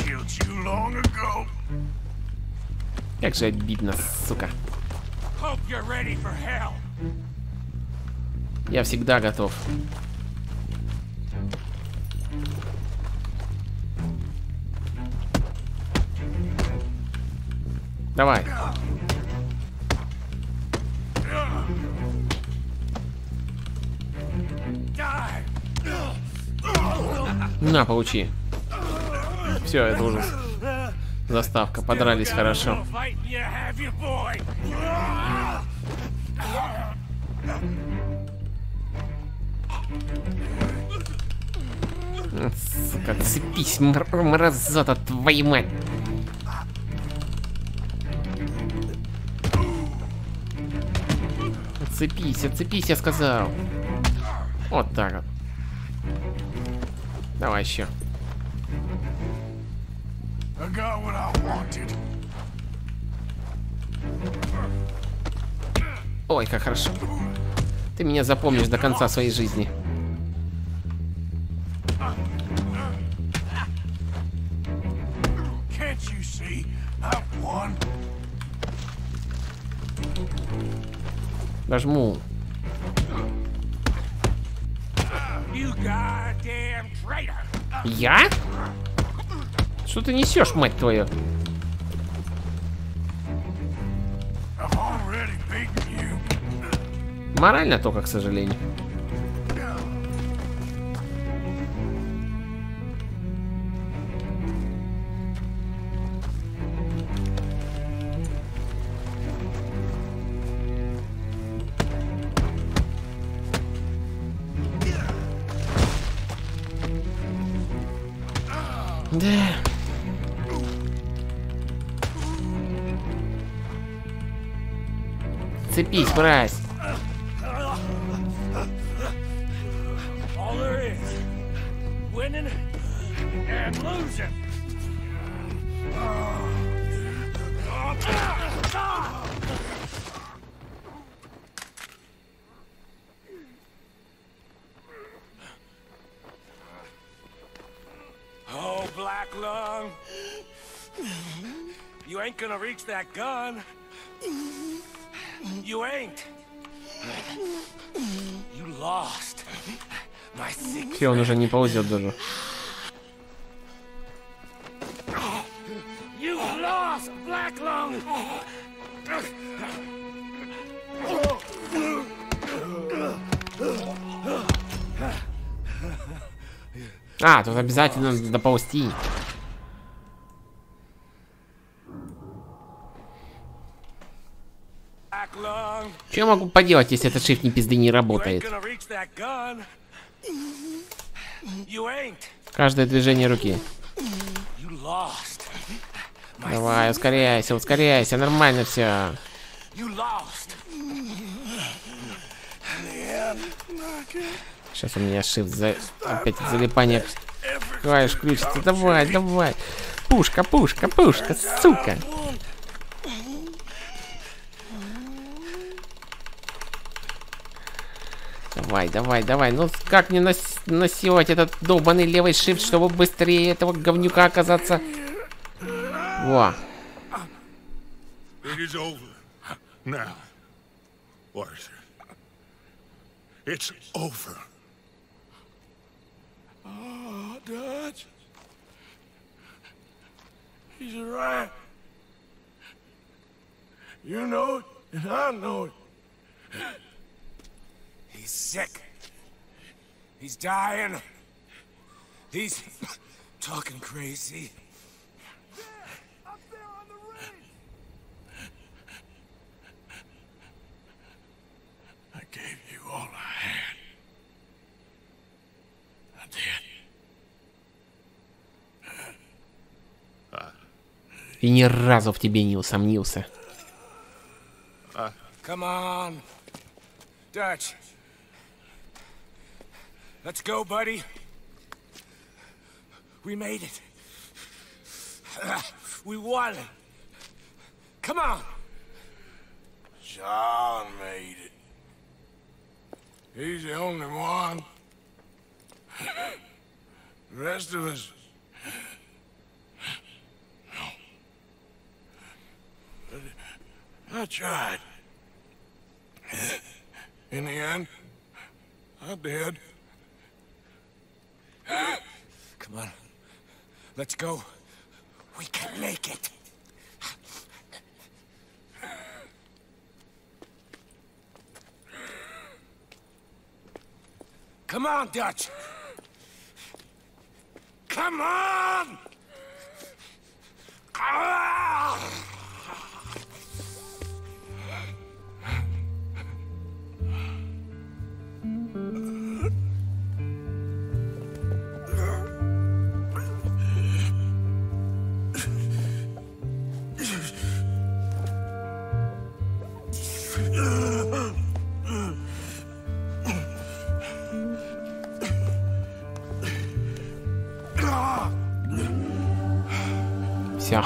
Как же обидно, сука. Я всегда готов. Давай. На, получи. Все, это ужас. Заставка. Подрались хорошо. Сука, цепись, мр мразота, твою мать. Отцепись, отцепись, я сказал. Вот так вот. Давай еще. Ой, как хорошо. Ты меня запомнишь до конца своей жизни. Нажму. Я? Что ты несешь, мать твою? Морально только, к сожалению. Да. Цепись, мразь. Oh, Black Lung. You ain't gonna reach that gun. You ain't. You lost. My secret. Все, он уже не ползет даже. You lost, Black Lung. А, тут обязательно доползти. Что я могу поделать, если этот shift ни пизды не работает? Каждое движение руки. Давай, ускоряйся, ускоряйся, нормально все. Сейчас у меня shift за... опять залипание. Клавиш включится. Давай, давай. Пушка, пушка, пушка, сука. Давай, давай, давай. Ну как мне нас насиловать этот долбаный левый shift, чтобы быстрее этого говнюка оказаться? Во. It is over. Now, Arthur. It's over. Oh, Dutch. He's right. You know it, and I know it. He's sick. He's dying. He's talking crazy. I gave you all I had. I did. И ни разу в тебе не усомнился. Come on, Dutch. Let's go, buddy. We made it. We won. Come on. John made it. He's the only one. The rest of us... No. I tried. In the end, I did. Come on. Let's go. We can make it. Come on, Dutch. Come on! Ah! Все.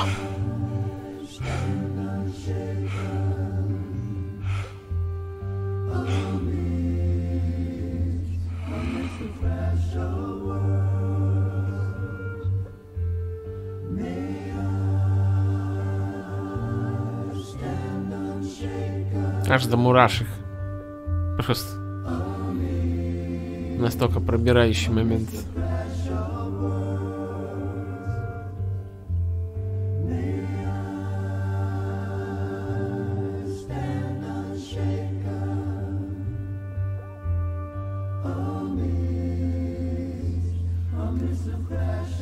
Аж до мурашек. Просто настолько пробирающий момент.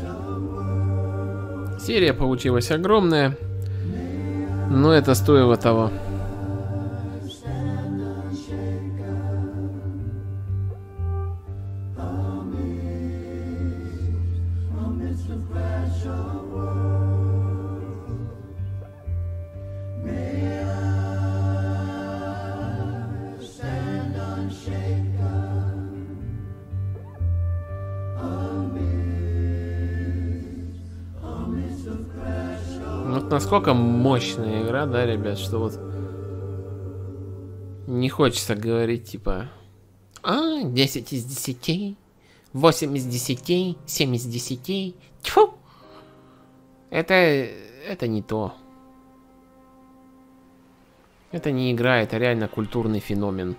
Серия получилась огромная, но это стоило того. Вот насколько мощная игра, да, ребят, что вот не хочется говорить, типа, а, десять из десяти, восемь из десяти, семь из десяти, тьфу! Это, это не то. Это не игра, это реально культурный феномен.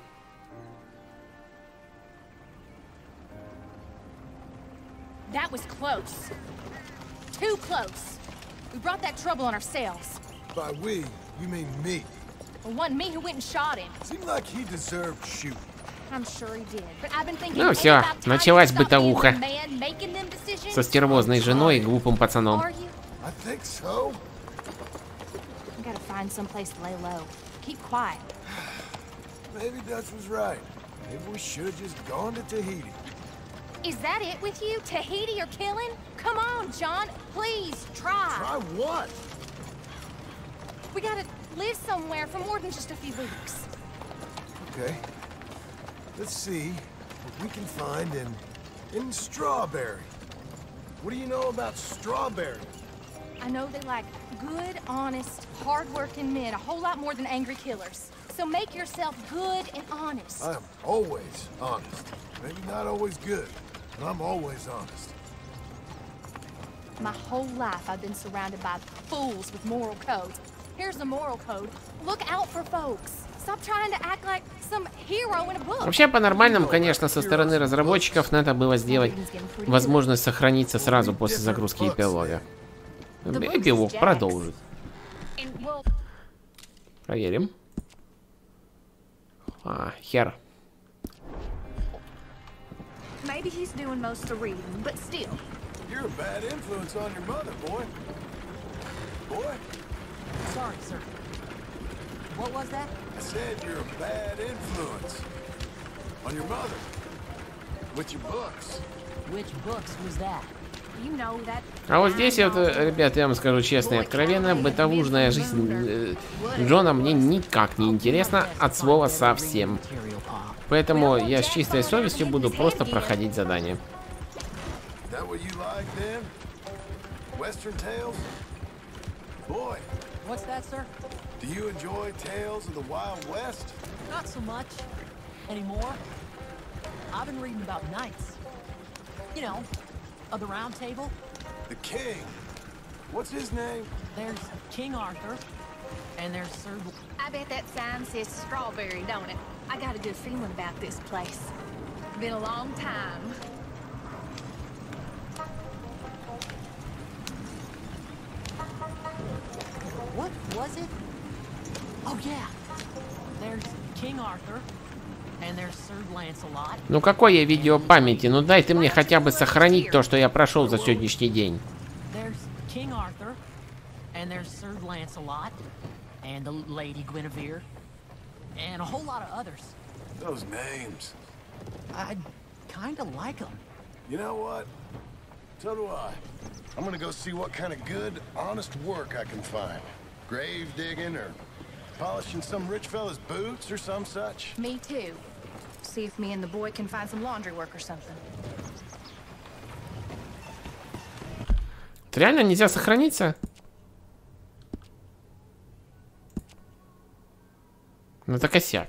That was close. Too close. We brought that trouble on ourselves. By we, you mean me. It wasn't me who went and shot him. Seemed like he deserved shooting. I'm sure he did. But I've been thinking Ну все, началась бытовуха со стервозной женой и глупым пацаном. I think so. We gotta find some place to lay low. Keep quiet. Maybe Dutch was right. Maybe we should have just gone to Tahiti. Is that it with you? Tahiti or killing? Come on, John. Please, try. Try what? We gotta live somewhere for more than just a few weeks. Okay. Let's see what we can find in... in Strawberry. What do you know about Strawberry? I know they like good, honest, hard-working men a whole lot more than angry killers. So make yourself good and honest. I am always honest. Maybe not always good, but I'm always honest. My whole life I've been surrounded by fools with moral codes. Here's the moral code. Look out for folks. Stop trying to act like some hero in a book. Вообще, по-нормальному, конечно, со стороны разработчиков надо было сделать возможность сохраниться сразу после загрузки эпилога. Эпилог продолжит. Проверим. А, хер. Maybe he's doing most of the reading, but still. You're a bad influence on your mother, boy. Boy? Sorry, sir. What was that? I said you're a bad influence on your mother. With your books. Which books was that? You know that. А вот здесь, вот, ребят, я вам скажу честно и откровенно, бытовужная жизнь э, Джона мне никак не интересна от слова совсем. Поэтому я с чистой совестью буду просто проходить задание. What's that, sir? Do you enjoy tales of the Wild West? Not so much anymore. I've been reading about knights. You know, of the Round Table. The king. What's his name? There's King Arthur, and there's Sir... I bet that sign says Strawberry, don't it? I got a good feeling about this place. Been a long time. What was it? Oh yeah. There's King Arthur, and there's Sir Lancelot. Ну какой я видео памяти? Ну дай ты мне хотя бы сохранить то, что я прошел за сегодняшний день. There's King Arthur, and there's Sir Lancelot, and the Lady Guinevere, and a whole lot of others. Those names. I kind of like them. You know what? So do I. I'm gonna go see what kind of good, honest work I can find. Grave digging or polishing some rich fella's boots or some such. Me too. See if me and the boy can find some laundry work or something. Реально нельзя сохраниться? Ну это косяк.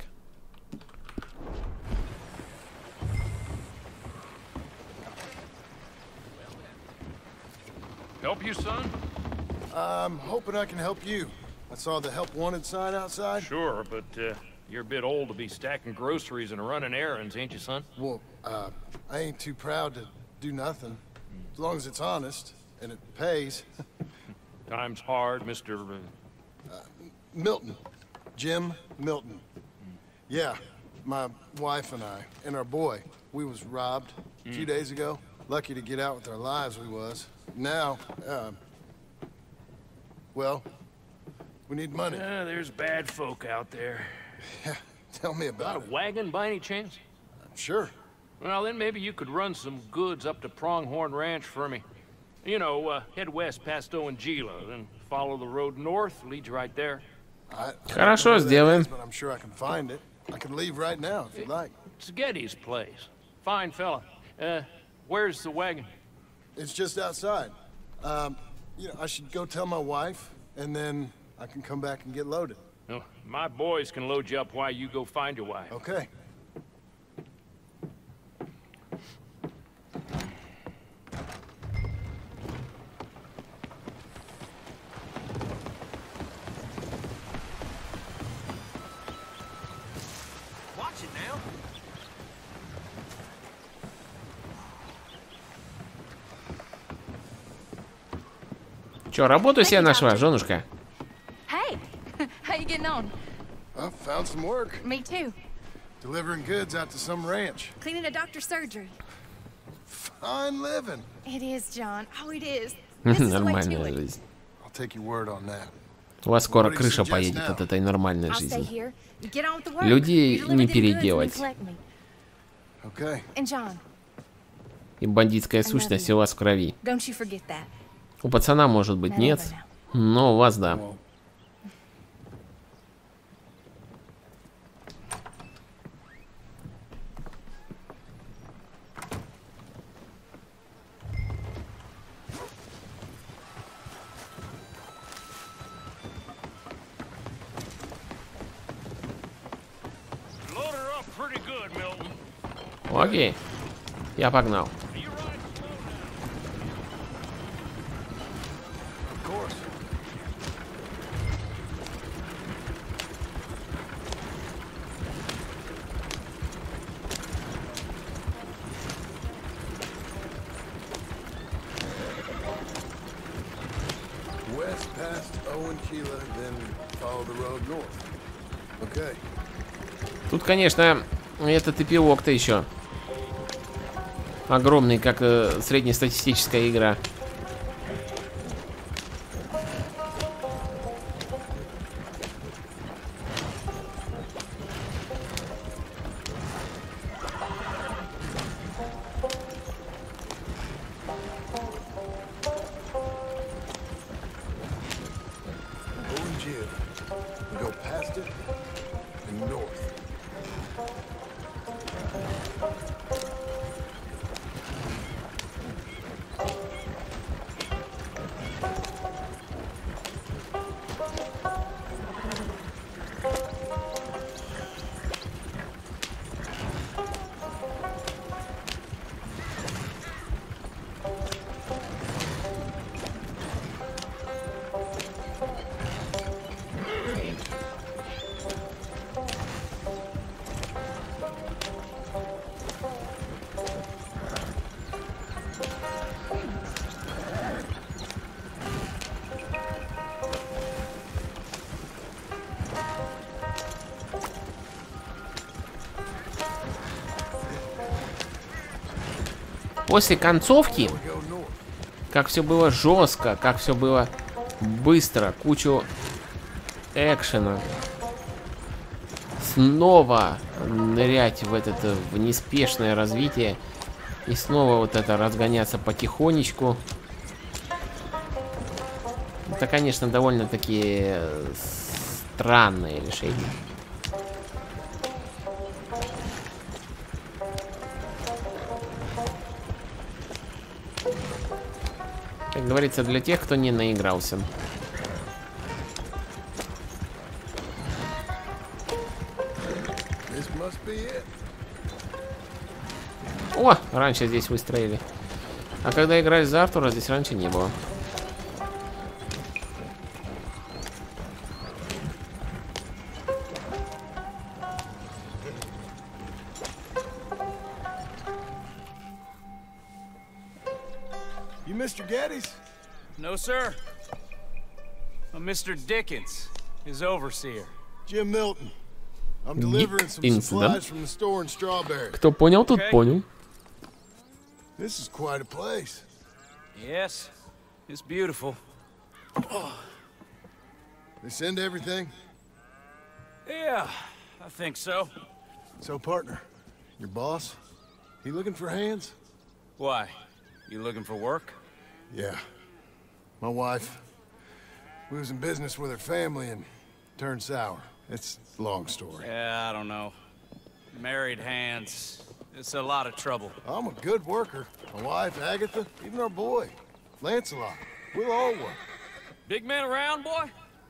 Help you, son? I'm hoping I can help you. I saw the help wanted sign outside. Sure, but uh, you're a bit old to be stacking groceries and running errands, ain't you, son? Well, uh, I ain't too proud to do nothing. As long as it's honest and it pays. Time's hard, Mister Uh... Uh, Milton. Jim Milton. Yeah, my wife and I, and our boy, we was robbed a few days ago. Lucky to get out with our lives we was. Now, uh, well, we need money. Uh, there's bad folk out there. Yeah, tell me about Got a wagon by any chance? it. Sure. Well, then maybe you could run some goods up to Pronghorn Ranch for me. You know, uh, head west past Owanjila, then follow the road north, leads you right there. I, Хорошо, сделаем. but I'm sure I can find it. I can leave right now if you'd like. It's Getty's place. Fine fella. Uh, where's the wagon? It's just outside. Um, you know, I should go tell my wife, and then I can come back and get loaded. Oh, my boys can load you up while you go find your wife. Okay. Watch it now. Чё, работу себе нашла, женушка? Hey, how you getting on? I found some work. Me too. Delivering goods out to some ranch. Cleaning a doctor's surgery. Fine living. It is, John. Oh, it is. This is the way to Нормальная it. жизнь. I'll take your word on that. У вас скоро крыша поедет от этой нормальной I'll stay жизни. here. You get on with the work. Людей You не deliver them goods and you переделать. collect me. Okay. And John, И бандитская сущность у вас в крови. don't you forget that. У пацана, может быть, нет, но у вас да. Load her up pretty good, Milton. Окей, я погнал. Of course. West past Owanjila, then follow the road north. Okay. Тут, конечно, этот эпилог-то еще огромный, как э, среднестатистическая игра. Owanjila. We go past it and north. После концовки, как все было жестко, как все было быстро, кучу экшена. Снова нырять в это в неспешное развитие. И снова вот это разгоняться потихонечку. Это, конечно, довольно-таки странное решение. Как говорится, для тех, кто не наигрался. О, раньше здесь выстроили. А когда играли за Артура, здесь раньше не было. You Mister Geddes? No, sir. I'm Mister Dickens, his overseer. Jim Milton. I'm delivering some supplies from the store in Strawberry. Кто понял, тот понял. This is quite a place. Yes, it's beautiful. Oh. They send everything? Yeah, I think so. So, partner, your boss, he looking for hands? Why? You looking for work? Yeah. My wife, we was in business with her family and turned sour. It's a long story. Yeah, I don't know. Married hands. It's a lot of trouble. I'm a good worker. My wife, Agatha, even our boy, Lancelot. We'll all work. Big man around, boy?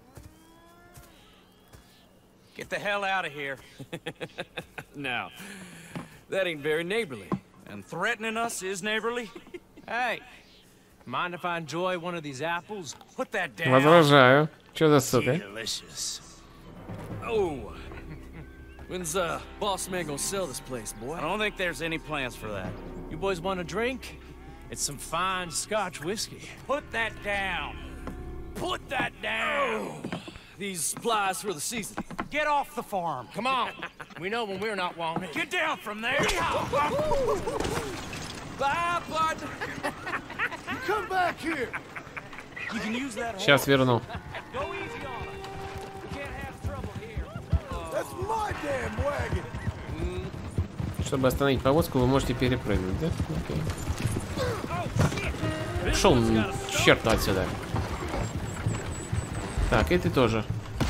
Get the hell out of here. No, that ain't very neighborly. And threatening us is neighborly? Hey, mind if I enjoy one of these apples? Put that down. Возражаю. Чё за сука? Delicious. Oh. When's uh, boss man gonna sell this place, boy? I don't think there's any plans for that. You boys want a drink? It's some fine Scotch whiskey. Put that down. Put that down. Oh. These supplies for the season. Get off the farm. Come on. We know when we're not wanted. Get down from there. Bye, bud. You come back here. You can use that. Сейчас верну. Go easy on us. We can't have trouble here. That's my damn wagon. Чтобы остановить повозку, вы можете перепрыгнуть, да? Окей. Шел черт отсюда. Так, и ты тоже.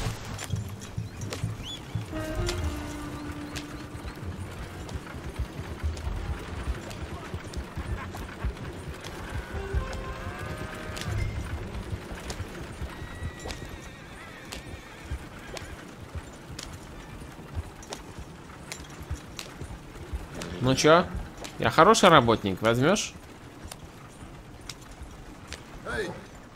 Ну чё? Я хороший работник, возьмешь? Hey.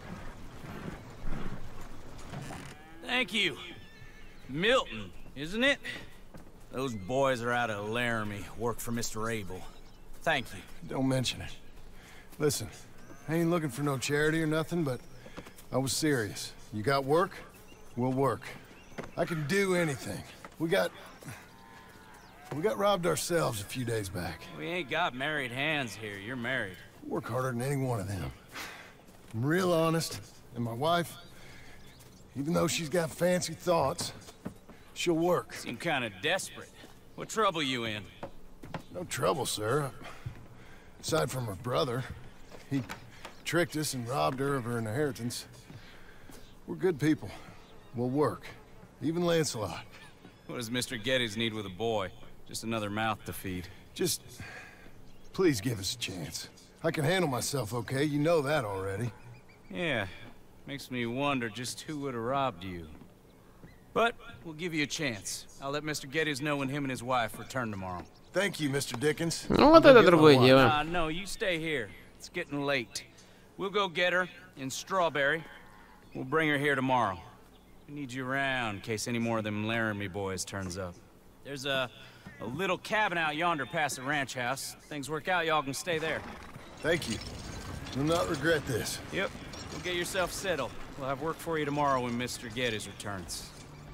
Thank you. Milton, isn't it? Those boys are out of Laramie, work for Mister Abel. Thank you. Don't mention it. Listen, I ain't looking for no charity or nothing, but I was serious. You got work? We'll work. I can do anything. We got... We got robbed ourselves a few days back. We ain't got married hands here. You're married. I work harder than any one of them. I'm real honest, and my wife, even though she's got fancy thoughts, she'll work. Seem kind of desperate. What trouble you in? No trouble, sir. Aside from her brother, he tricked us and robbed her of her inheritance. We're good people. We'll work. Even Lancelot. What does Mister Geddes need with a boy? Just another mouth to feed. Just... please give us a chance. I can handle myself okay, you know that already. Yeah. Makes me wonder just who would have robbed you. But we'll give you a chance. I'll let Mister Geddes know when him and his wife return tomorrow. Thank you, Mister Dickens. Ну вот это другое дело. Uh, no, you stay here. It's getting late. We'll go get her in Strawberry. We'll bring her here tomorrow. We need you around in case any more of them Laramie boys turns up. There's a, a little cabin out yonder past the ranch house. Things work out, y'all can stay there. Thank you. You'll not regret this. Yep. Well, get yourself settled. We'll have work for you tomorrow when Mister Geddes returns.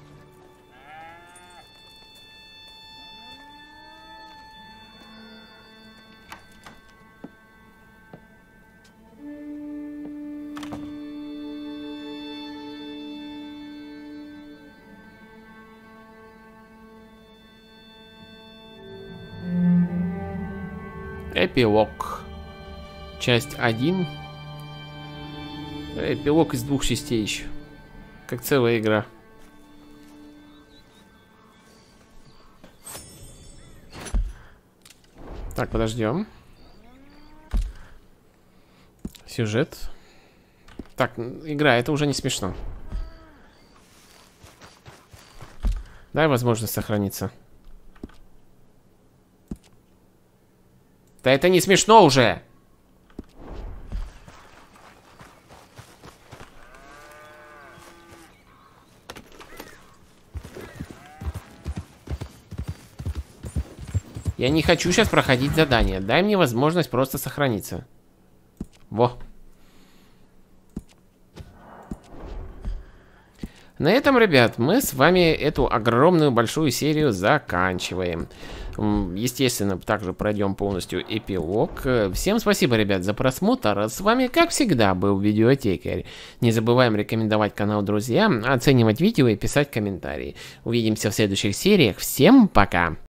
Эпилог. Часть один. Эпилог из двух частей еще. Как целая игра. Так, подождем. Сюжет. Так, игра, это уже не смешно. Дай возможность сохраниться. Да это не смешно уже. Я не хочу сейчас проходить задание. Дай мне возможность просто сохраниться. Во. На этом, ребят, мы с вами эту огромную большую серию заканчиваем. Естественно, также пройдем полностью эпилог. Всем спасибо, ребят, за просмотр. С вами, как всегда, был Видеотекарь. Не забываем рекомендовать канал друзьям, оценивать видео и писать комментарии. Увидимся в следующих сериях. Всем пока!